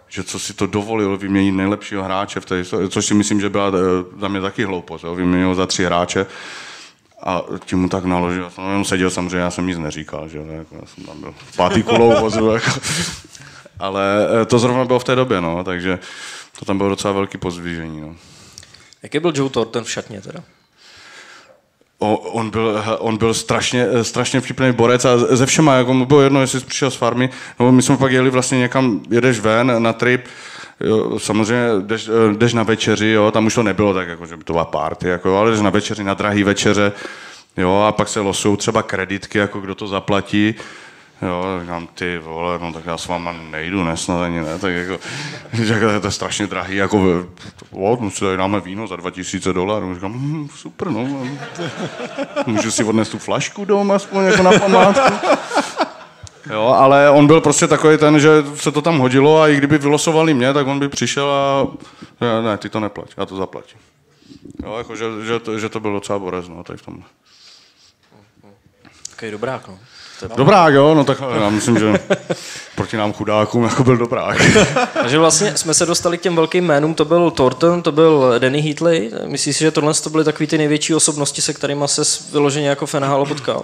C: že co si to dovolil vyměnit nejlepšího hráče v té, což si myslím, že byla za mě taky hloupost, jo? Vyměnil za tři hráče a tím mu tak naložil. Já jsem jenom seděl, samozřejmě, já jsem nic neříkal, že jako, já jsem tam byl pátý kulou vozu, jako. Ale to zrovna bylo v té době, no, takže to tam bylo docela velký pozdvižení. No.
A: Jaký byl Joe Thornton v šatně teda?
C: O, on, byl, on byl strašně, strašně vtipný borec a ze všema, jako mu bylo jedno, jestli jsi přišel z farmy, no my jsme pak jeli vlastně někam, jedeš ven na trip, jo, samozřejmě jdeš, jdeš na večeři, jo, tam už to nebylo tak, jako, že by to byla party, jako, ale jdeš na večeři, na drahý večeře, jo, a pak se losují třeba kreditky, jako kdo to zaplatí. Jo, říkám, ty vole, no tak já s váma nejdu, nesnad ani ne, tak jako, že to je strašně drahý, jako, o, no si tady dáme víno za dva tisíce dolarů, říkám, hm, super, no, můžu si odnést tu flašku doma, aspoň jako na památku. Jo, ale on byl prostě takový ten, že se to tam hodilo a i kdyby vylosovali mě, tak on by přišel a, ne, ty to neplať, já to zaplatím. Jo, jako, že, že, to, že to byl docela borec, no, tady v tomhle.
A: Takový dobrák, no.
C: Dobrák, jo, no tak já myslím, že proti nám chudákům jako byl dobrák.
A: Takže vlastně jsme se dostali k těm velkým jménům, to byl Thornton, to byl Danny Heatley. Myslíš si, že tohle to byly takový ty největší osobnosti, se kterými se vyloženě jako F N H L potkal?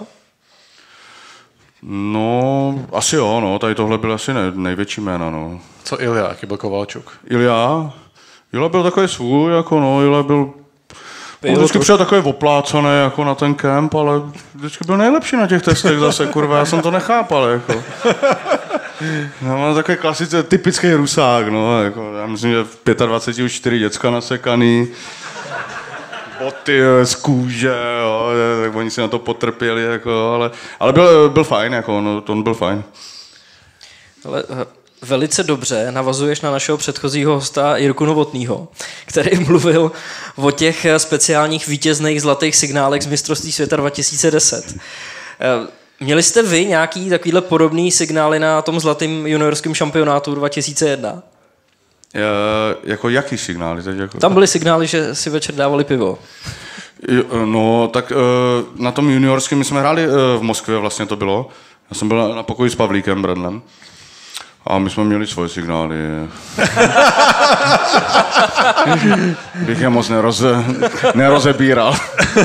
C: No, asi jo, no, tady tohle byl asi nej, největší jména, no.
D: Co Ilja, jaký byl Kovalčuk?
C: Ilja? Ilja byl takový svůj, jako no, Ilja byl... On vždycky přijel takový oplácaný jako na ten kemp, ale vždycky byl nejlepší na těch testech zase, kurva, já jsem to nechápal, jako. No, mám takový klasický, typický Rusák, no, jako, já myslím, že v dvacet pět už čtyři děcka nasekaný, boty z kůže, jo, tak oni si na to potrpěli, jako, ale, ale byl, byl fajn, jako, no, to on byl fajn.
A: Ale velice dobře navazuješ na našeho předchozího hosta Jirku Novotnýho, který mluvil o těch speciálních vítězných zlatých signálech z mistrovství světa dva tisíce deset. Měli jste vy nějaký takovýhle podobný signály na tom zlatém juniorském šampionátu dva tisíce jedna?
C: Je, jako jaký signály? Teď jako...
A: Tam byly signály, že si večer dávali pivo.
C: No, tak na tom juniorském my jsme hráli v Moskvě, vlastně to bylo. Já jsem byl na pokoji s Pavlíkem Bradlem. A my jsme měli svoje signály. Bych je moc neroze, nerozebíral.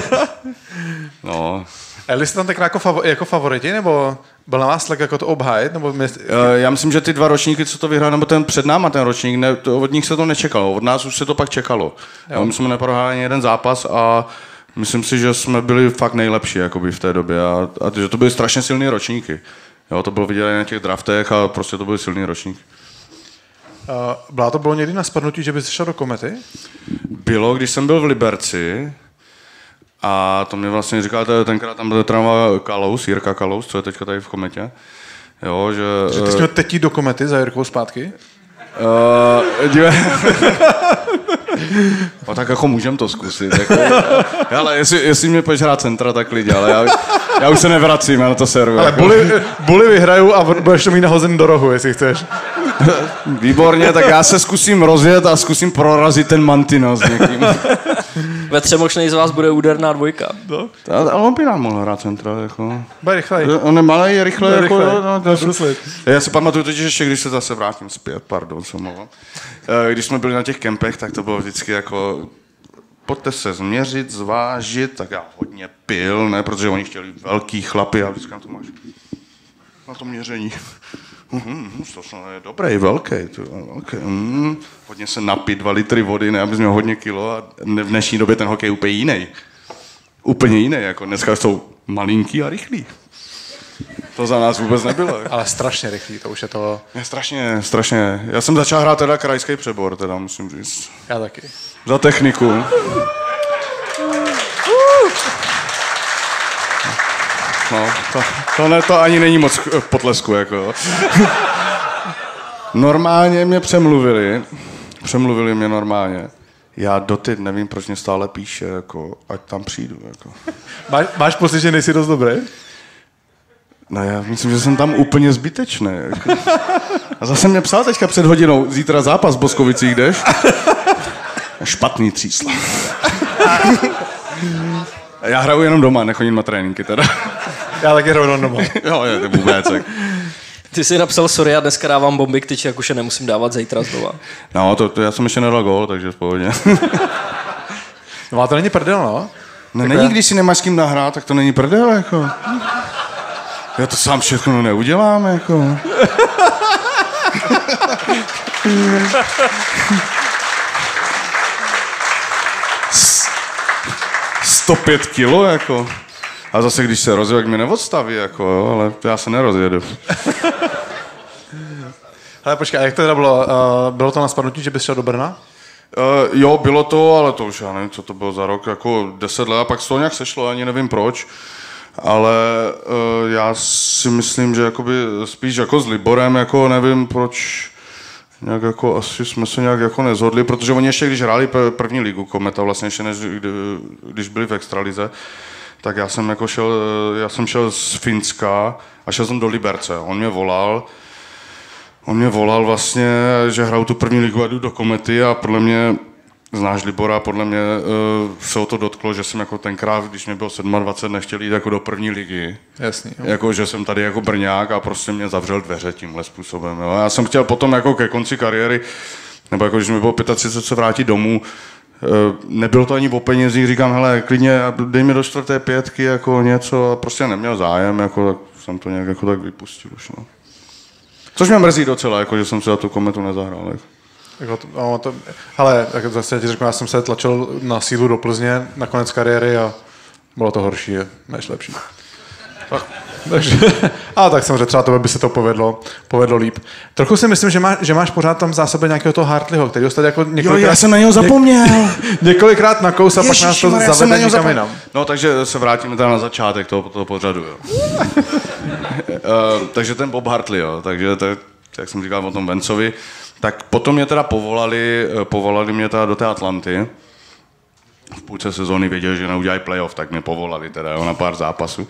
C: No.
D: A jste tam tak jako, favor, jako favoriti, nebo byl na vás tlak jako to obhájit? Nebo my...
C: Já myslím, že ty dva ročníky, co to vyhráli, nebo ten před náma ten ročník, ne, to, od nich se to nečekalo, od nás už se to pak čekalo. Jo. My jsme neprohráli ani jeden zápas a myslím si, že jsme byli fakt nejlepší jakoby v té době a, a že to byly strašně silné ročníky. Jo, to bylo vidět na těch draftech a prostě to byl silný ročník.
D: Uh, byla to bylo někdy na spadnutí, že bys šel do Komety?
C: Bylo, když jsem byl v Liberci a to mě vlastně říkal, tenkrát tam byl trénoval Kalous, Jirka Kalous, co je teďka tady v Kometě. Jo, že...
D: Že ty jsi měl teď jít do Komety za Jirkou zpátky?
C: Uh, dívej. No tak jako můžem to zkusit. Jako, ale jestli, jestli mě půjdeš hrát centra, tak lidi, ale já, já už se nevracím, já na to servu.
D: Ale
C: jako.
D: buly, buly vyhraju a budeš to mít nahozen do rohu, jestli chceš.
C: Výborně, tak já se zkusím rozjet a zkusím prorazit ten Mantino s někým.
A: Ve Třemošnej z vás bude úderná dvojka.
D: No.
C: Ale on by nám mohl hrát centra. Jako.
D: Bude rychlej.
C: On je malý, je rychle.
D: Bude
C: Jako,
D: rychlej.
C: no,
D: No, no,
C: já si pamatuju totiž ještě, když se zase vrátím zpět, pardon, co mluvám. Když jsme byli na těch kempech, tak to bylo vždycky jako pojďte se změřit, zvážit, tak já hodně pil, ne, protože oni chtěli velký chlapy a vždycky na to máš na to měření. Uhum, to je dobrý, velký, to je velký. Uhum. Hodně se napít, dva litry vody, ne, abys měl hodně kilo a v dnešní době ten hokej je úplně jiný. Úplně jiný, jako dneska jsou malinký a rychlý. To za nás vůbec nebylo.
D: Ale strašně rychlý, to už je to...
C: Je strašně, strašně. Já jsem začal hrát teda krajský přebor, teda musím říct.
D: Já taky.
C: Za techniku. No, to, to, ne, to ani není moc potlesku, jako. Normálně mě přemluvili, přemluvili mě normálně. Já doteď nevím, proč mě stále píše, jako, ať tam přijdu, jako.
D: Máš, máš pocit, že nejsi dost dobrý?
C: No já myslím, že jsem tam úplně zbytečný. Jako. A zase mě psal teďka před hodinou, zítra zápas v Boskovicích, jdeš? Špatný třísla. Já hraju jenom doma, nechodím na tréninky teda.
D: Já taky hraju jenom doma.
C: Jo, je, vůbec. Tak.
A: Ty jsi napsal, sorry, já dneska dávám bomby k tyči, jak už je nemusím dávat zítra znova.
C: No, to, to já jsem ještě nedal gól, takže v pohodě.
D: No a to není prdel, no?
C: No není, když si nemáš s kým nahrát, tak to není prdel, jako. Já to sám všechno neudělám, jako. sto pět kilo, jako. A zase, když se rozjedu, jak mě neodstaví, jako, jo, ale já se nerozjedu.
D: Hele, počkej, a jak to teda bylo? Uh, bylo to na spadnutí, že bys šel do Brna?
C: Uh, jo, bylo to, ale to už já nevím, co to bylo za rok, jako deset let, a pak se to nějak sešlo, ani nevím proč. Ale uh, já si myslím, že jakoby spíš jako s Liborem, jako nevím proč, nějak jako asi jsme se nějak jako nezhodli, protože oni ještě, když hráli první ligu Kometa, vlastně ještě než když byli v extralize, tak já jsem jako šel, já jsem šel z Finska a šel jsem do Liberce. On mě volal, on mě volal vlastně, že hrajou tu první ligu a jdu do Komety a podle mě, znáš Libora, podle mě uh, se o to dotklo, že jsem jako tenkrát, když mě bylo dvacet sedm, nechtěl jít jako do první ligy.
D: Jasný. Jo.
C: Jako, že jsem tady jako Brňák a prostě mě zavřel dveře tímhle způsobem. Jo. Já jsem chtěl potom jako ke konci kariéry, nebo jako když mi bylo třicet pět, se vrátit domů, nebylo to ani o penězích, říkám, hele, klidně dej mi do čtvrté pětky, jako něco, a prostě neměl zájem, jako, tak jsem to nějak jako tak vypustil už, no. Což mě mrzí docela, jako, že jsem se za tu Kometu nezahrál.
D: Jako to, no, to, hele, jak zase ti řeknu, já jsem se tlačil na sílu do Plzně na konec kariéry a bylo to horší než lepší. Tak, takže, ale tak samozřejmě třeba to by se to povedlo, povedlo líp. Trochu si myslím, že, má, že máš pořád tam v zásobě nějakého toho Hartleyho, který tady jako několikrát...
C: Jo, já jsem na něho zapomněl.
D: Něk, několikrát nakous a pak nás to zavede někam jinam.
C: No, takže se vrátíme teda na začátek toho, toho pořadu, jo. uh, takže ten Bob Hartley, jo, takže to, jak jsem říkal o tom Vencovi, tak potom mě teda povolali, povolali mě teda do té Atlanty. V půlce sezóny věděli, že neudělají playoff, tak mě povolali teda, jo, na pár zápasů.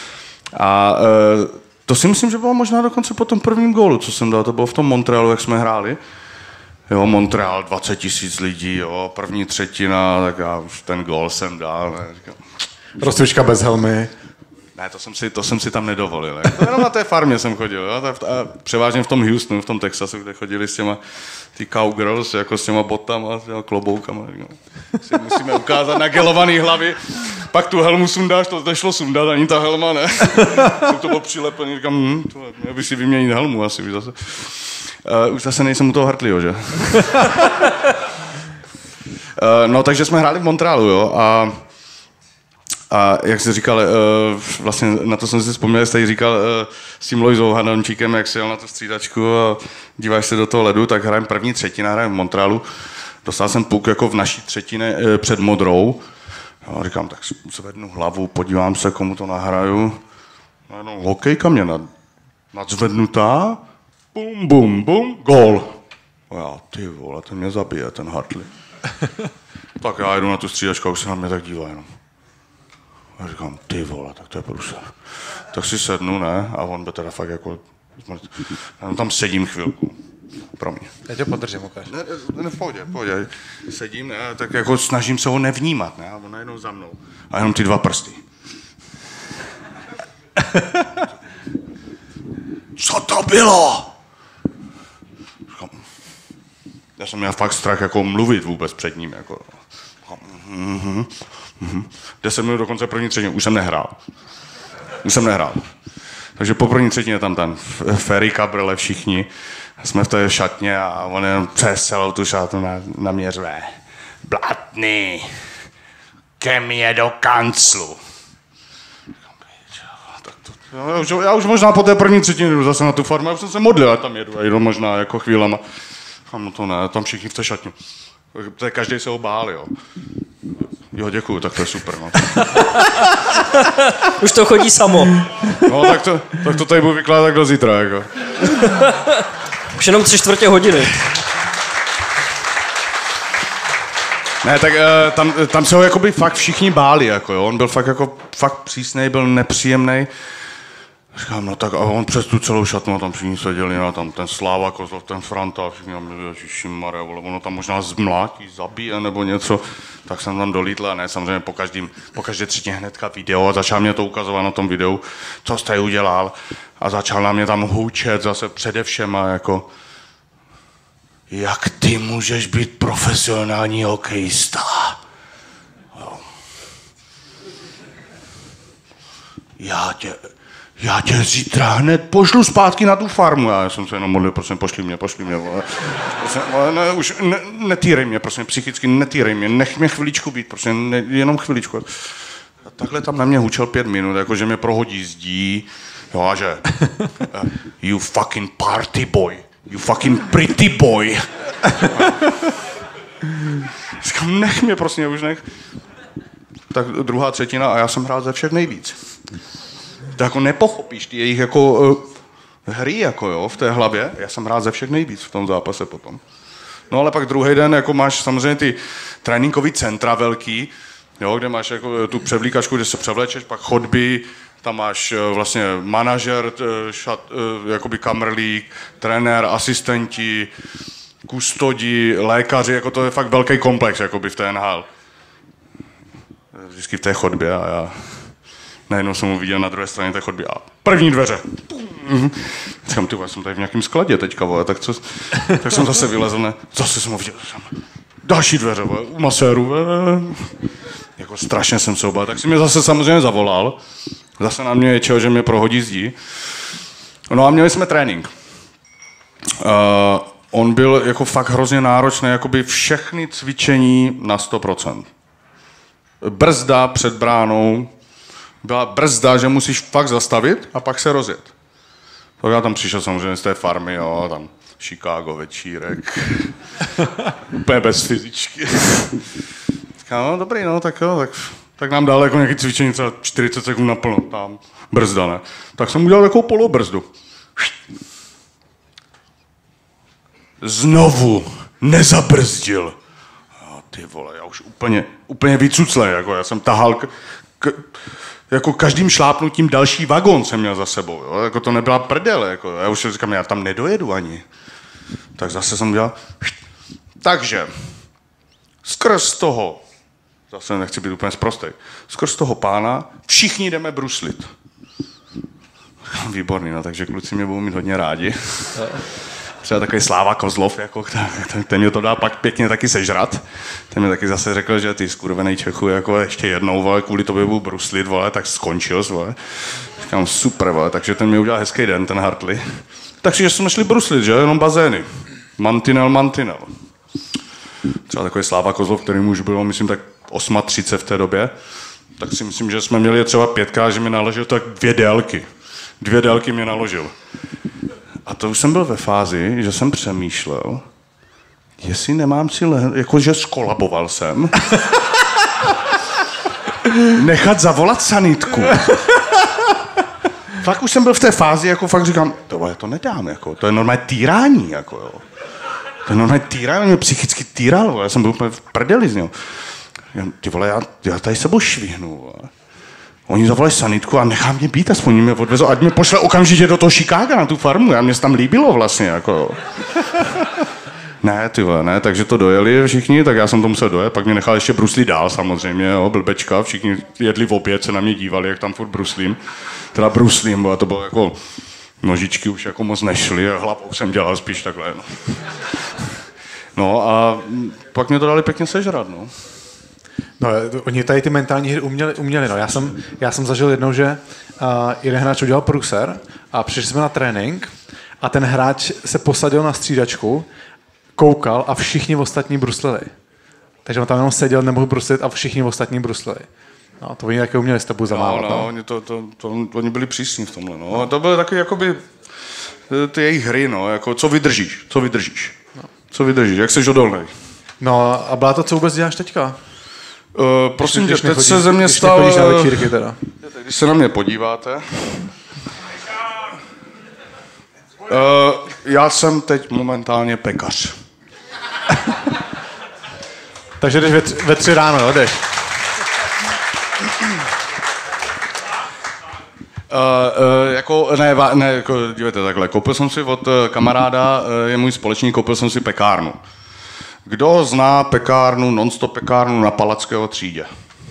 C: A e, to si myslím, že bylo možná dokonce po tom prvním gólu, co jsem dal, to bylo v tom Montrealu, jak jsme hráli. Jo, Montreal, dvacet tisíc lidí, jo, první třetina, tak já už ten gól jsem dal. Ne,
D: Rozcvička bez helmy.
C: Ne, to jsem si, to jsem si tam nedovolil. To jenom na té farmě jsem chodil, jo, a převážně v tom Houstonu, v tom Texasu, kde chodili s těma ty cowgirls, jako s těma botama, s těma kloboukama. No. Si musíme ukázat na gelovaný hlavy, pak tu helmu sundáš, to nešlo sundat, ani ta helma, ne. Jsem to byl přilepený, říkám, hm, to, měl by si vyměnit helmu asi už zase. Uh, už zase nejsem u toho Hartleyho, že? uh, no, takže jsme hráli v Montrealu, jo, a A jak jsi říkal, vlastně na to jsem si vzpomněl, jsi říkal s tím Lojzou Hadončíkem, jak si jel na tu střídačku a díváš se do toho ledu, tak hrajem první třetina, hrajem v Montrealu. Dostal jsem puk jako v naší třetině před modrou. A říkám, tak si zvednu hlavu, podívám se, komu to nahraju. No jenom hokejka mě nad, nadzvednutá. Bum, bum, bum, gól. A já, ty vole, ten mě zabije, ten Hartley. Tak já jdu na tu střídačku a už se na mě tak dívá jenom. A říkám, ty vole, tak to je průser. Tak si sednu, ne? A on by teda fakt jako... Já tam sedím chvilku. Pro mě.
D: Já tě podržím, ukáž.
C: Ne, ne, v pohodě, v pohodě. Sedím, ne? Tak jako snažím se ho nevnímat, ne? A on najednou za mnou. A jenom ty dva prsty. Co to bylo? Říkám, já jsem měl fakt strach jako mluvit vůbec před ním, jako... Mm-hmm. Mm-hmm. Deset minut do konce první třetiny, už jsem nehrál. Už jsem nehrál. Takže po první třetině tam ten Ferry, Cabrele, všichni. Jsme v té šatně a on jenom přes celou tu šatnu na, na mě řve. Blatný, ke mně do kanclu. Já už, já už možná po té první třetině jdu zase na tu farmu, já už jsem se modlil, a tam jedu, a jedu možná jako chvílema. No to ne, tam všichni v té šatně. Každý se ho bál, jo. Jo, děkuju, tak to je super, no.
A: Už to chodí samo.
C: No, tak to, tak to tady budu vykládat do zítra, jako.
A: Už jenom tři čtvrtě hodiny.
C: Ne, tak uh, tam, tam se ho jakoby fakt všichni báli, jako jo. On byl fakt jako, fakt přísnej, byl nepříjemnej. Říkám, no tak a on přes tu celou šatnu, tam všichni seděli, no, tam ten Sláva Kozlov, ten Franta, všichni tam, ježišimarja, ono tam možná zmlátí, zabije nebo něco, tak jsem tam dolítl a ne, samozřejmě po, každým, po každé třetině hnedka video a začal mě to ukazovat na tom videu, co jste udělal a začal na mě tam houčet zase především a jako, jak ty můžeš být profesionální hokejista? Jo. Já tě... Já tě zítra hned pošlu zpátky na tu farmu. Já jsem se jenom modlil, prosím, pošli mě, pošli mě. Vole. Prosím, vole, ne, už ne, netýrej mě, prosím, psychicky netýrej mě, nech mě chviličku být, prosím, ne, jenom chviličku. A takhle tam na mě hučel pět minut, jako že mě prohodí zdí, jo, a že uh, you fucking party boy, you fucking pretty boy. Říkám, nech mě, prosím, už nech. Tak druhá třetina a já jsem hrál ze všech nejvíc. To jako nepochopíš ty jejich jako uh, hry jako jo, v té hlavě. Já jsem hrál ze všech nejvíc v tom zápase potom. No ale pak druhý den jako máš samozřejmě ty tréninkový centra velký, jo, kde máš jako tu převlíkačku, kde se převlečeš, pak chodby, tam máš uh, vlastně manažer, uh, šat, uh, jakoby kamerlík, trenér, asistenti, kustodi, lékaři, jako to je fakt velký komplex jakoby v té N H L. Vždycky v té chodbě a já... Najednou jsem ho viděl na druhé straně té chodby a první dveře. Říkám, ty, já jsem tady v nějakém skladě teďka, vole, tak, co, tak jsem zase vylezl, ne? Zase jsem ho viděl. Další dveře, vole, u maséru. Vole. Jako strašně jsem se obál. Tak si mě zase samozřejmě zavolal. Zase na mě ječel, že mě prohodí zdí. No a měli jsme trénink. Uh, on byl jako fakt hrozně náročný, jakoby všechny cvičení na sto procent. Brzda před bránou, byla brzda, že musíš fakt zastavit a pak se rozjet. Tak já tam přišel samozřejmě z té farmy, jo, tam Chicago večírek, úplně bez fyzičky. Říkám, no dobrý, no tak jo, tak, tak nám dal jako nějaký cvičení třeba čtyřicet sekund naplno, tam brzda, ne. Tak jsem udělal takovou polobrzdu. Znovu nezabrzdil. Jo, ty vole, já už úplně, úplně vycuclej, jako já jsem tahal k, k, jako každým šlápnutím další vagón jsem měl za sebou, jo? Jako to nebyla prdele, jako, já už říkám, já tam nedojedu ani. Tak zase jsem dělal, takže, skrz toho, zase nechci být úplně sprostej, skrz toho pána všichni jdeme bruslit. Výborný, no, takže kluci mě budou mít hodně rádi. Třeba takový Sláva Kozlov, jako, ten, ten mě to dá pak pěkně taky sežrat. Ten mi taky zase řekl, že ty skurvenej Čechu, jako ještě jednou, vole, kvůli tobě budu bruslit, vole, tak skončil, vole. Říkám, super, vole, takže ten mi udělal hezký den, ten Hartley. Takže jsme šli bruslit, že, jenom bazény. Mantinel, mantinel. Třeba takový Sláva Kozlov, který už bylo, myslím, tak třicet osm v té době, tak si myslím, že jsme měli třeba pětka, že mi naložil tak dvě délky. Dvě délky mě naložil. A to už jsem byl ve fázi, že jsem přemýšlel, jestli nemám si, le- jakože skolaboval jsem, nechat zavolat sanitku. Fakt už jsem byl v té fázi, jako fakt říkám, to, já to nedám, jako, to je normálně týrání, jako jo. To je normálně týrání, mě psychicky týralo, já jsem byl úplně v prdeli z něho. Ty vole, já, já tady sebou švihnu, vole. Oni zavolají sanitku a nechá mě být, aspoň mě odvezou, ať mě pošle okamžitě do toho Chicaga na tu farmu, já mě se tam líbilo vlastně, jako. Ne, ty vole, ne, takže to dojeli všichni, tak já jsem to musel dojet, pak mě nechal ještě bruslit dál samozřejmě, jo, blbečka, všichni jedli v oběd, se na mě dívali, jak tam furt bruslím, teda bruslím, bo, a to bylo jako, nožičky už jako moc nešly, hlavou jsem dělal spíš takhle, no. No a pak mě to dali pěkně sežrat, no.
D: No, oni tady ty mentální hry uměli, uměli no. Já jsem, já jsem zažil jednou, že uh, jeden hráč udělal průser a přišli jsme na trénink a ten hráč se posadil na střídačku, koukal a všichni ostatní bruslili. Takže on tam jenom seděl, nemohl bruslit a všichni ostatní bruslili. No, to oni taky uměli s tebou zamávat.
C: No, no, no. Oni, to, to, to, oni byli přísní v tomhle, no. no. To byly taky jakoby ty jejich hry, no, jako co vydržíš, co vydržíš. No. Co vydržíš, jak jsi odolnej.
D: No a byla to, co vůbec děláš teďka?
C: Uh, prosím
D: když
C: tě, teď
D: chodíš,
C: se ze mě
D: když
C: stal...
D: Když na večírky teda.
C: Když se na mě podíváte... Uh, já jsem teď momentálně pekař.
D: Takže jdeš ve, tři, ve tři ráno, jo, jdeš.
C: uh, jako, ne, ne jako, dívejte takhle, koupil jsem si od kamaráda, uh, je můj společník, koupil jsem si pekárnu. Kdo zná pekárnu, non-stop pekárnu na Palackého třídě?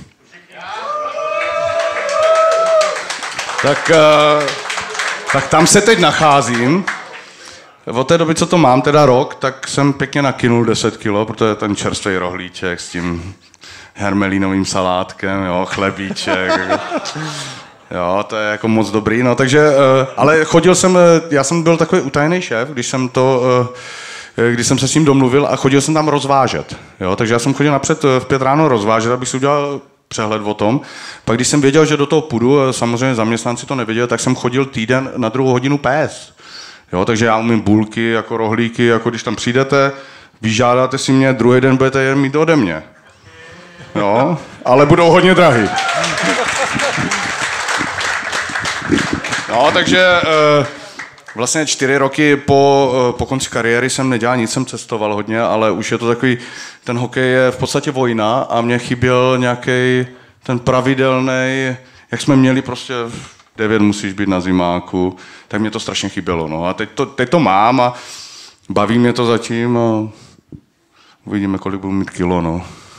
C: Tak, uh, tak tam se teď nacházím. Od té doby, co to mám, teda rok, tak jsem pěkně nakynul deset kilo, protože ten čerstvý rohlíček s tím hermelínovým salátkem, jo, chlebíček. Jo, to je jako moc dobrý, no, takže, uh, ale chodil jsem, já jsem byl takový utajený šéf, když jsem to, uh, když jsem se s ním domluvil a chodil jsem tam rozvážet, jo, takže já jsem chodil napřed v pět ráno rozvážet, abych si udělal přehled o tom. Pak když jsem věděl, že do toho půjdu, samozřejmě zaměstnanci to nevěděli, tak jsem chodil týden na druhou hodinu péct. Jo, takže já umím bulky, jako rohlíky, jako když tam přijdete, vyžádáte si mě, druhý den budete je mít ode mě. Jo, ale budou hodně drahý. No, takže uh, vlastně čtyři roky po, uh, po konci kariéry jsem nedělal nic, jsem cestoval hodně, ale už je to takový, ten hokej je v podstatě vojna a mě chyběl nějaký ten pravidelný, jak jsme měli prostě devět musíš být na zimáku, tak mě to strašně chybělo. No. A teď to, teď to mám a baví mě to zatím a uvidíme, kolik budu mít kilo. No.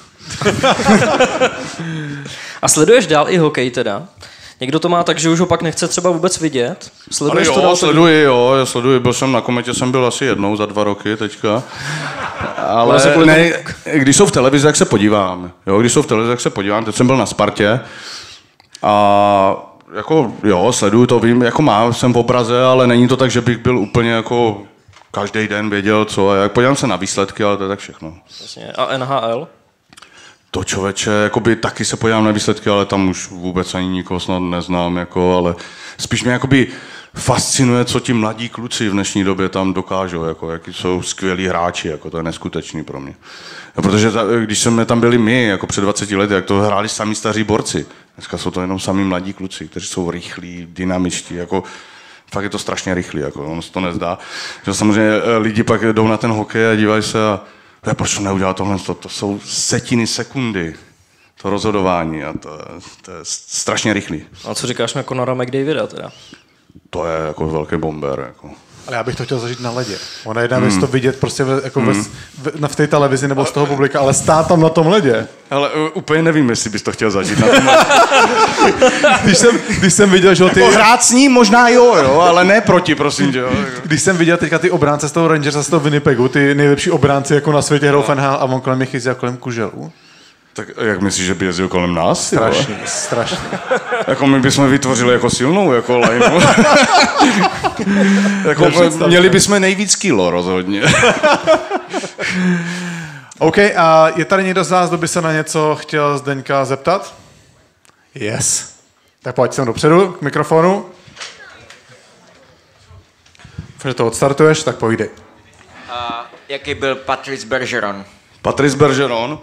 A: A sleduješ dál i hokej teda? Někdo to má tak, že už ho pak nechce třeba vůbec vidět? Sleduješ
C: ale jo,
A: to dál?
C: sleduji, jo, já sleduji, byl jsem na Kometě, jsem byl asi jednou za dva roky teďka. Ale ne, když jsou v televizi, tak se podívám. Jo, když jsou v televizi, tak se podívám. Teď jsem byl na Spartě a jako jo, sleduju to, vím, jako mám, jsem v obraze, ale není to tak, že bych byl úplně jako každý den věděl, co a jak. Podívám se na výsledky, ale to je tak všechno.
A: Jasně. A N H L?
C: To člověče, jakoby taky se podívám na výsledky, ale tam už vůbec ani nikoho snad neznám, jako, ale spíš mě jakoby fascinuje, co ti mladí kluci v dnešní době tam dokážou, jako, jaký jsou skvělí hráči, jako, to je neskutečný pro mě. A protože ta, když jsme tam byli my, jako před dvaceti lety, jak to hráli sami staří borci. Dneska jsou to jenom sami mladí kluci, kteří jsou rychlí, dynamičtí, jako fakt je to strašně rychlý, jako ono se to nezdá. Že samozřejmě lidi pak jdou na ten hokej a dívají se a proč to neudělá tohle, to, to jsou setiny sekundy, to rozhodování a to, to je strašně rychlý.
A: A co říkáš na Conora McDavida teda?
C: To je jako velký bomber, jako.
D: Ale já bych to chtěl zažít na ledě. Ona jedna věc mm. to vidět prostě v, jako mm. v, v, v té televizi nebo z toho publika, ale stát tam na tom ledě.
C: Ale uh, úplně nevím, jestli bys to chtěl zažít na tom ledě.
D: když, jsem, když jsem viděl, že ty...
C: Jako hrát s ním možná jo, jo, ale ne proti, prosím tě. Jo.
D: Když jsem viděl teďka ty obránce z toho Rangers a z toho Winnipegu, ty nejlepší obránci jako na světě hrou F N H L a on kolem mě chyzí kolem kuželů.
C: Tak jak myslíš, že by jezdil kolem nás?
D: Strašně, strašně.
C: Jako my bychom vytvořili jako silnou jako lineu. Jako měli bychom nejvíc kilo rozhodně.
D: OK, a je tady někdo z nás, kdo by se na něco chtěl Zdeňka zeptat? Yes. Tak pojď sem dopředu k mikrofonu. Když to odstartuješ, tak povídej.
E: Uh, jaký byl Patrice Bergeron?
C: Patrice Bergeron?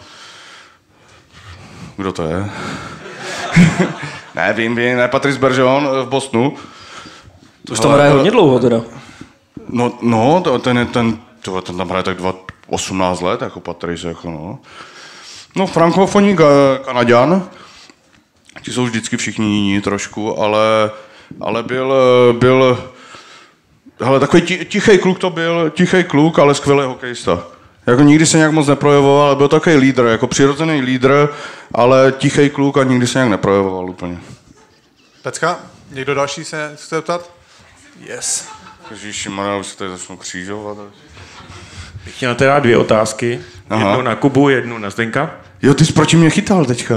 C: Kdo to je? ne, vím, vím, ne, Patrice Bergeron v Bostonu.
A: To už tam hraje hodně dlouho teda.
C: No, no to, ten, je, ten, to, ten tam hraje tak dva, osmnáct let, jako Patrice, jako no. No, frankofonní Kanaďan, ti jsou vždycky všichni jiní trošku, ale, ale byl, byl, hele, takový tichý kluk to byl, tichý kluk, ale skvělý hokejista. Jako nikdy se nějak moc neprojevoval, ale byl takový lídr, jako přirozený lídr, ale tichý kluk a nikdy se nějak neprojevoval úplně.
D: Pecka, někdo další se chce ptat? Yes.
C: Ježišmarja, už se tady začnou křížovat.
F: Bych chtěl teda dvě otázky. Aha. Jednu na Kubu, jednu na Zdenka.
C: Jo, ty jsi proti mě chytal teďka.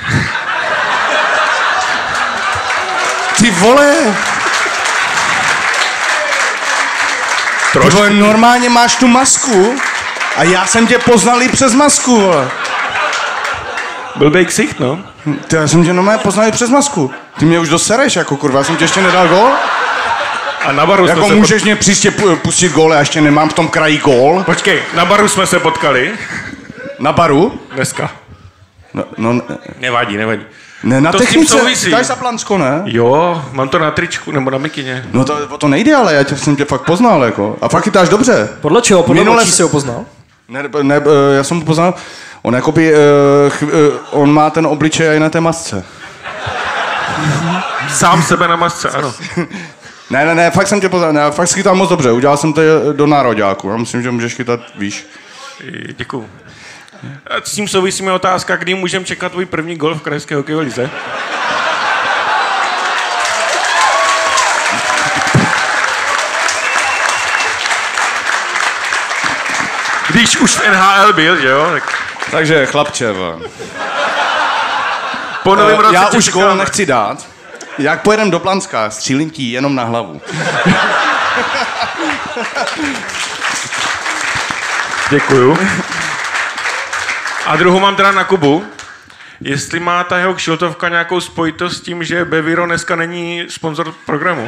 C: Ty vole! Trošku. Ty vole, normálně máš tu masku a já jsem tě poznal i přes masku, vole.
F: Blbej ksicht, no.
C: Ty, já jsem tě normálně poznal i přes masku. Ty mě už dosereš, jako kurva, já jsem tě ještě nedal gól.
F: A na baru
C: jako
F: jsme
C: můžeš
F: se
C: mě příště pustit gól, já ještě nemám v tom kraji gól.
F: Počkej, na baru jsme se potkali.
C: Na baru?
F: Dneska.
C: No, no ne.
F: Nevadí, nevadí.
C: Ne, na
F: to
C: technice, ty dáš za Plansko, ne?
F: Jo, mám to na tričku, nebo na mikině.
C: No to, to nejde, ale já tě, jsem tě fakt poznal, jako. A fakt chytáš dobře.
A: Podle čeho? Podle Minule... očí jsi ho poznal?
C: Ne, ne, já jsem ho poznal, on jakoby, uh, ch, uh, on má ten obličej i na té masce.
F: Sám sebe na masce, ano.
C: Ne, ne, ne, fakt jsem tě poznal, ne, fakt chytám moc dobře, udělal jsem to do nároďáku, já myslím, že můžeš chytat výš.
F: Děkuju. A s tím souvisí mi otázka, kdy můžeme čekat tvůj první gol v krajské hokejové lize? Když už v N H L byl, že jo? Tak...
C: Takže chlapče,
F: po novém roce
C: já už gól nechci dát. Jak pojedem do Planska, střílím ti jenom na hlavu.
F: Děkuju. A druhou mám teda na Kubu. Jestli má ta jeho kšiltovka nějakou spojitost s tím, že Beviro dneska není sponzor programu.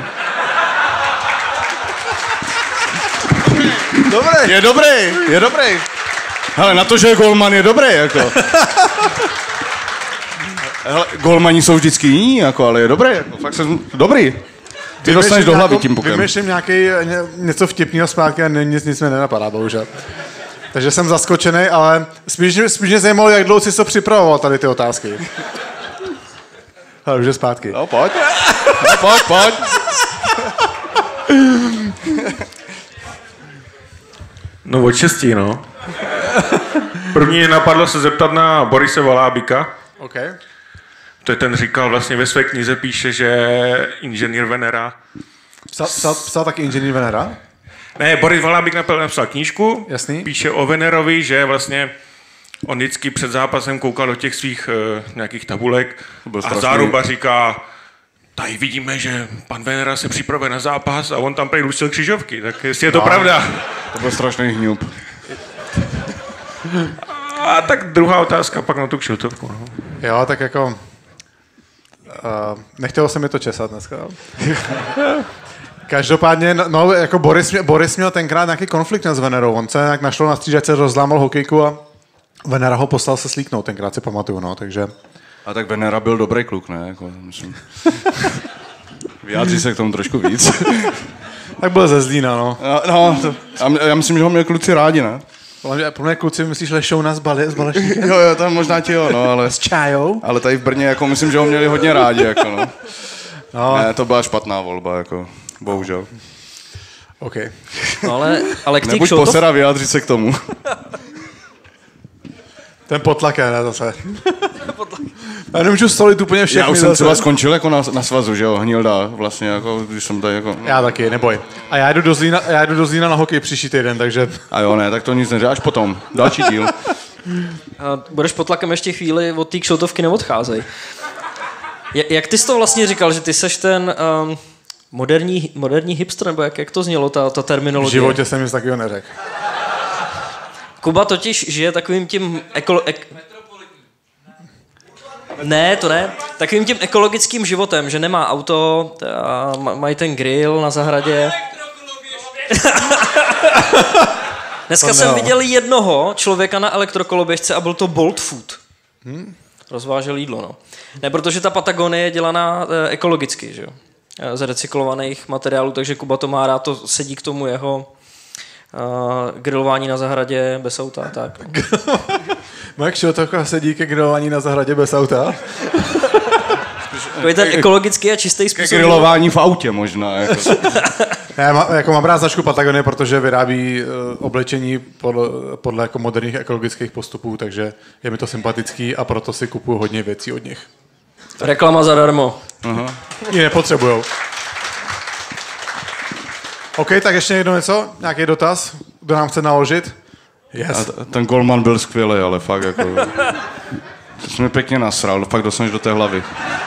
C: Dobrý. Je dobrý, je dobrý. Hele, na to, že je golman, je dobrý, jako. Hele, golmani jsou vždycky jiní, jako, ale je dobrý, jako, fakt jsem dobrý. Ty dostaneš do hlavy tím pukem.
D: Vymýšlím nějaký, ně, něco vtipného zpátky a nic, nic mi nenapadá, bohužel. Takže jsem zaskočený, ale spíš, spíš mě zajímalo, jak dlouho jsi to připravoval, tady ty otázky. Ale už je zpátky.
C: No, pojď. No, pojď, pojď.
F: No od šestí, no. První napadlo se zeptat na Borise Valábika.
D: Okay.
F: To je ten říkal, vlastně ve své knize píše, že inženýr Venera...
D: Psal, psal, psal taky inženýr Venera?
F: Ne, Boris Valábik napsal knížku,
D: Jasný.
F: Píše o Venerovi, že vlastně on vždycky před zápasem koukal do těch svých uh, nějakých tabulek a záruba říká, tady vidíme, že pan Venera se připravuje na zápas a on tam prý luštil křižovky, tak jestli je to no, pravda.
C: To byl strašný hňup.
F: A tak druhá otázka pak na tu kšiltovku. No.
D: Jo, tak jako... Uh, nechtělo se mi to česat dneska. Každopádně, no, jako Boris, mě, Boris měl tenkrát nějaký konflikt s Venerou. On se nějak našlo na střídačce, rozlámal hokejku a Venera ho poslal se slíknout, tenkrát si pamatuju, no, takže...
C: A tak Venera byl dobrý kluk, ne? Jako, myslím. Vyjádří se k tomu trošku víc.
D: Tak byl ze Zlína, no.
C: No, no to, já, já myslím, že ho měli kluci rádi, ne?
D: Pro mě kluci myslíš Lešouna z, bale, z Balešníkem?
C: Jo, jo, tam možná ti jo, no, ale...
D: S čájou?
C: Ale tady v Brně, jako myslím, že ho měli hodně rádi, jako, no.
D: No.
C: Ne, to byla špatná volba, jako, bohužel.
D: OK.
A: No, ale, ale k té
C: Nebuď
A: kšiltov...
C: posera, vyjádřit se k tomu.
D: Ten potlak je, ne, zase. Já nemůžu stolit úplně všechny.
C: Já už
D: zase.
C: jsem třeba skončil jako na, na svazu, že jo, Hnilda, vlastně, jako, když jsem tady, jako...
D: Já taky, neboj. A já jdu do Zlína, já jdu do Zlína na hokej příští týden, takže...
C: A jo, ne, tak to nic neřeš, až potom. Další díl.
A: A budeš pod tlakem ještě chvíli, od té kšiltovky neodcházej. Jak ty jsi to vlastně říkal, že ty seš ten um, moderní, moderní hipster, nebo jak, jak to znělo, ta, ta terminologie?
D: V životě jsem nic takového neřekl.
A: Kuba totiž žije takovým tím ekolo... Ek... Ne, to ne. Takovým tím ekologickým životem, že nemá auto, a mají ten grill na zahradě. Dneska jsem viděl jednoho člověka na elektrokoloběžce a byl to Bolt Food. Hmm? Rozvážel jídlo, no. Ne, protože ta Patagonie je dělaná e, ekologicky, že jo. E, z recyklovaných materiálů, takže Kuba to má rád, to sedí k tomu jeho e, grilování na zahradě bez auta, tak.
D: Moje kšiltovka sedí ke grilování na zahradě bez auta?
A: To je ten ekologický a čistý způsob.
C: Ke grilování v autě možná, jako.
D: Já má, jako mám rád značku Patagonie, protože vyrábí uh, oblečení podle, podle jako moderních ekologických postupů, takže je mi to sympatický a proto si kupuju hodně věcí od nich.
A: Reklama zadarmo.
C: Aha.
D: Ji nepotřebujou. OK, tak ještě někdo něco? Nějaký dotaz? Kdo nám chce naložit? Yes.
C: A t- ten golman byl skvělý, ale fakt jako... To jsi mi pěkně nasral, fakt dostaneš do té hlavy.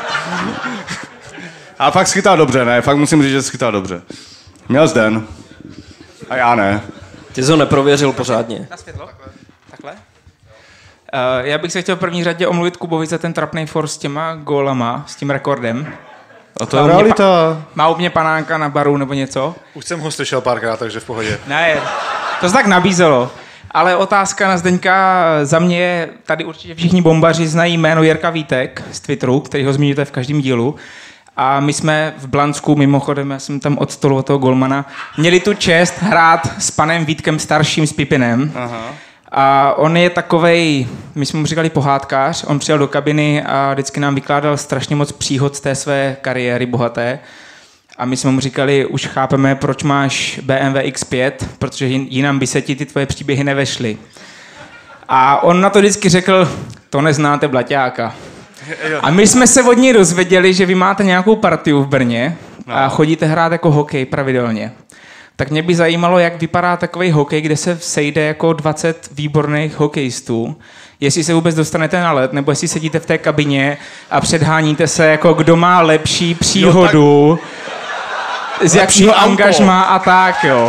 C: A fakt schytá dobře, ne? Fakt musím říct, že schytá dobře. Měl Zden. A já ne.
A: Ty jsi ho neprověřil pořádně.
G: Na světlo? Takhle. Takhle? Uh, já bych se chtěl v první řadě omluvit Kubovi za ten trapný for s těma gólama, s tím rekordem.
C: A to je realita. Pa-
G: má u mě panánka na baru nebo něco?
D: Už jsem ho slyšel párkrát, takže v pohodě.
G: Ne, to se tak nabízelo. Ale otázka na Zdeňka za mě je, tady určitě všichni bombaři znají jméno Jirka Vítek z Twitteru, který ho zmiňujete v každém dílu. A my jsme v Blansku, mimochodem, já jsem tam od stolu od toho golmana, měli tu čest hrát s panem Vítkem starším, s Pipinem. Aha. A on je takovej, my jsme mu říkali pohádkář, on přijel do kabiny a vždycky nám vykládal strašně moc příhod z té své kariéry bohaté. A my jsme mu říkali, už chápeme, proč máš bé em vé iks pět, protože jinam by se ti ty tvoje příběhy nevešly. A on na to vždycky řekl, to neznáte Blaťáka. A my jsme se od něj dozvěděli, že vy máte nějakou partiu v Brně a chodíte hrát jako hokej pravidelně. Tak mě by zajímalo, jak vypadá takový hokej, kde se sejde jako dvacet výborných hokejistů. Jestli se vůbec dostanete na led, nebo jestli sedíte v té kabině a předháníte se, jako kdo má lepší příhodu, jo, tak... z jakého angažmá a tak, jo.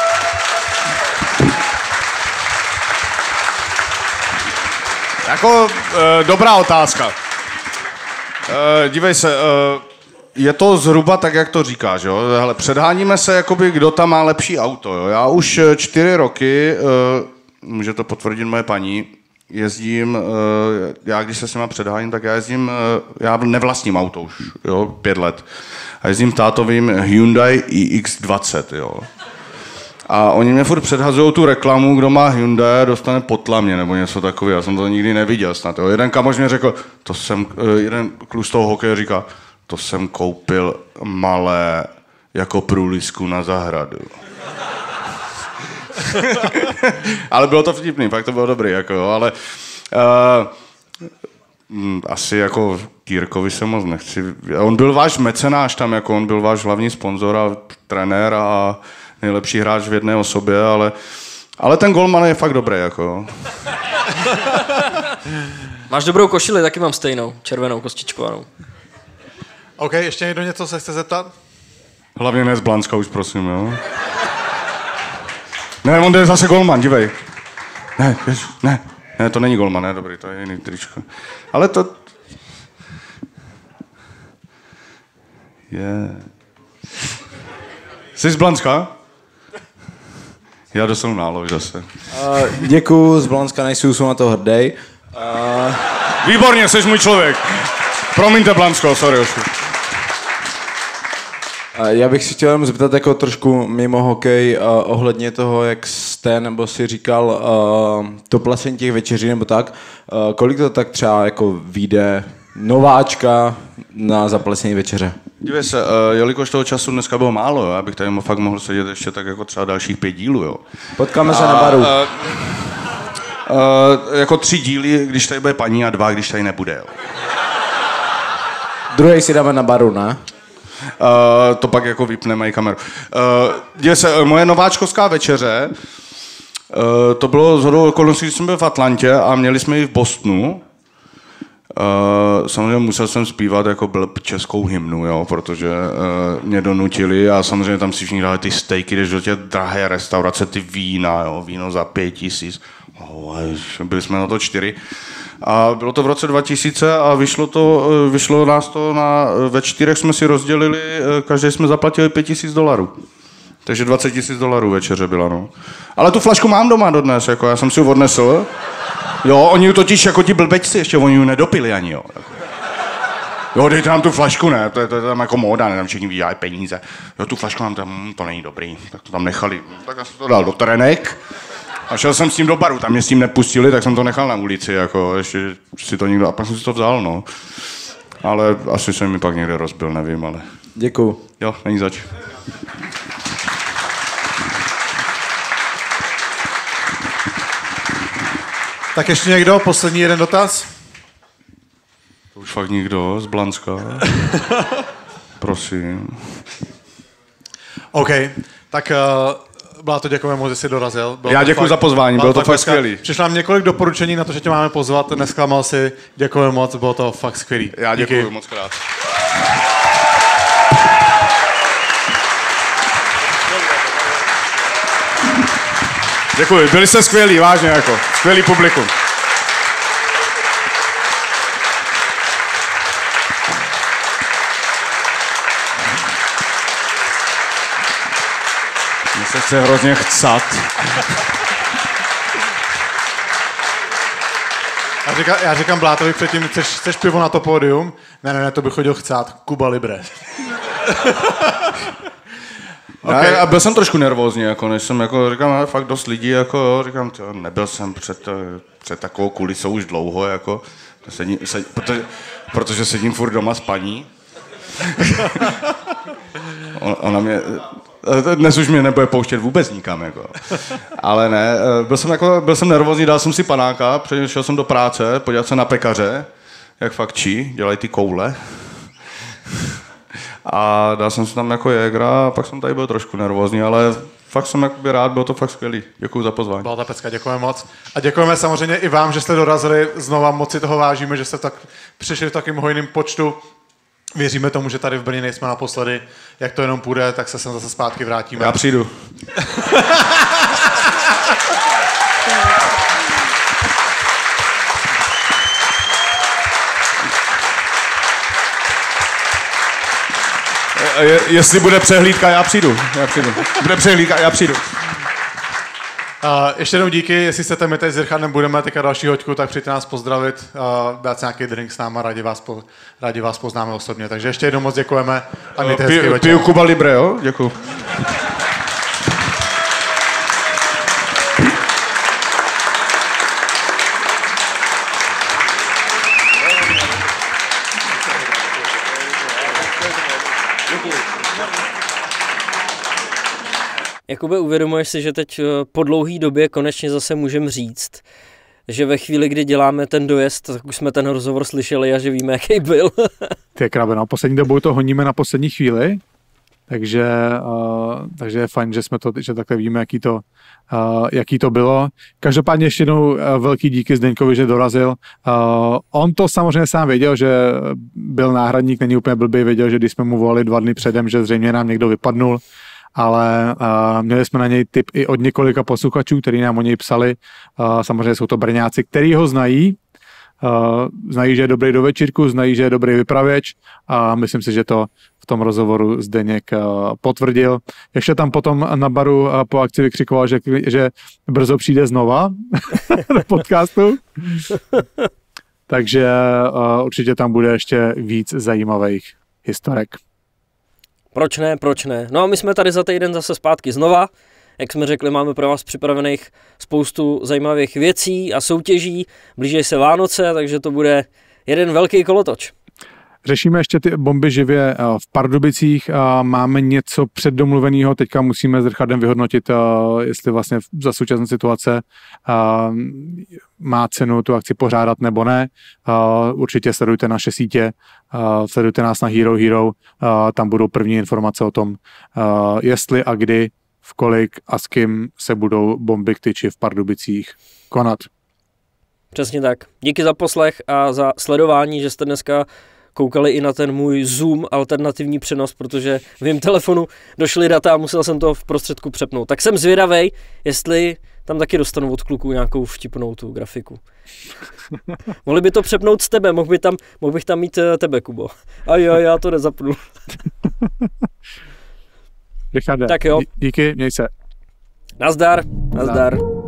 C: Jako, e, dobrá otázka. E, dívej se, e, je to zhruba tak, jak to říkáš, jo? Hele, předháníme se, jakoby, kdo tam má lepší auto, jo? Já už čtyři roky, e, může to potvrdit moje paní, jezdím, e, já když se s nima předháním, tak já jezdím, e, já nevlastním auto už, jo, pět let. A jezdím tátovým Hyundai i iks dvacet, jo. A oni mě furt předhazují tu reklamu, kdo má Hyundai, dostane potlamě nebo něco takového. Já jsem to nikdy neviděl snad. Jo. Jeden kamoš mě řekl, to jsem, jeden kluk z toho hokeje říká, to jsem koupil malé jako průlisku na zahradu. Ale bylo to vtipný, fakt to bylo dobrý, jako jo, ale uh, asi jako Kýrkovi se moc nechci. On byl váš mecenáš tam, jako on byl váš hlavní sponzor a trenér a nejlepší hráč v jedné osobě, ale, ale ten golman je fakt dobrý, jako.
A: Máš dobrou košili, taky mám stejnou, červenou, kostičkovanou.
D: OK, ještě někdo něco se chce zeptat?
C: Hlavně ne z Blanska už, prosím, jo. Ne, on jde zase golman, dívej. Ne, ne, ne, to není golman, ne, dobrý, to je jiný tričko. Ale to... Je... Yeah. Jsi z Blanska? Já dostanu nálož zase.
H: Uh, děkuju, z Blanska nejsou, jsou na to hrdej. Uh...
C: Výborně, jsi můj člověk. Promiňte, Blansko, sorry. Uh,
H: já bych si chtěl jenom zeptat jako trošku mimo hokej uh, ohledně toho, jak jste, nebo si říkal, uh, to placení těch večeří nebo tak. Uh, kolik to tak třeba jako vyjde nováčka na zaplacení večeře?
C: Dívej se, uh, jelikož toho času dneska bylo málo, jo, abych tady fakt mohl sedět ještě tak jako třeba dalších pět dílů, jo.
H: Potkáme se na baru. Uh,
C: uh, jako tři díly, když tady bude paní a dva, když tady nebude, jo.
H: Druhý si dáme na baru, ne?
C: Uh, to pak jako vypneme i kameru. Uh, dívej se, moje nováčkovská večeře, uh, to bylo shodou okolností, když jsem byl v Atlantě a měli jsme ji v Bostonu. Uh, samozřejmě musel jsem zpívat jako blb českou hymnu, jo, protože uh, mě donutili a samozřejmě tam si všichni dali ty stejky, jdeš do těch drahé restaurace, ty vína, jo, víno za pět tisíc. Oh, byli jsme na to čtyři. A bylo to v roce dva tisíce a vyšlo, to, vyšlo nás to na, ve čtyřech jsme si rozdělili, každý jsme zaplatili pět tisíc dolarů. Takže dvacet tisíc dolarů večeře byla, no. Ale tu flašku mám doma dodnes, jako já jsem si ji odnesl. Jo, oni ju totiž jako ti blbečci, ještě oni ju nedopili ani, jo. Jo, dejte nám tu flašku, ne, to je, to je tam jako móda, ne, tam všichni vydělají peníze. Jo, tu flašku mám tam, hm, to není dobrý, tak to tam nechali. Tak já jsem to dal do trenek a šel jsem s tím do baru, tam mě s tím nepustili, tak jsem to nechal na ulici, jako, ještě si to někdo, a pak jsem si to vzal, no. Ale asi jsem mi pak někde rozbil, nevím, ale...
H: Děkuju.
C: Jo, není zač.
D: Tak ještě někdo? Poslední jeden dotaz?
C: To už fakt nikdo z Blanska. Prosím.
D: OK, tak uh, Bláto, děkujeme moc, že jsi dorazil. Bylo
C: Já děkuji za pozvání, bylo to fakt
D: dneska,
C: skvělý.
D: Přišlo nám několik doporučení na to, že tě máme pozvat, nesklamal si, děkujeme moc, bylo to fakt skvělý.
C: Já děkuji moc krát. Děkuji, byli jste skvělí, vážně jako, skvělý publikum. Mně se chce hrozně chcat.
D: Já říkám, já říkám Blátovi předtím, chceš, chceš pivo na to pódium? Ne, ne, ne, to bych chodil chcát. Cuba Libre.
C: Okay. A byl jsem trošku nervózní, jako, než jsem jako, říkám, ale fakt dost lidí, jako, říkám, tyjo, nebyl jsem před, před takovou kulisou už dlouho, jako, sedím, sedím, protože, protože sedím furt doma s paní. Ona mě, dnes už mě nebude pouštět vůbec nikam, jako. Ale ne, byl jsem, jako, byl jsem nervózní, dal jsem si panáka, přešel jsem do práce, podívat se na pekaře, jak fakt čí, dělají ty koule. A dal jsem si tam jako Jägra a pak jsem tady byl trošku nervózní, ale fakt jsem jakoby rád, bylo to fakt skvělý. Děkuji za pozvání.
D: Byla ta pecka, děkujeme moc. A děkujeme samozřejmě i vám, že jste dorazili, znova moc si toho vážíme, že jste tak přišli v takovým hojným počtu. Věříme tomu, že tady v Brně nejsme naposledy. Jak to jenom půjde, tak se sem zase zpátky vrátíme.
C: Já přijdu. Je, jestli bude přehlídka, já přijdu. Já přijdu. Bude přehlídka, já přijdu.
D: Uh, ještě jednou díky, jestli chcete, my teď s Richardem budeme teďka další hoďku, tak přijďte nás pozdravit, uh, dát si nějaký drink s náma, rádi vás, po, rádi vás poznáme osobně. Takže ještě jednou moc děkujeme a mějte hezký večer.
C: Piju Cuba Libre, jo? Děkuju.
A: Jakube, uvědomuješ si, že teď po dlouhé době konečně zase můžeme říct, že ve chvíli, kdy děláme ten dojezd, tak už jsme ten rozhovor slyšeli a že víme, jaký byl.
B: Ty krabe, no, poslední dobou to honíme na poslední chvíli, takže, uh, takže je fajn, že jsme to, že takhle víme, jaký to, uh, jaký to bylo. Každopádně ještě jednou uh, velký díky Zdeňkovi, že dorazil. Uh, on to samozřejmě sám věděl, že byl náhradník, není úplně blbý, věděl, že když jsme mu volali dva dny předem, že zřejmě nám někdo vypadnul, ale uh, měli jsme na něj tip i od několika posluchačů, kteří nám o něj psali. Uh, samozřejmě jsou to Brňáci, kteří ho znají, uh, znají, že je dobrý do večírku, znají, že je dobrý vypravěč a myslím si, že to v tom rozhovoru Zdeněk uh, potvrdil. Ještě tam potom na baru uh, po akci vykřikoval, že, že brzo přijde znova do podcastu. Takže uh, určitě tam bude ještě víc zajímavých historek.
A: Proč ne, proč ne? No a my jsme tady za týden zase zpátky znova. Jak jsme řekli, máme pro vás připravených spoustu zajímavých věcí a soutěží. Blíží se Vánoce, takže to bude jeden velký kolotoč.
B: Řešíme ještě ty bomby živě v Pardubicích. Máme něco předdomluveného. Teďka musíme s Richardem vyhodnotit, jestli vlastně za současné situace má cenu tu akci pořádat nebo ne. Určitě sledujte naše sítě, sledujte nás na Hero Hero. Tam budou první informace o tom, jestli a kdy, v kolik a s kým se budou bomby k tyči v Pardubicích konat.
A: Přesně tak. Díky za poslech a za sledování, že jste dneska koukali i na ten můj Zoom alternativní přenos, protože v mém telefonu došly data a musel jsem to v prostředku přepnout. Tak jsem zvědavej, jestli tam taky dostanu od kluků nějakou vtipnou tu grafiku. Mohli by to přepnout z tebe, mohl, by tam, mohl bych tam mít tebe, Kubo. A jo, já to nezapnu.
B: Richarde,
A: tak jo.
B: díky, měj se.
A: Nazdar, nazdar. nazdar.